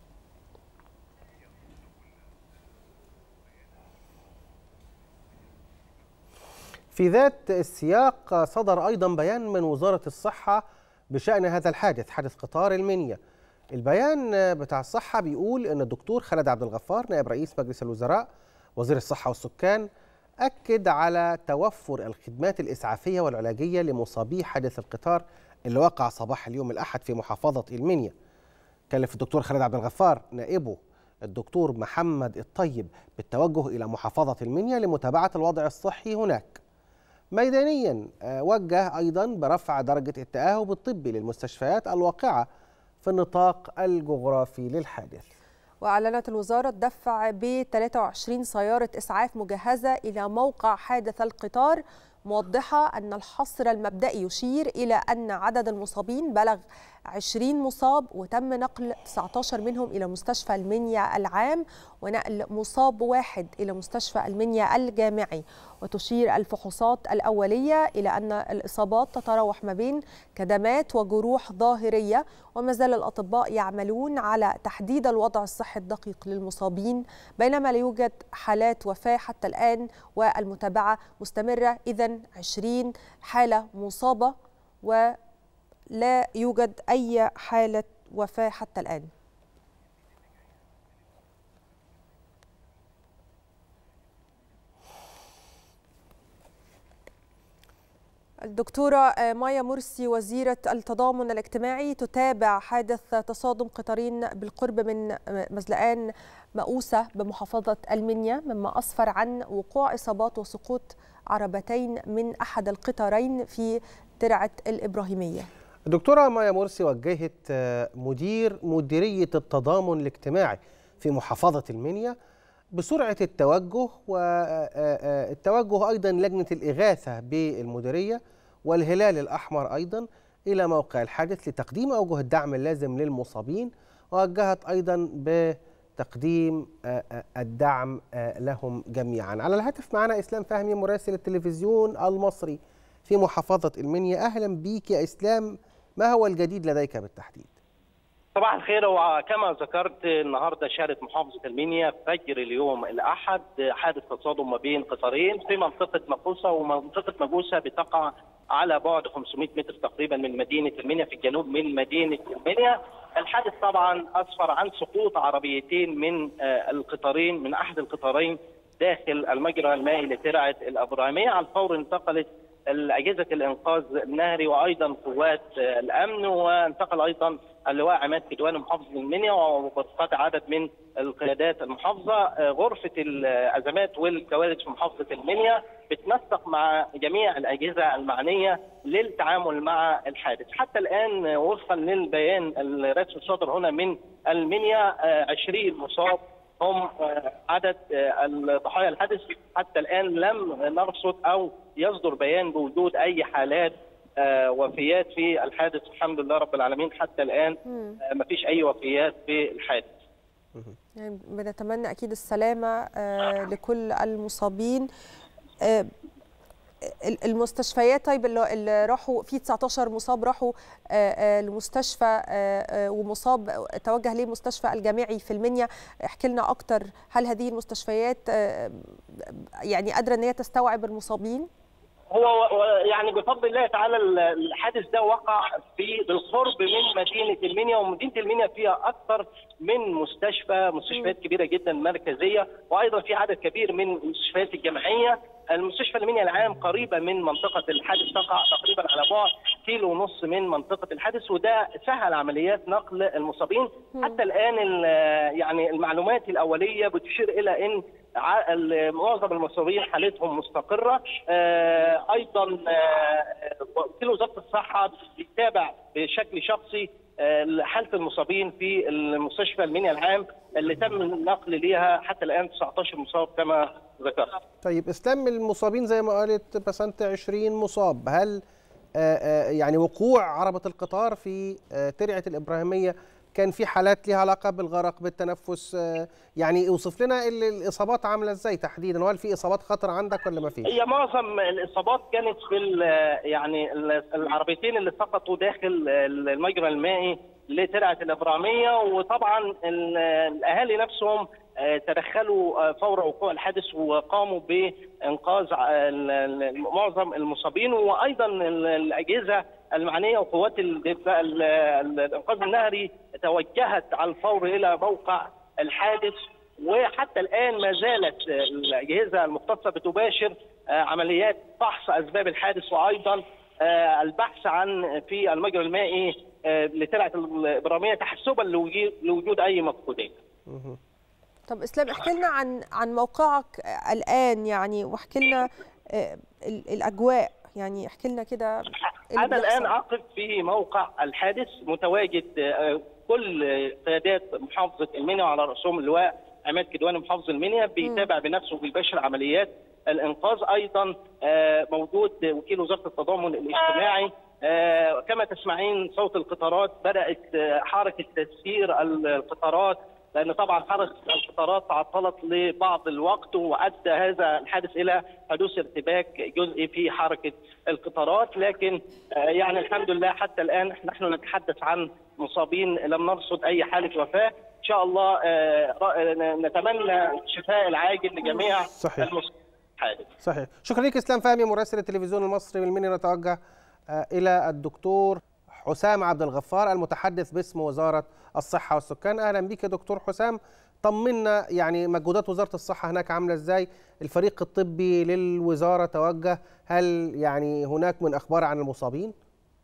Speaker 5: في ذات السياق صدر أيضا بيان من وزارة الصحة بشأن هذا الحادث، حادث قطار المنيا. البيان بتاع الصحة بيقول أن الدكتور خالد عبد الغفار نائب رئيس مجلس الوزراء وزير الصحة والسكان أكد على توفر الخدمات الإسعافية والعلاجية لمصابي حادث القطار اللي وقع صباح اليوم الأحد في محافظة المنيا. كلف الدكتور خالد عبد الغفار نائبه الدكتور محمد الطيب بالتوجه إلى محافظة المنيا لمتابعة الوضع الصحي هناك. ميدانيا وجه أيضا برفع درجة التأهب الطبي للمستشفيات الواقعة في النطاق الجغرافي للحادث.
Speaker 4: وأعلنت الوزارة الدفع ب 23 سيارة إسعاف مجهزة إلى موقع حادث القطار، موضحة أن الحصر المبدئي يشير إلى أن عدد المصابين بلغ 20 مصاب، وتم نقل 19 منهم إلى مستشفى المنيا العام ونقل مصاب واحد إلى مستشفى المنيا الجامعي. وتشير الفحوصات الأولية إلى أن الإصابات تتراوح ما بين كدمات وجروح ظاهرية، وما زال الأطباء يعملون على تحديد الوضع الصحي الدقيق للمصابين، بينما لا يوجد حالات وفاة حتى الآن والمتابعة مستمرة. إذن 20 حالة مصابة ولا يوجد أي حالة وفاة حتى الآن. الدكتورة مايا مرسي وزيرة التضامن الاجتماعي تتابع حادث تصادم قطارين بالقرب من مزلقان مأوسة بمحافظة المنيا، مما أسفر عن وقوع إصابات وسقوط عربتين من أحد القطارين في ترعة الإبراهيمية.
Speaker 5: الدكتورة مايا مرسي وجهت مديرية التضامن الاجتماعي في محافظة المنيا بسرعة التوجه، والتوجه أيضا لجنة الإغاثة بالمديرية والهلال الأحمر أيضا إلى موقع الحادث لتقديم أوجه الدعم اللازم للمصابين ووجهت أيضا بتقديم الدعم لهم جميعا. على الهاتف معنا إسلام فهمي مراسل التلفزيون المصري في محافظة المنيا. أهلا بيك يا إسلام، ما هو الجديد لديك بالتحديد؟
Speaker 11: صباح الخير. وكما ذكرت النهارده شهدت محافظه المنيا فجر اليوم الاحد حادث تصادم ما بين قطارين في منطقه مقوسه، ومنطقه مقوسه بتقع على بعد 500 متر تقريبا من مدينه المنيا في الجنوب من مدينه المنيا. الحادث طبعا اسفر عن سقوط عربيتين من القطارين، من احد القطارين داخل المجرى المائي لترعه الابراهيميه. على الفور انتقلت اجهزه الانقاذ النهري وايضا قوات الامن، وانتقل ايضا اللواء عماد كدواني محافظ المنيا وبرفقات عدد من القيادات المحافظه. غرفه الازمات والكوارث في محافظه المنيا بتنسق مع جميع الاجهزه المعنيه للتعامل مع الحادث. حتى الان وفقا للبيان الرسمي الصادر هنا من المنيا 20 مصاب هم عدد الضحايا الحادث. حتى الان لم نرصد او يصدر بيان بوجود اي حالات وفيات في الحادث، الحمد لله رب العالمين. حتى الان ما فيش اي وفيات في الحادث.
Speaker 4: يعني بنتمنى اكيد السلامه لكل المصابين. المستشفيات طيب اللي راحوا في 19 مصاب راحوا المستشفى ومصاب توجه ليه مستشفى الجامعي في المنيا. احكي لنا اكتر، هل هذه المستشفيات يعني قادره ان هي تستوعب المصابين؟
Speaker 11: هو يعني بفضل الله تعالى الحادث ده وقع بالقرب من مدينه المنيا، ومدينه المنيا فيها اكثر من مستشفيات كبيره جدا مركزيه، وايضا في عدد كبير من المستشفيات الجامعيه. المستشفى المنيا العام قريبه من منطقه الحادث، تقع تقريبا على بعد 1.5 كيلو من منطقه الحادث، وده سهل عمليات نقل المصابين. حتى الان يعني المعلومات الاوليه بتشير الى ان معظم المصابين حالتهم مستقره. ايضا وكيل وزاره الصحه بيتابع بشكل شخصي حاله المصابين في المستشفى المنيا العام اللي تم النقل ليها حتى الان 19 مصاب كما ذكرت.
Speaker 5: طيب اسلام، المصابين زي ما قالت بسنت 20 مصاب، هل يعني وقوع عربة القطار في ترعة الإبراهيمية كان في حالات ليها علاقة بالغرق بالتنفس؟ يعني اوصف لنا الإصابات عاملة ازاي تحديدا، وهل في إصابات خطر عندك ولا ما فيش؟
Speaker 11: هي معظم الإصابات كانت في يعني العربيتين اللي سقطوا داخل المجرى المائي لترعة الإبراهيمية، وطبعا الأهالي نفسهم تدخلوا فور وقوع الحادث وقاموا بإنقاذ معظم المصابين، وأيضا الأجهزة المعنية وقوات الإنقاذ النهري توجهت على الفور إلى موقع الحادث. وحتى الآن ما زالت الأجهزة المختصة بتباشر عمليات فحص أسباب الحادث، وأيضا البحث عن في المجرى المائي لترعة الإبراهيمية تحسبا لوجود أي مفقودين.
Speaker 4: طب اسلام، احكي لنا عن موقعك الآن يعني، واحكي لنا الأجواء، يعني احكي لنا كده.
Speaker 11: أنا الآن أقف في موقع الحادث، متواجد كل قيادات محافظة المنيا وعلى رأسهم اللواء عماد كدواني محافظ المنيا بيتابع بنفسه وبيباشر عمليات الإنقاذ. أيضا موجود وكيل وزارة التضامن الاجتماعي. كما تسمعين صوت القطارات، بدأت حركة تسيير القطارات، لأن طبعا حركة القطارات تعطلت لبعض الوقت، وأدى هذا الحادث إلى حدوث ارتباك جزئي في حركة القطارات. لكن يعني الحمد لله حتى الآن نحن نتحدث عن مصابين، لم نرصد أي حالة وفاة. إن شاء الله نتمنى الشفاء العاجل لجميع المصابين.
Speaker 5: صحيح. شكرا لك اسلام فهمي مراسل التلفزيون المصري من المنيا. نتوجه إلى الدكتور حسام عبد الغفار المتحدث باسم وزارة الصحة والسكان. أهلا بك يا دكتور حسام، طمنا يعني مجهودات وزارة الصحة هناك عاملة إزاي؟ الفريق الطبي للوزارة توجه، هل يعني هناك من أخبار عن المصابين؟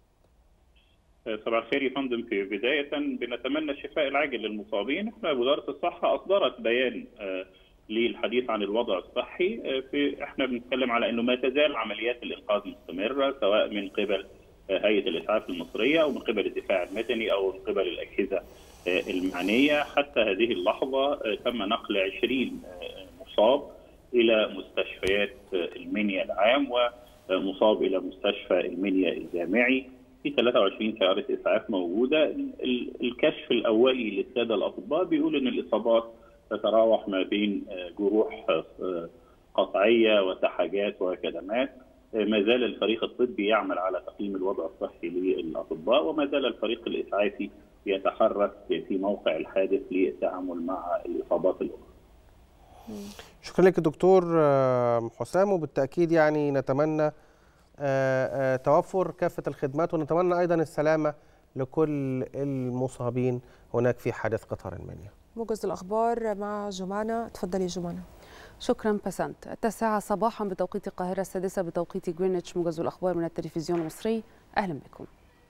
Speaker 12: صباح الخير يا فندم. في بداية بنتمنى الشفاء العاجل للمصابين. احنا وزارة الصحة أصدرت بيان للحديث عن الوضع الصحي. احنا بنتكلم على انه ما تزال عمليات الانقاذ مستمرة، سواء من قبل هيئة الإسعاف المصرية أو من قبل الدفاع المدني أو من قبل الأجهزة المعنية. حتى هذه اللحظة تم نقل 20 مصاب إلى مستشفيات المنيا العام ومصاب إلى مستشفى المنيا الجامعي. في 23 سياره اسعاف موجوده. الكشف الاولي للساده الاطباء بيقول ان الاصابات تتراوح ما بين جروح قطعيه وسحجات وكدمات. ما زال الفريق الطبي يعمل على تقييم الوضع الصحي للاطباء، وما زال الفريق الاسعافي يتحرك في موقع الحادث للتعامل مع الاصابات الاخرى.
Speaker 5: شكرا لك دكتور حسام، وبالتاكيد يعني نتمنى توفر كافه الخدمات، ونتمنى ايضا السلامه لكل المصابين هناك في حادث قطار المنيا.
Speaker 4: موجز الاخبار مع جمانه، تفضلي جمانه.
Speaker 2: شكرا بسنت. 9 صباحا بتوقيت القاهره، 6 بتوقيت جرينتش. موجز الاخبار من التلفزيون المصري، اهلا بكم.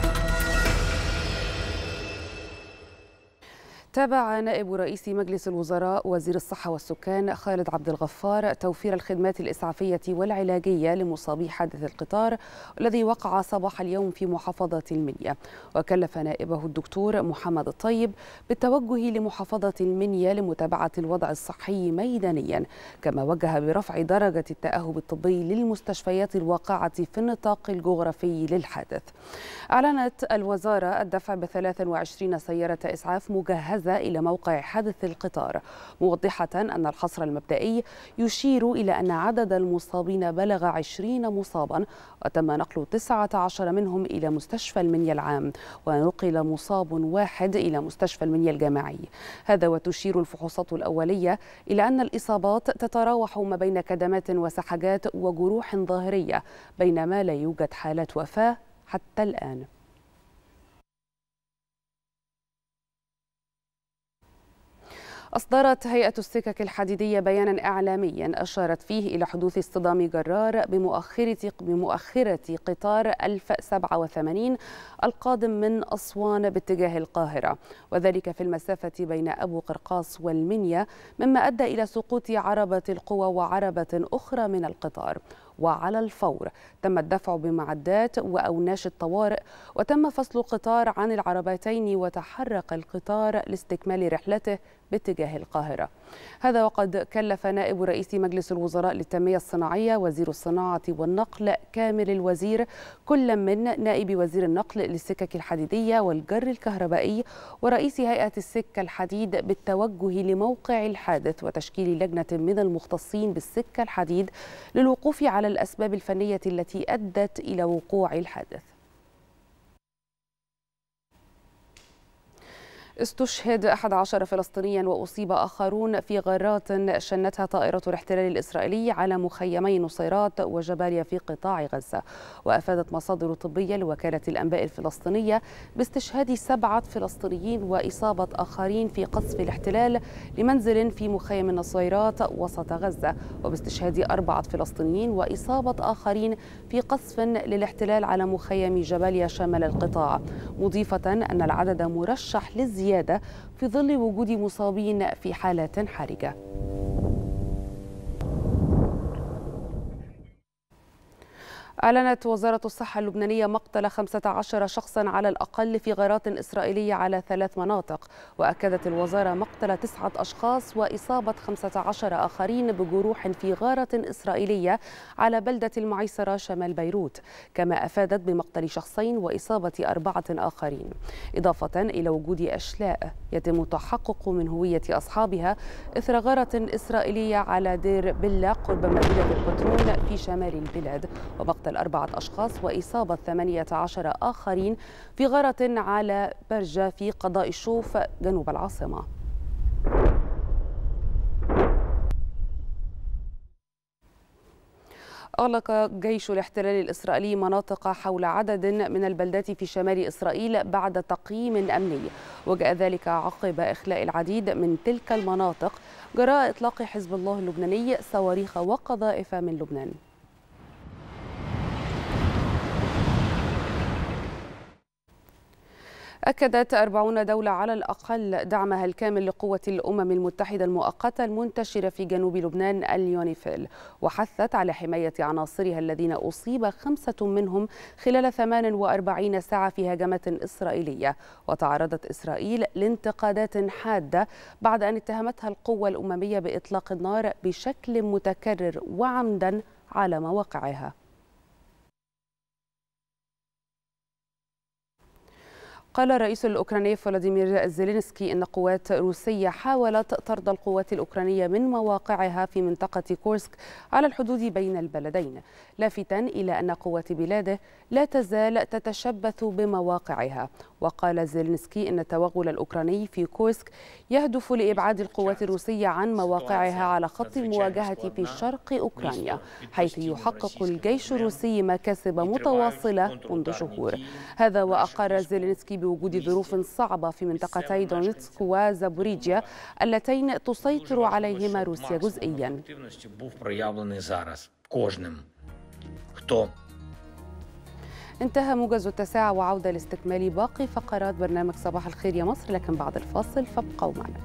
Speaker 2: تابع نائب رئيس مجلس الوزراء وزير الصحة والسكان خالد عبد الغفار توفير الخدمات الإسعافية والعلاجية لمصابي حادث القطار الذي وقع صباح اليوم في محافظة المنيا، وكلف نائبه الدكتور محمد الطيب بالتوجه لمحافظة المنيا لمتابعة الوضع الصحي ميدانيا، كما وجه برفع درجة التأهب الطبي للمستشفيات الواقعة في النطاق الجغرافي للحادث. أعلنت الوزارة الدفع ب 23 سيارة إسعاف مجهزة إلى موقع حادث القطار، موضحة أن الحصر المبدئي يشير إلى أن عدد المصابين بلغ 20 مصابا، وتم نقل 19 منهم إلى مستشفى المنيا العام، ونقل مصاب واحد إلى مستشفى المنيا الجامعي. هذا وتشير الفحوصات الأولية إلى أن الإصابات تتراوح ما بين كدمات وسحجات وجروح ظاهرية، بينما لا يوجد حالات وفاة حتى الآن. أصدرت هيئة السكك الحديدية بيانا إعلاميا أشارت فيه إلى حدوث اصطدام جرار بمؤخرة قطار 1087 القادم من أسوان باتجاه القاهرة، وذلك في المسافة بين أبو قرقاص والمنيا، مما أدى إلى سقوط عربة القوى وعربة أخرى من القطار. وعلى الفور تم الدفع بمعدات وأوناش الطوارئ، وتم فصل القطار عن العربتين، وتحرك القطار لاستكمال رحلته باتجاه القاهرة. هذا وقد كلف نائب رئيس مجلس الوزراء للتنمية الصناعية وزير الصناعة والنقل كامل الوزير كل من نائب وزير النقل للسكك الحديدية والجر الكهربائي ورئيس هيئة السكة الحديد بالتوجه لموقع الحادث وتشكيل لجنة من المختصين بالسكة الحديد للوقوف على الأسباب الفنية التي أدت إلى وقوع الحادث. استشهد 11 فلسطينيا وأصيب آخرون في غارات شنتها طائرة الاحتلال الإسرائيلي على مخيمي نصيرات وجباليا في قطاع غزة. وأفادت مصادر طبية لوكالة الأنباء الفلسطينية باستشهاد 7 فلسطينيين وإصابة آخرين في قصف الاحتلال لمنزل في مخيم النصيرات وسط غزة، وباستشهاد 4 فلسطينيين وإصابة آخرين في قصف للاحتلال على مخيم جباليا شمال القطاع، مضيفة أن العدد مرشح للزيادة في ظل وجود مصابين في حالات حرجة. أعلنت وزارة الصحة اللبنانية مقتل 15 شخصا على الأقل في غارات إسرائيلية على 3 مناطق، وأكدت الوزارة مقتل 9 أشخاص وإصابة 15 آخرين بجروح في غارة إسرائيلية على بلدة المعيسرة شمال بيروت، كما أفادت بمقتل شخصين وإصابة 4 آخرين، إضافة إلى وجود أشلاء يتم التحقق من هوية أصحابها إثر غارة إسرائيلية على دير بلة قرب مدينة البترول في شمال البلاد، ومقتل 4 أشخاص وإصابة 18 آخرين في غارة على برجة في قضاء الشوف جنوب العاصمة. أغلق جيش الاحتلال الإسرائيلي مناطق حول عدد من البلدات في شمال إسرائيل بعد تقييم أمني، وجاء ذلك عقب إخلاء العديد من تلك المناطق جراء إطلاق حزب الله اللبناني صواريخ وقذائف من لبنان. أكدت 40 دولة على الأقل دعمها الكامل لقوة الأمم المتحدة المؤقتة المنتشرة في جنوب لبنان اليونيفيل، وحثت على حماية عناصرها الذين أصيب 5 منهم خلال 48 ساعة في هجمات إسرائيلية. وتعرضت إسرائيل لانتقادات حادة بعد أن اتهمتها القوة الأممية بإطلاق النار بشكل متكرر وعمدا على مواقعها. قال الرئيس الأوكراني فلاديمير زيلينسكي إن قوات روسية حاولت طرد القوات الأوكرانية من مواقعها في منطقة كورسك على الحدود بين البلدين، لافتا إلى أن قوات بلاده لا تزال تتشبث بمواقعها. وقال زيلينسكي إن التوغل الأوكراني في كورسك يهدف لإبعاد القوات الروسية عن مواقعها على خط المواجهة في شرق أوكرانيا، حيث يحقق الجيش الروسي مكاسب متواصلة منذ شهور. هذا وأقر زيلينسكي بوجود ظروف صعبة في منطقتي دونيتسك وزابوريجيا اللتين تسيطر عليهما روسيا جزئيا. انتهى موجز التاسعة وعودة لاستكمال باقي فقرات برنامج صباح الخير يا مصر، لكن بعد الفاصل فابقوا معنا.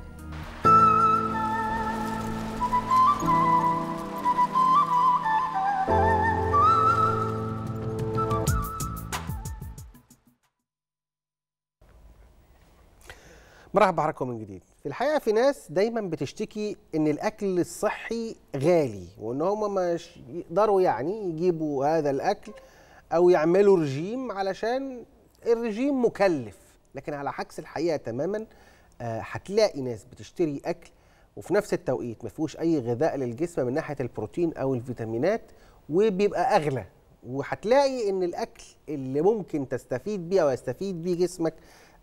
Speaker 5: مرحبا بحضراتكم من جديد. في الحقيقه في ناس دايما بتشتكي ان الاكل الصحي غالي، وان هم مش يقدروا يعني يجيبوا هذا الاكل او يعملوا رجيم علشان الرجيم مكلف. لكن على عكس الحقيقه تماما، هتلاقي ناس بتشتري اكل وفي نفس التوقيت ما فيهوش اي غذاء للجسم من ناحيه البروتين او الفيتامينات وبيبقى اغلى. وهتلاقي ان الاكل اللي ممكن تستفيد بيه او يستفيد بيه جسمك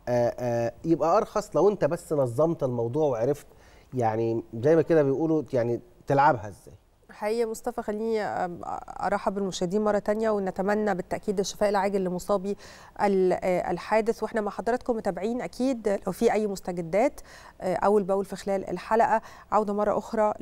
Speaker 5: يبقى ارخص لو انت بس نظمت الموضوع وعرفت يعني زي ما كده بيقولوا يعني تلعبها ازاي.
Speaker 4: حقيقة مصطفى، خليني أرحب بالمشاهدين مرة تانية ونتمنى بالتأكيد الشفاء العاجل لمصابي الحادث. وإحنا مع حضراتكم متابعين أكيد لو في أي مستجدات أول بأول في خلال الحلقة. عودة مرة أخرى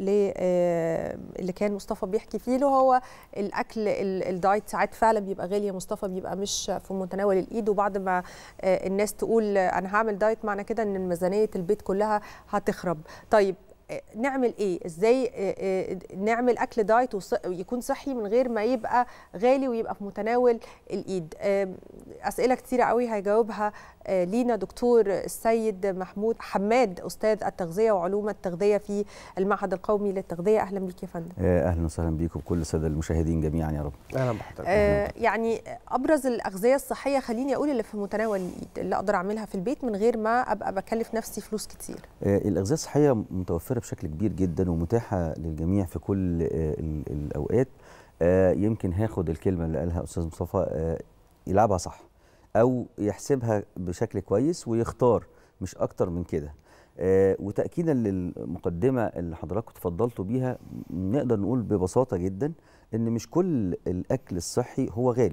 Speaker 4: اللي كان مصطفى بيحكي فيه، له هو الأكل الدايت ساعات فعلا بيبقى غالي يا مصطفى، بيبقى مش في متناول الإيد. وبعد ما الناس تقول أنا هعمل دايت معنى كده إن ميزانية البيت كلها هتخرب. طيب نعمل ايه؟ ازاي نعمل اكل دايت ويكون صحي من غير ما يبقى غالي ويبقى في متناول الايد؟ اسئله كتيره قوي هيجاوبها لينا دكتور السيد محمود حماد، استاذ التغذيه وعلوم التغذيه في المعهد القومي للتغذيه. اهلا بيك يا فندم.
Speaker 13: اهلا وسهلا بيكم وكل الساده المشاهدين جميعا يا رب.
Speaker 5: اهلا بحضرتك.
Speaker 4: يعني ابرز الاغذيه الصحيه خليني اقول اللي في متناول الايد اللي اقدر اعملها في البيت من غير ما ابقى بكلف نفسي فلوس كتير.
Speaker 13: الاغذيه الصحيه متوفره بشكل كبير جدا ومتاحه للجميع في كل الاوقات. يمكن هاخد الكلمه اللي قالها استاذ مصطفى، يلعبها صح او يحسبها بشكل كويس ويختار، مش اكتر من كده. وتاكيدا للمقدمه اللي حضراتكم تفضلتوا بيها، نقدر نقول ببساطه جدا ان مش كل الاكل الصحي هو غالي،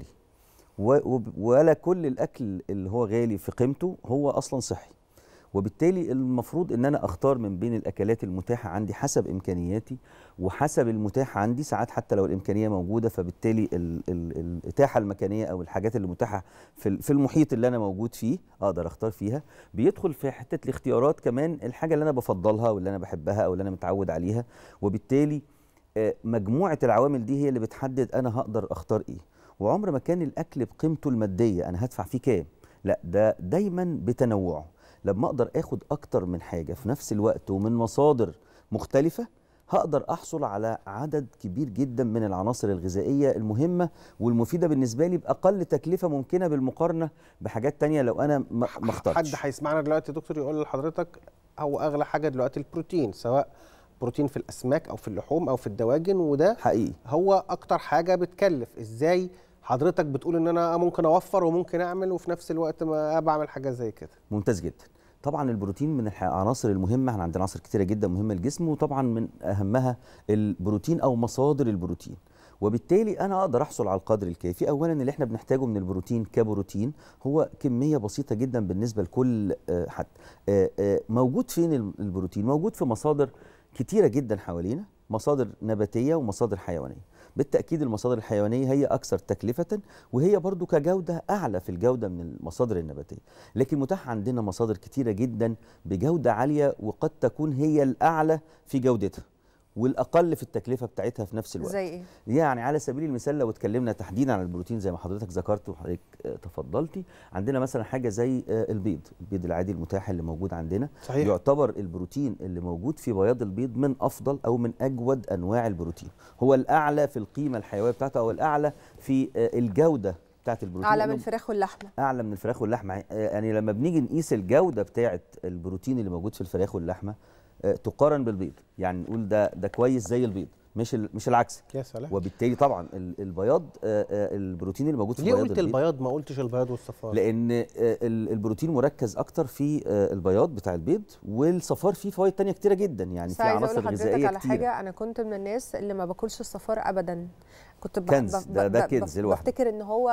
Speaker 13: ولا كل الاكل اللي هو غالي في قيمته هو اصلا صحي. وبالتالي المفروض ان انا اختار من بين الاكلات المتاحه عندي حسب امكانياتي وحسب المتاح عندي. ساعات حتى لو الامكانيه موجوده، فبالتالي الاتاحه المكانيه او الحاجات اللي متاحه في المحيط اللي انا موجود فيه اقدر اختار فيها. بيدخل في حته الاختيارات كمان الحاجه اللي انا بفضلها واللي انا بحبها او اللي انا متعود عليها. وبالتالي مجموعه العوامل دي هي اللي بتحدد انا هقدر اختار ايه. وعمر ما كان الاكل بقيمته الماديه انا هدفع فيه كام، لا، ده دايما بتنوعه. لما اقدر اخد اكتر من حاجه في نفس الوقت ومن مصادر مختلفه، هقدر احصل على عدد كبير جدا من العناصر الغذائيه المهمه والمفيده بالنسبه لي باقل تكلفه ممكنه بالمقارنه بحاجات تانية لو انا ما اخترتش.
Speaker 5: حد هيسمعنا دلوقتي دكتور يقول لحضرتك هو اغلى حاجه دلوقتي البروتين، سواء بروتين في الاسماك او في اللحوم او في الدواجن، وده
Speaker 13: حقيقي
Speaker 5: هو اكتر حاجه بتكلف. ازاي حضرتك بتقول ان انا ممكن اوفر وممكن اعمل وفي نفس الوقت ما بعمل حاجه زي كده؟
Speaker 13: ممتاز جدا. طبعا البروتين من العناصر المهمه، احنا عندنا عناصر كتيره جدا مهمه للجسم، وطبعا من اهمها البروتين او مصادر البروتين. وبالتالي انا اقدر احصل على القدر الكافي. اولا اللي احنا بنحتاجه من البروتين كبروتين هو كميه بسيطه جدا بالنسبه لكل حد. موجود فين البروتين؟ موجود في مصادر كتيره جدا حوالينا، مصادر نباتيه ومصادر حيوانيه. بالتأكيد المصادر الحيوانية هي أكثر تكلفة، وهي برضو كجودة أعلى في الجودة من المصادر النباتية. لكن متاح عندنا مصادر كتيرة جدا بجودة عالية، وقد تكون هي الأعلى في جودتها والأقل في التكلفة بتاعتها في نفس الوقت.
Speaker 4: زي إيه؟
Speaker 13: يعني على سبيل المثال لو اتكلمنا تحديدا عن البروتين زي ما حضرتك ذكرت وحضرتك تفضلتي، عندنا مثلا حاجة زي البيض العادي المتاح اللي موجود عندنا.
Speaker 5: صحيح.
Speaker 13: يعتبر البروتين اللي موجود في بياض البيض من أفضل أو من أجود أنواع البروتين، هو الأعلى في القيمة الحيوية بتاعته أو الأعلى في الجودة بتاعت البروتين
Speaker 4: اعلى من الفراخ واللحمه.
Speaker 13: اعلى من الفراخ واللحمه. يعني لما بنيجي نقيس الجوده بتاعت البروتين اللي موجود في الفراخ واللحمه تقارن بالبيض، يعني نقول ده كويس زي البيض، مش العكس.
Speaker 5: يا سلام.
Speaker 13: وبالتالي طبعا البياض البروتين اللي موجود في البياض.
Speaker 5: ليه قلت البياض ما قلتش البياض والصفار؟
Speaker 13: لان البروتين مركز اكتر في البياض بتاع البيض، والصفار فيه فوائد تانية كتيره جدا، يعني في عناصر غذائيه
Speaker 4: على
Speaker 13: كتيره.
Speaker 4: حاجه، انا كنت من الناس اللي ما باكلش الصفار ابدا، كنت
Speaker 13: كنز ده كنز لوحده.
Speaker 4: بفتكر ان هو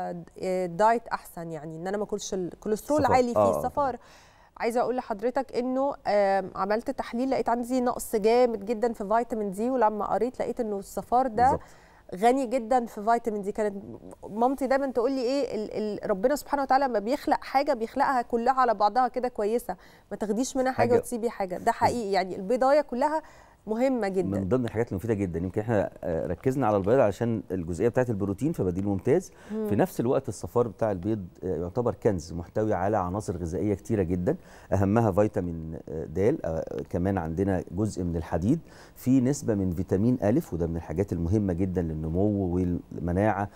Speaker 4: دايت احسن، يعني ان انا ما اكلش الكوليسترول عالي فيه الصفار. عايزه اقول لحضرتك انه عملت تحليل لقيت عندي نقص جامد جدا في فيتامين دي، ولما قريت لقيت انه الصفار ده بالزبط. غني جدا في فيتامين دي. كانت مامتي دايما تقول لي ايه ربنا سبحانه وتعالى لما بيخلق حاجه بيخلقها كلها على بعضها كده كويسه، ما تاخديش منها حاجه وتسيبي حاجه. ده حقيقي، يعني البيضايه كلها مهمه جدا،
Speaker 13: من ضمن الحاجات المفيده جدا. يمكن احنا ركزنا على البيض علشان الجزئيه بتاعه البروتين فبديل ممتاز. في نفس الوقت الصفار بتاع البيض يعتبر كنز محتوي على عناصر غذائيه كتيره جدا، اهمها فيتامين د، كمان عندنا جزء من الحديد، في نسبه من فيتامين أ، وده من الحاجات المهمه جدا للنمو والمناعه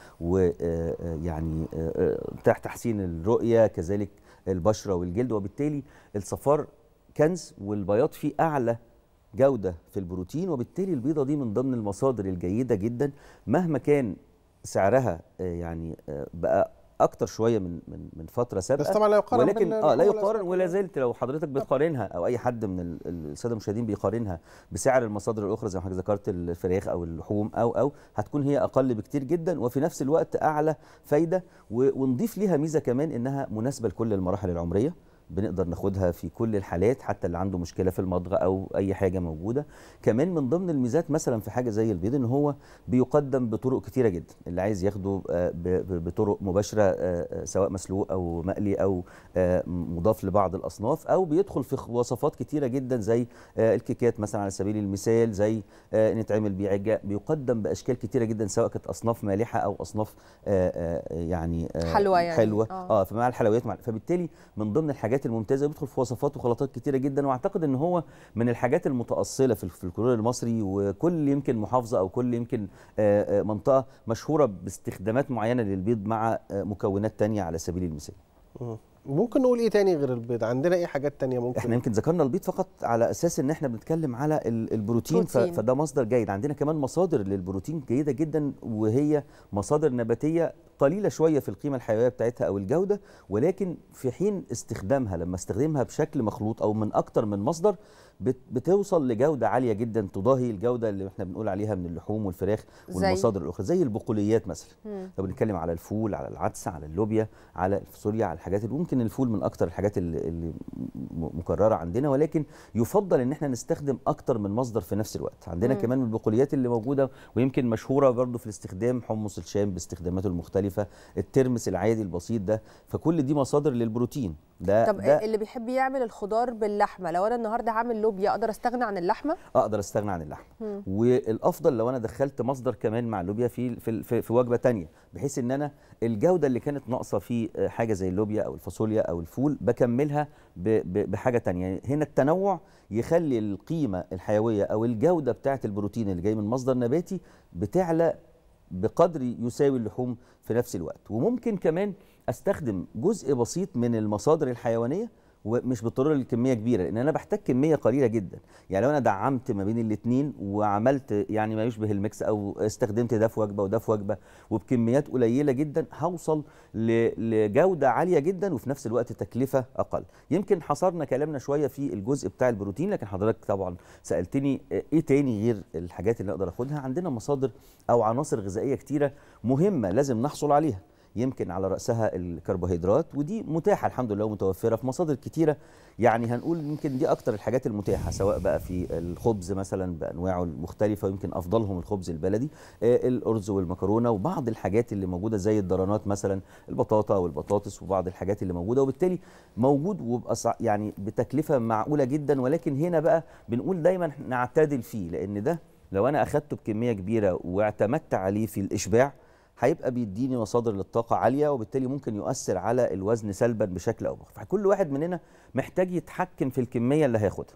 Speaker 13: ويعني تحسين الرؤيه، كذلك البشره والجلد. وبالتالي الصفار كنز، والبياض فيه اعلى جودة في البروتين، وبالتالي البيضة دي من ضمن المصادر الجيدة جدا مهما كان سعرها يعني بقى أكتر شوية من فترة سابقة،
Speaker 5: بس طبعا لا يقارن،
Speaker 13: ولكن لا يقارن، ولا زلت لو حضرتك بتقارنها أو أي حد من السادة المشاهدين بيقارنها بسعر المصادر الأخرى زي ما حضرتك ذكرت الفراخ أو اللحوم أو هتكون هي أقل بكتير جدا، وفي نفس الوقت أعلى فايدة. ونضيف ليها ميزة كمان إنها مناسبة لكل المراحل العمرية، بنقدر ناخدها في كل الحالات، حتى اللي عنده مشكله في المضغ او اي حاجه موجوده. كمان من ضمن الميزات مثلا في حاجه زي البيض ان هو بيقدم بطرق كتيره جدا، اللي عايز ياخده بطرق مباشره سواء مسلوق او مقلي او مضاف لبعض الاصناف، او بيدخل في وصفات كتيره جدا زي الكيكات مثلا على سبيل المثال، زي نتعمل بيه عجة، بيقدم باشكال كتيره جدا سواء كانت اصناف مالحه او اصناف يعني
Speaker 4: حلوه، يعني
Speaker 13: حلوه فمع الحلويات فبالتالي من ضمن الحاجات الممتازه بيدخل في وصفات وخلطات كتيره جدا. واعتقد ان هو من الحاجات المتاصله في الفلكلور المصري، وكل يمكن محافظه او كل يمكن منطقه مشهوره باستخدامات معينه للبيض مع مكونات تانية على سبيل المثال.
Speaker 5: ممكن نقول ايه تاني غير البيض؟ عندنا ايه حاجات تانية ممكن؟
Speaker 13: احنا يمكن ذكرنا البيض فقط على اساس ان احنا بنتكلم على البروتين، فده مصدر جيد. عندنا كمان مصادر للبروتين جيده جدا، وهي مصادر نباتيه قليله شويه في القيمه الحيويه بتاعتها او الجوده، ولكن في حين استخدامها لما استخدمها بشكل مخلوط او من اكتر من مصدر بتوصل لجوده عاليه جدا تضاهي الجوده اللي احنا بنقول عليها من اللحوم والفراخ والمصادر الاخرى، زي البقوليات مثلا. لو بنتكلم على الفول، على العدس، على اللوبيا، على الفاصوليا، على الحاجات اللي ممكن الفول من اكتر الحاجات اللي مكرره عندنا، ولكن يفضل ان احنا نستخدم اكتر من مصدر في نفس الوقت. عندنا كمان من البقوليات اللي موجوده ويمكن مشهوره برضو في الاستخدام حمص الشام باستخداماته المختلفه، الترمس العادي البسيط ده، فكل دي مصادر للبروتين.
Speaker 4: طب اللي بيحب يعمل الخضار باللحمه، لو انا النهارده هعمل لوبيا اقدر استغنى عن اللحمه؟
Speaker 13: اقدر استغنى عن اللحمه، والافضل لو انا دخلت مصدر كمان مع اللوبيا في وجبه ثانيه، بحيث ان انا الجوده اللي كانت ناقصه في حاجه زي اللوبيا او الفاصوليا او الفول بكملها بحاجه ثانيه. يعني هنا التنوع يخلي القيمه الحيويه او الجوده بتاعه البروتين اللي جاي من مصدر نباتي بتعلى بقدر يساوي اللحوم في نفس الوقت. وممكن كمان استخدم جزء بسيط من المصادر الحيوانيه ومش بالضروره الكميه كبيره، لان انا بحتاج كميه قليله جدا. يعني لو انا دعمت ما بين الاثنين وعملت يعني ما يشبه الميكس، او استخدمت ده في وجبه وده في وجبه وبكميات قليله جدا، هوصل لجوده عاليه جدا وفي نفس الوقت تكلفه اقل. يمكن حصرنا كلامنا شويه في الجزء بتاع البروتين، لكن حضرتك طبعا سالتني ايه تاني غير الحاجات اللي اقدر اخدها. عندنا مصادر او عناصر غذائيه كتيره مهمه لازم نحصل عليها، يمكن على رأسها الكربوهيدرات، ودي متاحة الحمد لله ومتوفرة في مصادر كتيرة. يعني هنقول يمكن دي أكتر الحاجات المتاحة، سواء بقى في الخبز مثلا بأنواعه المختلفة، ويمكن أفضلهم الخبز البلدي، الأرز والمكرونة، وبعض الحاجات اللي موجودة زي الدرانات مثلا، البطاطا والبطاطس، وبعض الحاجات اللي موجودة، وبالتالي موجود وبقى يعني بتكلفة معقولة جدا. ولكن هنا بقى بنقول دايما نعتدل فيه، لأن ده لو أنا أخدته بكمية كبيرة واعتمدت عليه في الإشباع هيبقى بيديني مصادر للطاقة عالية، وبالتالي ممكن يؤثر على الوزن سلبا بشكل أو بآخر. فكل واحد مننا محتاج يتحكم في الكمية اللي هياخدها.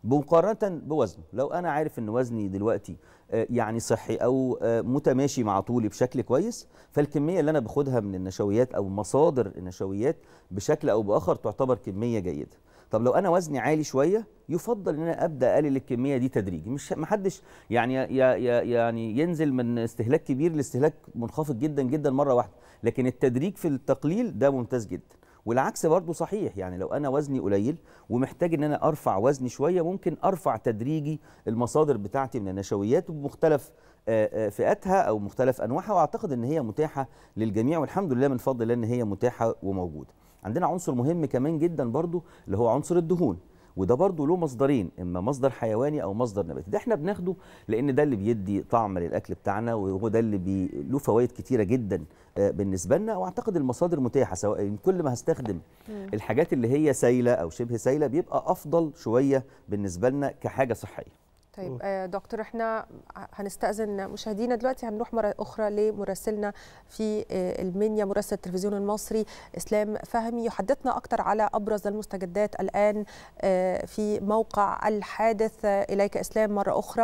Speaker 13: مقارنه بوزنه. لو انا عارف ان وزني دلوقتي يعني صحي او متماشي مع طولي بشكل كويس، فالكميه اللي انا باخدها من النشويات او مصادر النشويات بشكل او باخر تعتبر كميه جيده. طب لو انا وزني عالي شويه، يفضل ان انا ابدا اقلل الكميه دي تدريجي، مش محدش يعني ينزل من استهلاك كبير لاستهلاك منخفض جدا جدا مره واحده، لكن التدريج في التقليل ده ممتاز جدا. والعكس برضو صحيح، يعني لو انا وزني قليل ومحتاج ان انا ارفع وزني شويه، ممكن ارفع تدريجي المصادر بتاعتي من النشويات بمختلف فئاتها او مختلف انواعها، واعتقد ان هي متاحه للجميع، والحمد لله من فضل الله ان هي متاحه وموجوده. عندنا عنصر مهم كمان جدا برضو اللي هو عنصر الدهون، وده برضو له مصدرين، اما مصدر حيواني او مصدر نباتي. ده احنا بناخده لان ده اللي بيدي طعم للاكل بتاعنا، وهو ده اللي له فوائد كتيره جدا بالنسبه لنا. واعتقد المصادر متاحه، سواء كل ما هستخدم الحاجات اللي هي سايله او شبه سايله بيبقى افضل شويه بالنسبه لنا كحاجه صحيه.
Speaker 4: طيب دكتور، احنا هنستأذن مشاهدينا دلوقتي، هنروح مرة أخرى لمراسلنا في المنيا، مراسل التلفزيون المصري إسلام فهمي، يحدثنا أكثر على أبرز المستجدات الآن في موقع الحادث. إليك إسلام مرة أخرى.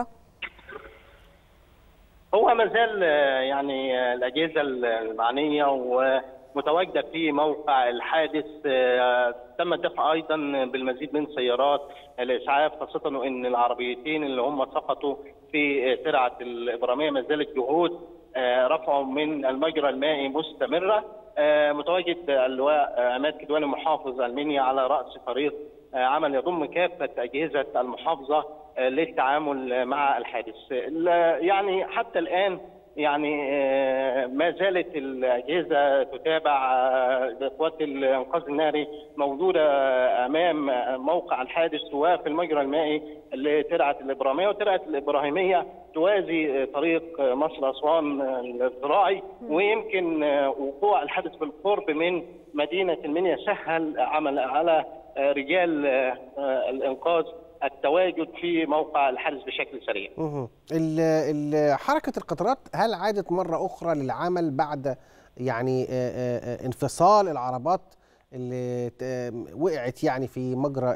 Speaker 11: هو ما زال يعني الأجهزة المعنية ومتواجدة في موقع الحادث. تم الدفع ايضا بالمزيد من سيارات الاسعاف، خاصه ان العربيتين اللي هم سقطوا في ترعه الابراميه ما زالت جهود رفعهم من المجرى المائي مستمره. متواجد اللواء عماد كدواني محافظ المنيا على راس فريق عمل يضم كافه اجهزه المحافظه للتعامل مع الحادث. يعني حتى الان يعني ما زالت الأجهزة تتابع. قوات الإنقاذ الناري موجودة أمام موقع الحادث وفي المجرى المائي لترعة الإبراهيمية، وترعة الإبراهيمية توازي طريق مصر أسوان الزراعي، ويمكن وقوع الحادث بالقرب من مدينة المنيا سهل عمل على رجال الإنقاذ التواجد في موقع الحادث بشكل سريع.
Speaker 5: حركة القطارات هل عادت مرة أخرى للعمل بعد يعني انفصال العربات اللي وقعت يعني في مجرى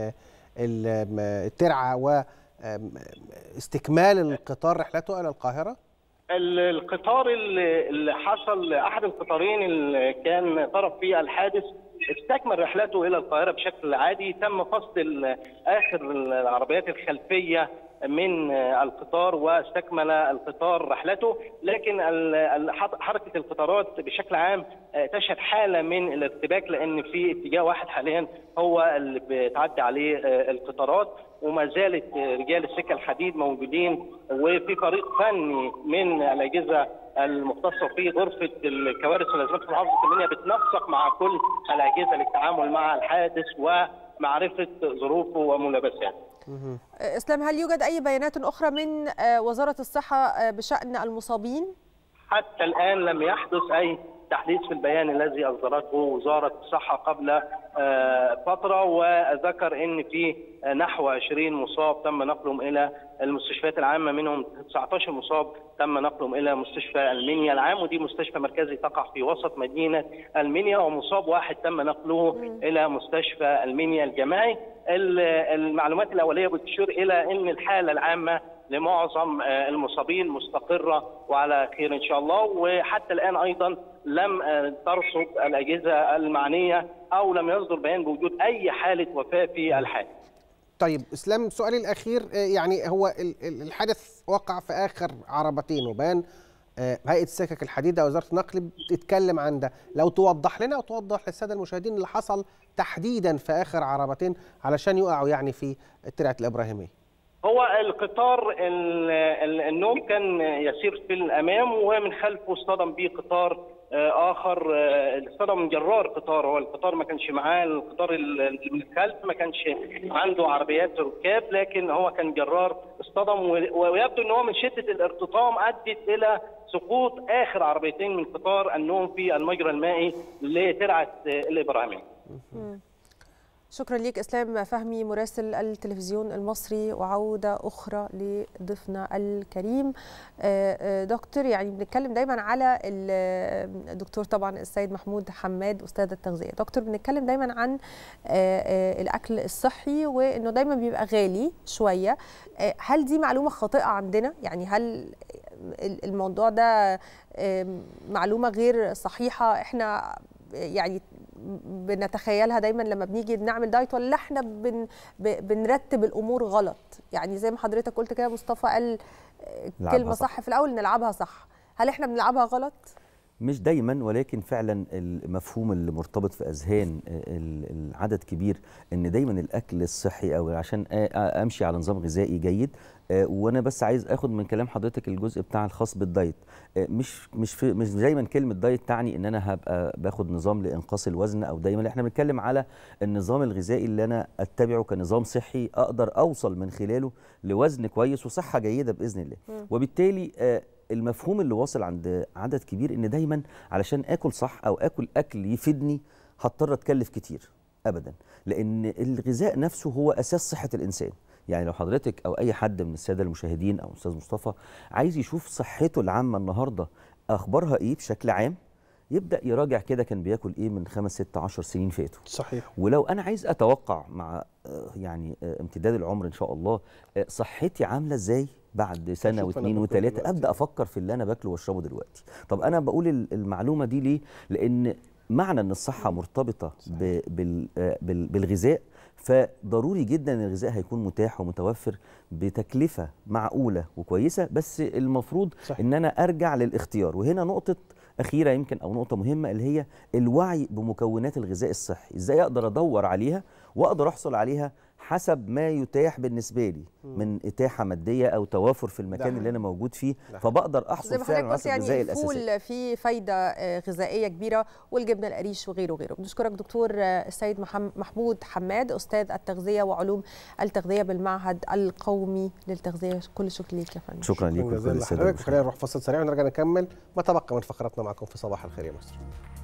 Speaker 5: الترعة واستكمال القطار رحلته إلى القاهرة؟
Speaker 11: القطار اللي حصل، أحد القطارين اللي كان طرف فيه الحادث، استكمل رحلته الى القاهره بشكل عادي. تم فصل اخر العربيات الخلفيه من القطار واستكمل القطار رحلته، لكن حركه القطارات بشكل عام تشهد حاله من الارتباك، لان في اتجاه واحد حاليا هو اللي بتعدي عليه القطارات، وما زالت رجال السكه الحديد موجودين، وفي فريق فني من الاجهزه المختصه في غرفه الكوارث والازمات في محافظه المنيا بتنسق مع كل الاجهزه للتعامل مع الحادث ومعرفه ظروفه وملابساته.
Speaker 4: اسلام، هل يوجد اي بيانات اخرى من وزاره الصحه بشان المصابين؟
Speaker 11: حتى الان لم يحدث اي تحديث في البيان الذي اصدرته وزاره الصحه قبل فتره، وذكر ان في نحو 20 مصاب تم نقلهم الى المستشفيات العامه، منهم 19 مصاب تم نقلهم الى مستشفى المنيا العام، ودي مستشفى مركزي تقع في وسط مدينه المنيا، ومصاب واحد تم نقله الى مستشفى المنيا الجامعي. المعلومات الاوليه بتشير الى ان الحاله العامه لمعظم المصابين مستقره وعلى خير ان شاء الله، وحتى الان ايضا لم ترصد الاجهزه المعنيه او لم يصدر بيان بوجود اي حاله وفاه في الحادث.
Speaker 5: طيب اسلام، سؤالي الاخير، يعني هو الحادث وقع في اخر عربتين، وبيان هيئه السكك الحديد او وزاره النقل بتتكلم عن ده، لو توضح لنا وتوضح للساده المشاهدين اللي حصل تحديدا في اخر عربتين علشان يقعوا يعني في ترعه الابراهيميه.
Speaker 11: هو القطار النوم كان يسير في الامام، ومن خلفه اصطدم به قطار اخر، اصطدم من جرار قطار. هو القطار ما كانش معاه، القطار اللي من الخلف ما كانش عنده عربيات ركاب، لكن هو كان جرار اصطدم، ويبدو ان هو من شده الارتطام ادت الى سقوط اخر عربيتين من قطار النوم في المجرى المائي لترعه الابراهيميه.
Speaker 4: شكرا ليك اسلام فهمي مراسل التلفزيون المصري، وعوده اخرى لضيفنا الكريم. دكتور، يعني بنتكلم دايما على الدكتور طبعا السيد محمود حماد استاذ التغذيه. دكتور، بنتكلم دايما عن الاكل الصحي وانه دايما بيبقى غالي شويه. هل دي معلومه خاطئه عندنا؟ يعني هل الموضوع ده معلومه غير صحيحه احنا يعني بنتخيلها دايما لما بنيجي نعمل دايت، ولا احنا بنرتب الامور غلط؟ يعني زي ما حضرتك قلت كده، مصطفى قال كلمه صح في الاول، نلعبها صح. هل احنا بنلعبها غلط؟
Speaker 13: مش دايما، ولكن فعلا المفهوم اللي مرتبط في اذهان العدد كبير ان دايما الاكل الصحي او عشان امشي على نظام غذائي جيد. وانا بس عايز اخد من كلام حضرتك الجزء بتاع الخاص بالدايت. مش دايما كلمه دايت تعني ان انا هبقى باخد نظام لانقاص الوزن، او دايما احنا بنتكلم على النظام الغذائي اللي انا اتبعه كنظام صحي اقدر اوصل من خلاله لوزن كويس وصحه جيده باذن الله. وبالتالي المفهوم اللي واصل عند عدد كبير ان دايما علشان اكل صح او اكل اكل يفيدني هضطر اتكلف كتير. ابدا، لان الغذاء نفسه هو اساس صحه الانسان. يعني لو حضرتك او اي حد من الساده المشاهدين او استاذ مصطفى عايز يشوف صحته العامه النهارده اخبارها ايه بشكل عام، يبدا يراجع كده كان بياكل ايه من 5 6 10 سنين فاتوا.
Speaker 5: صحيح.
Speaker 13: ولو انا عايز اتوقع مع يعني امتداد العمر ان شاء الله صحتي عامله ازاي بعد سنه واثنين وثلاثه، ابدا افكر في اللي انا باكله واشربه دلوقتي. طب انا بقول المعلومه دي ليه؟ لان معنى ان الصحه مرتبطه بالغذاء، فضروري جدا ان الغذاء هيكون متاح ومتوفر بتكلفه معقوله وكويسه، بس المفروض ان انا ارجع للاختيار. وهنا نقطه اخيره يمكن او نقطه مهمه اللي هي الوعي بمكونات الغذاء الصحي، ازاي اقدر ادور عليها واقدر احصل عليها حسب ما يتاح بالنسبه لي من اتاحه ماديه او توافر في المكان اللي انا موجود فيه، فبقدر احصل فعلا على الغذاء الاساسي.
Speaker 4: الفول فيه فايده غذائيه كبيره، والجبنه القريش وغيره. بنشكرك دكتور السيد محمود حماد استاذ التغذيه وعلوم التغذيه بالمعهد القومي للتغذيه. كل شكر ليك يا فندم.
Speaker 13: شكرا ليك.
Speaker 5: خلينا نروح فاصل سريع ونرجع نكمل ما تبقى من فقراتنا معكم في صباح الخير يا مصر.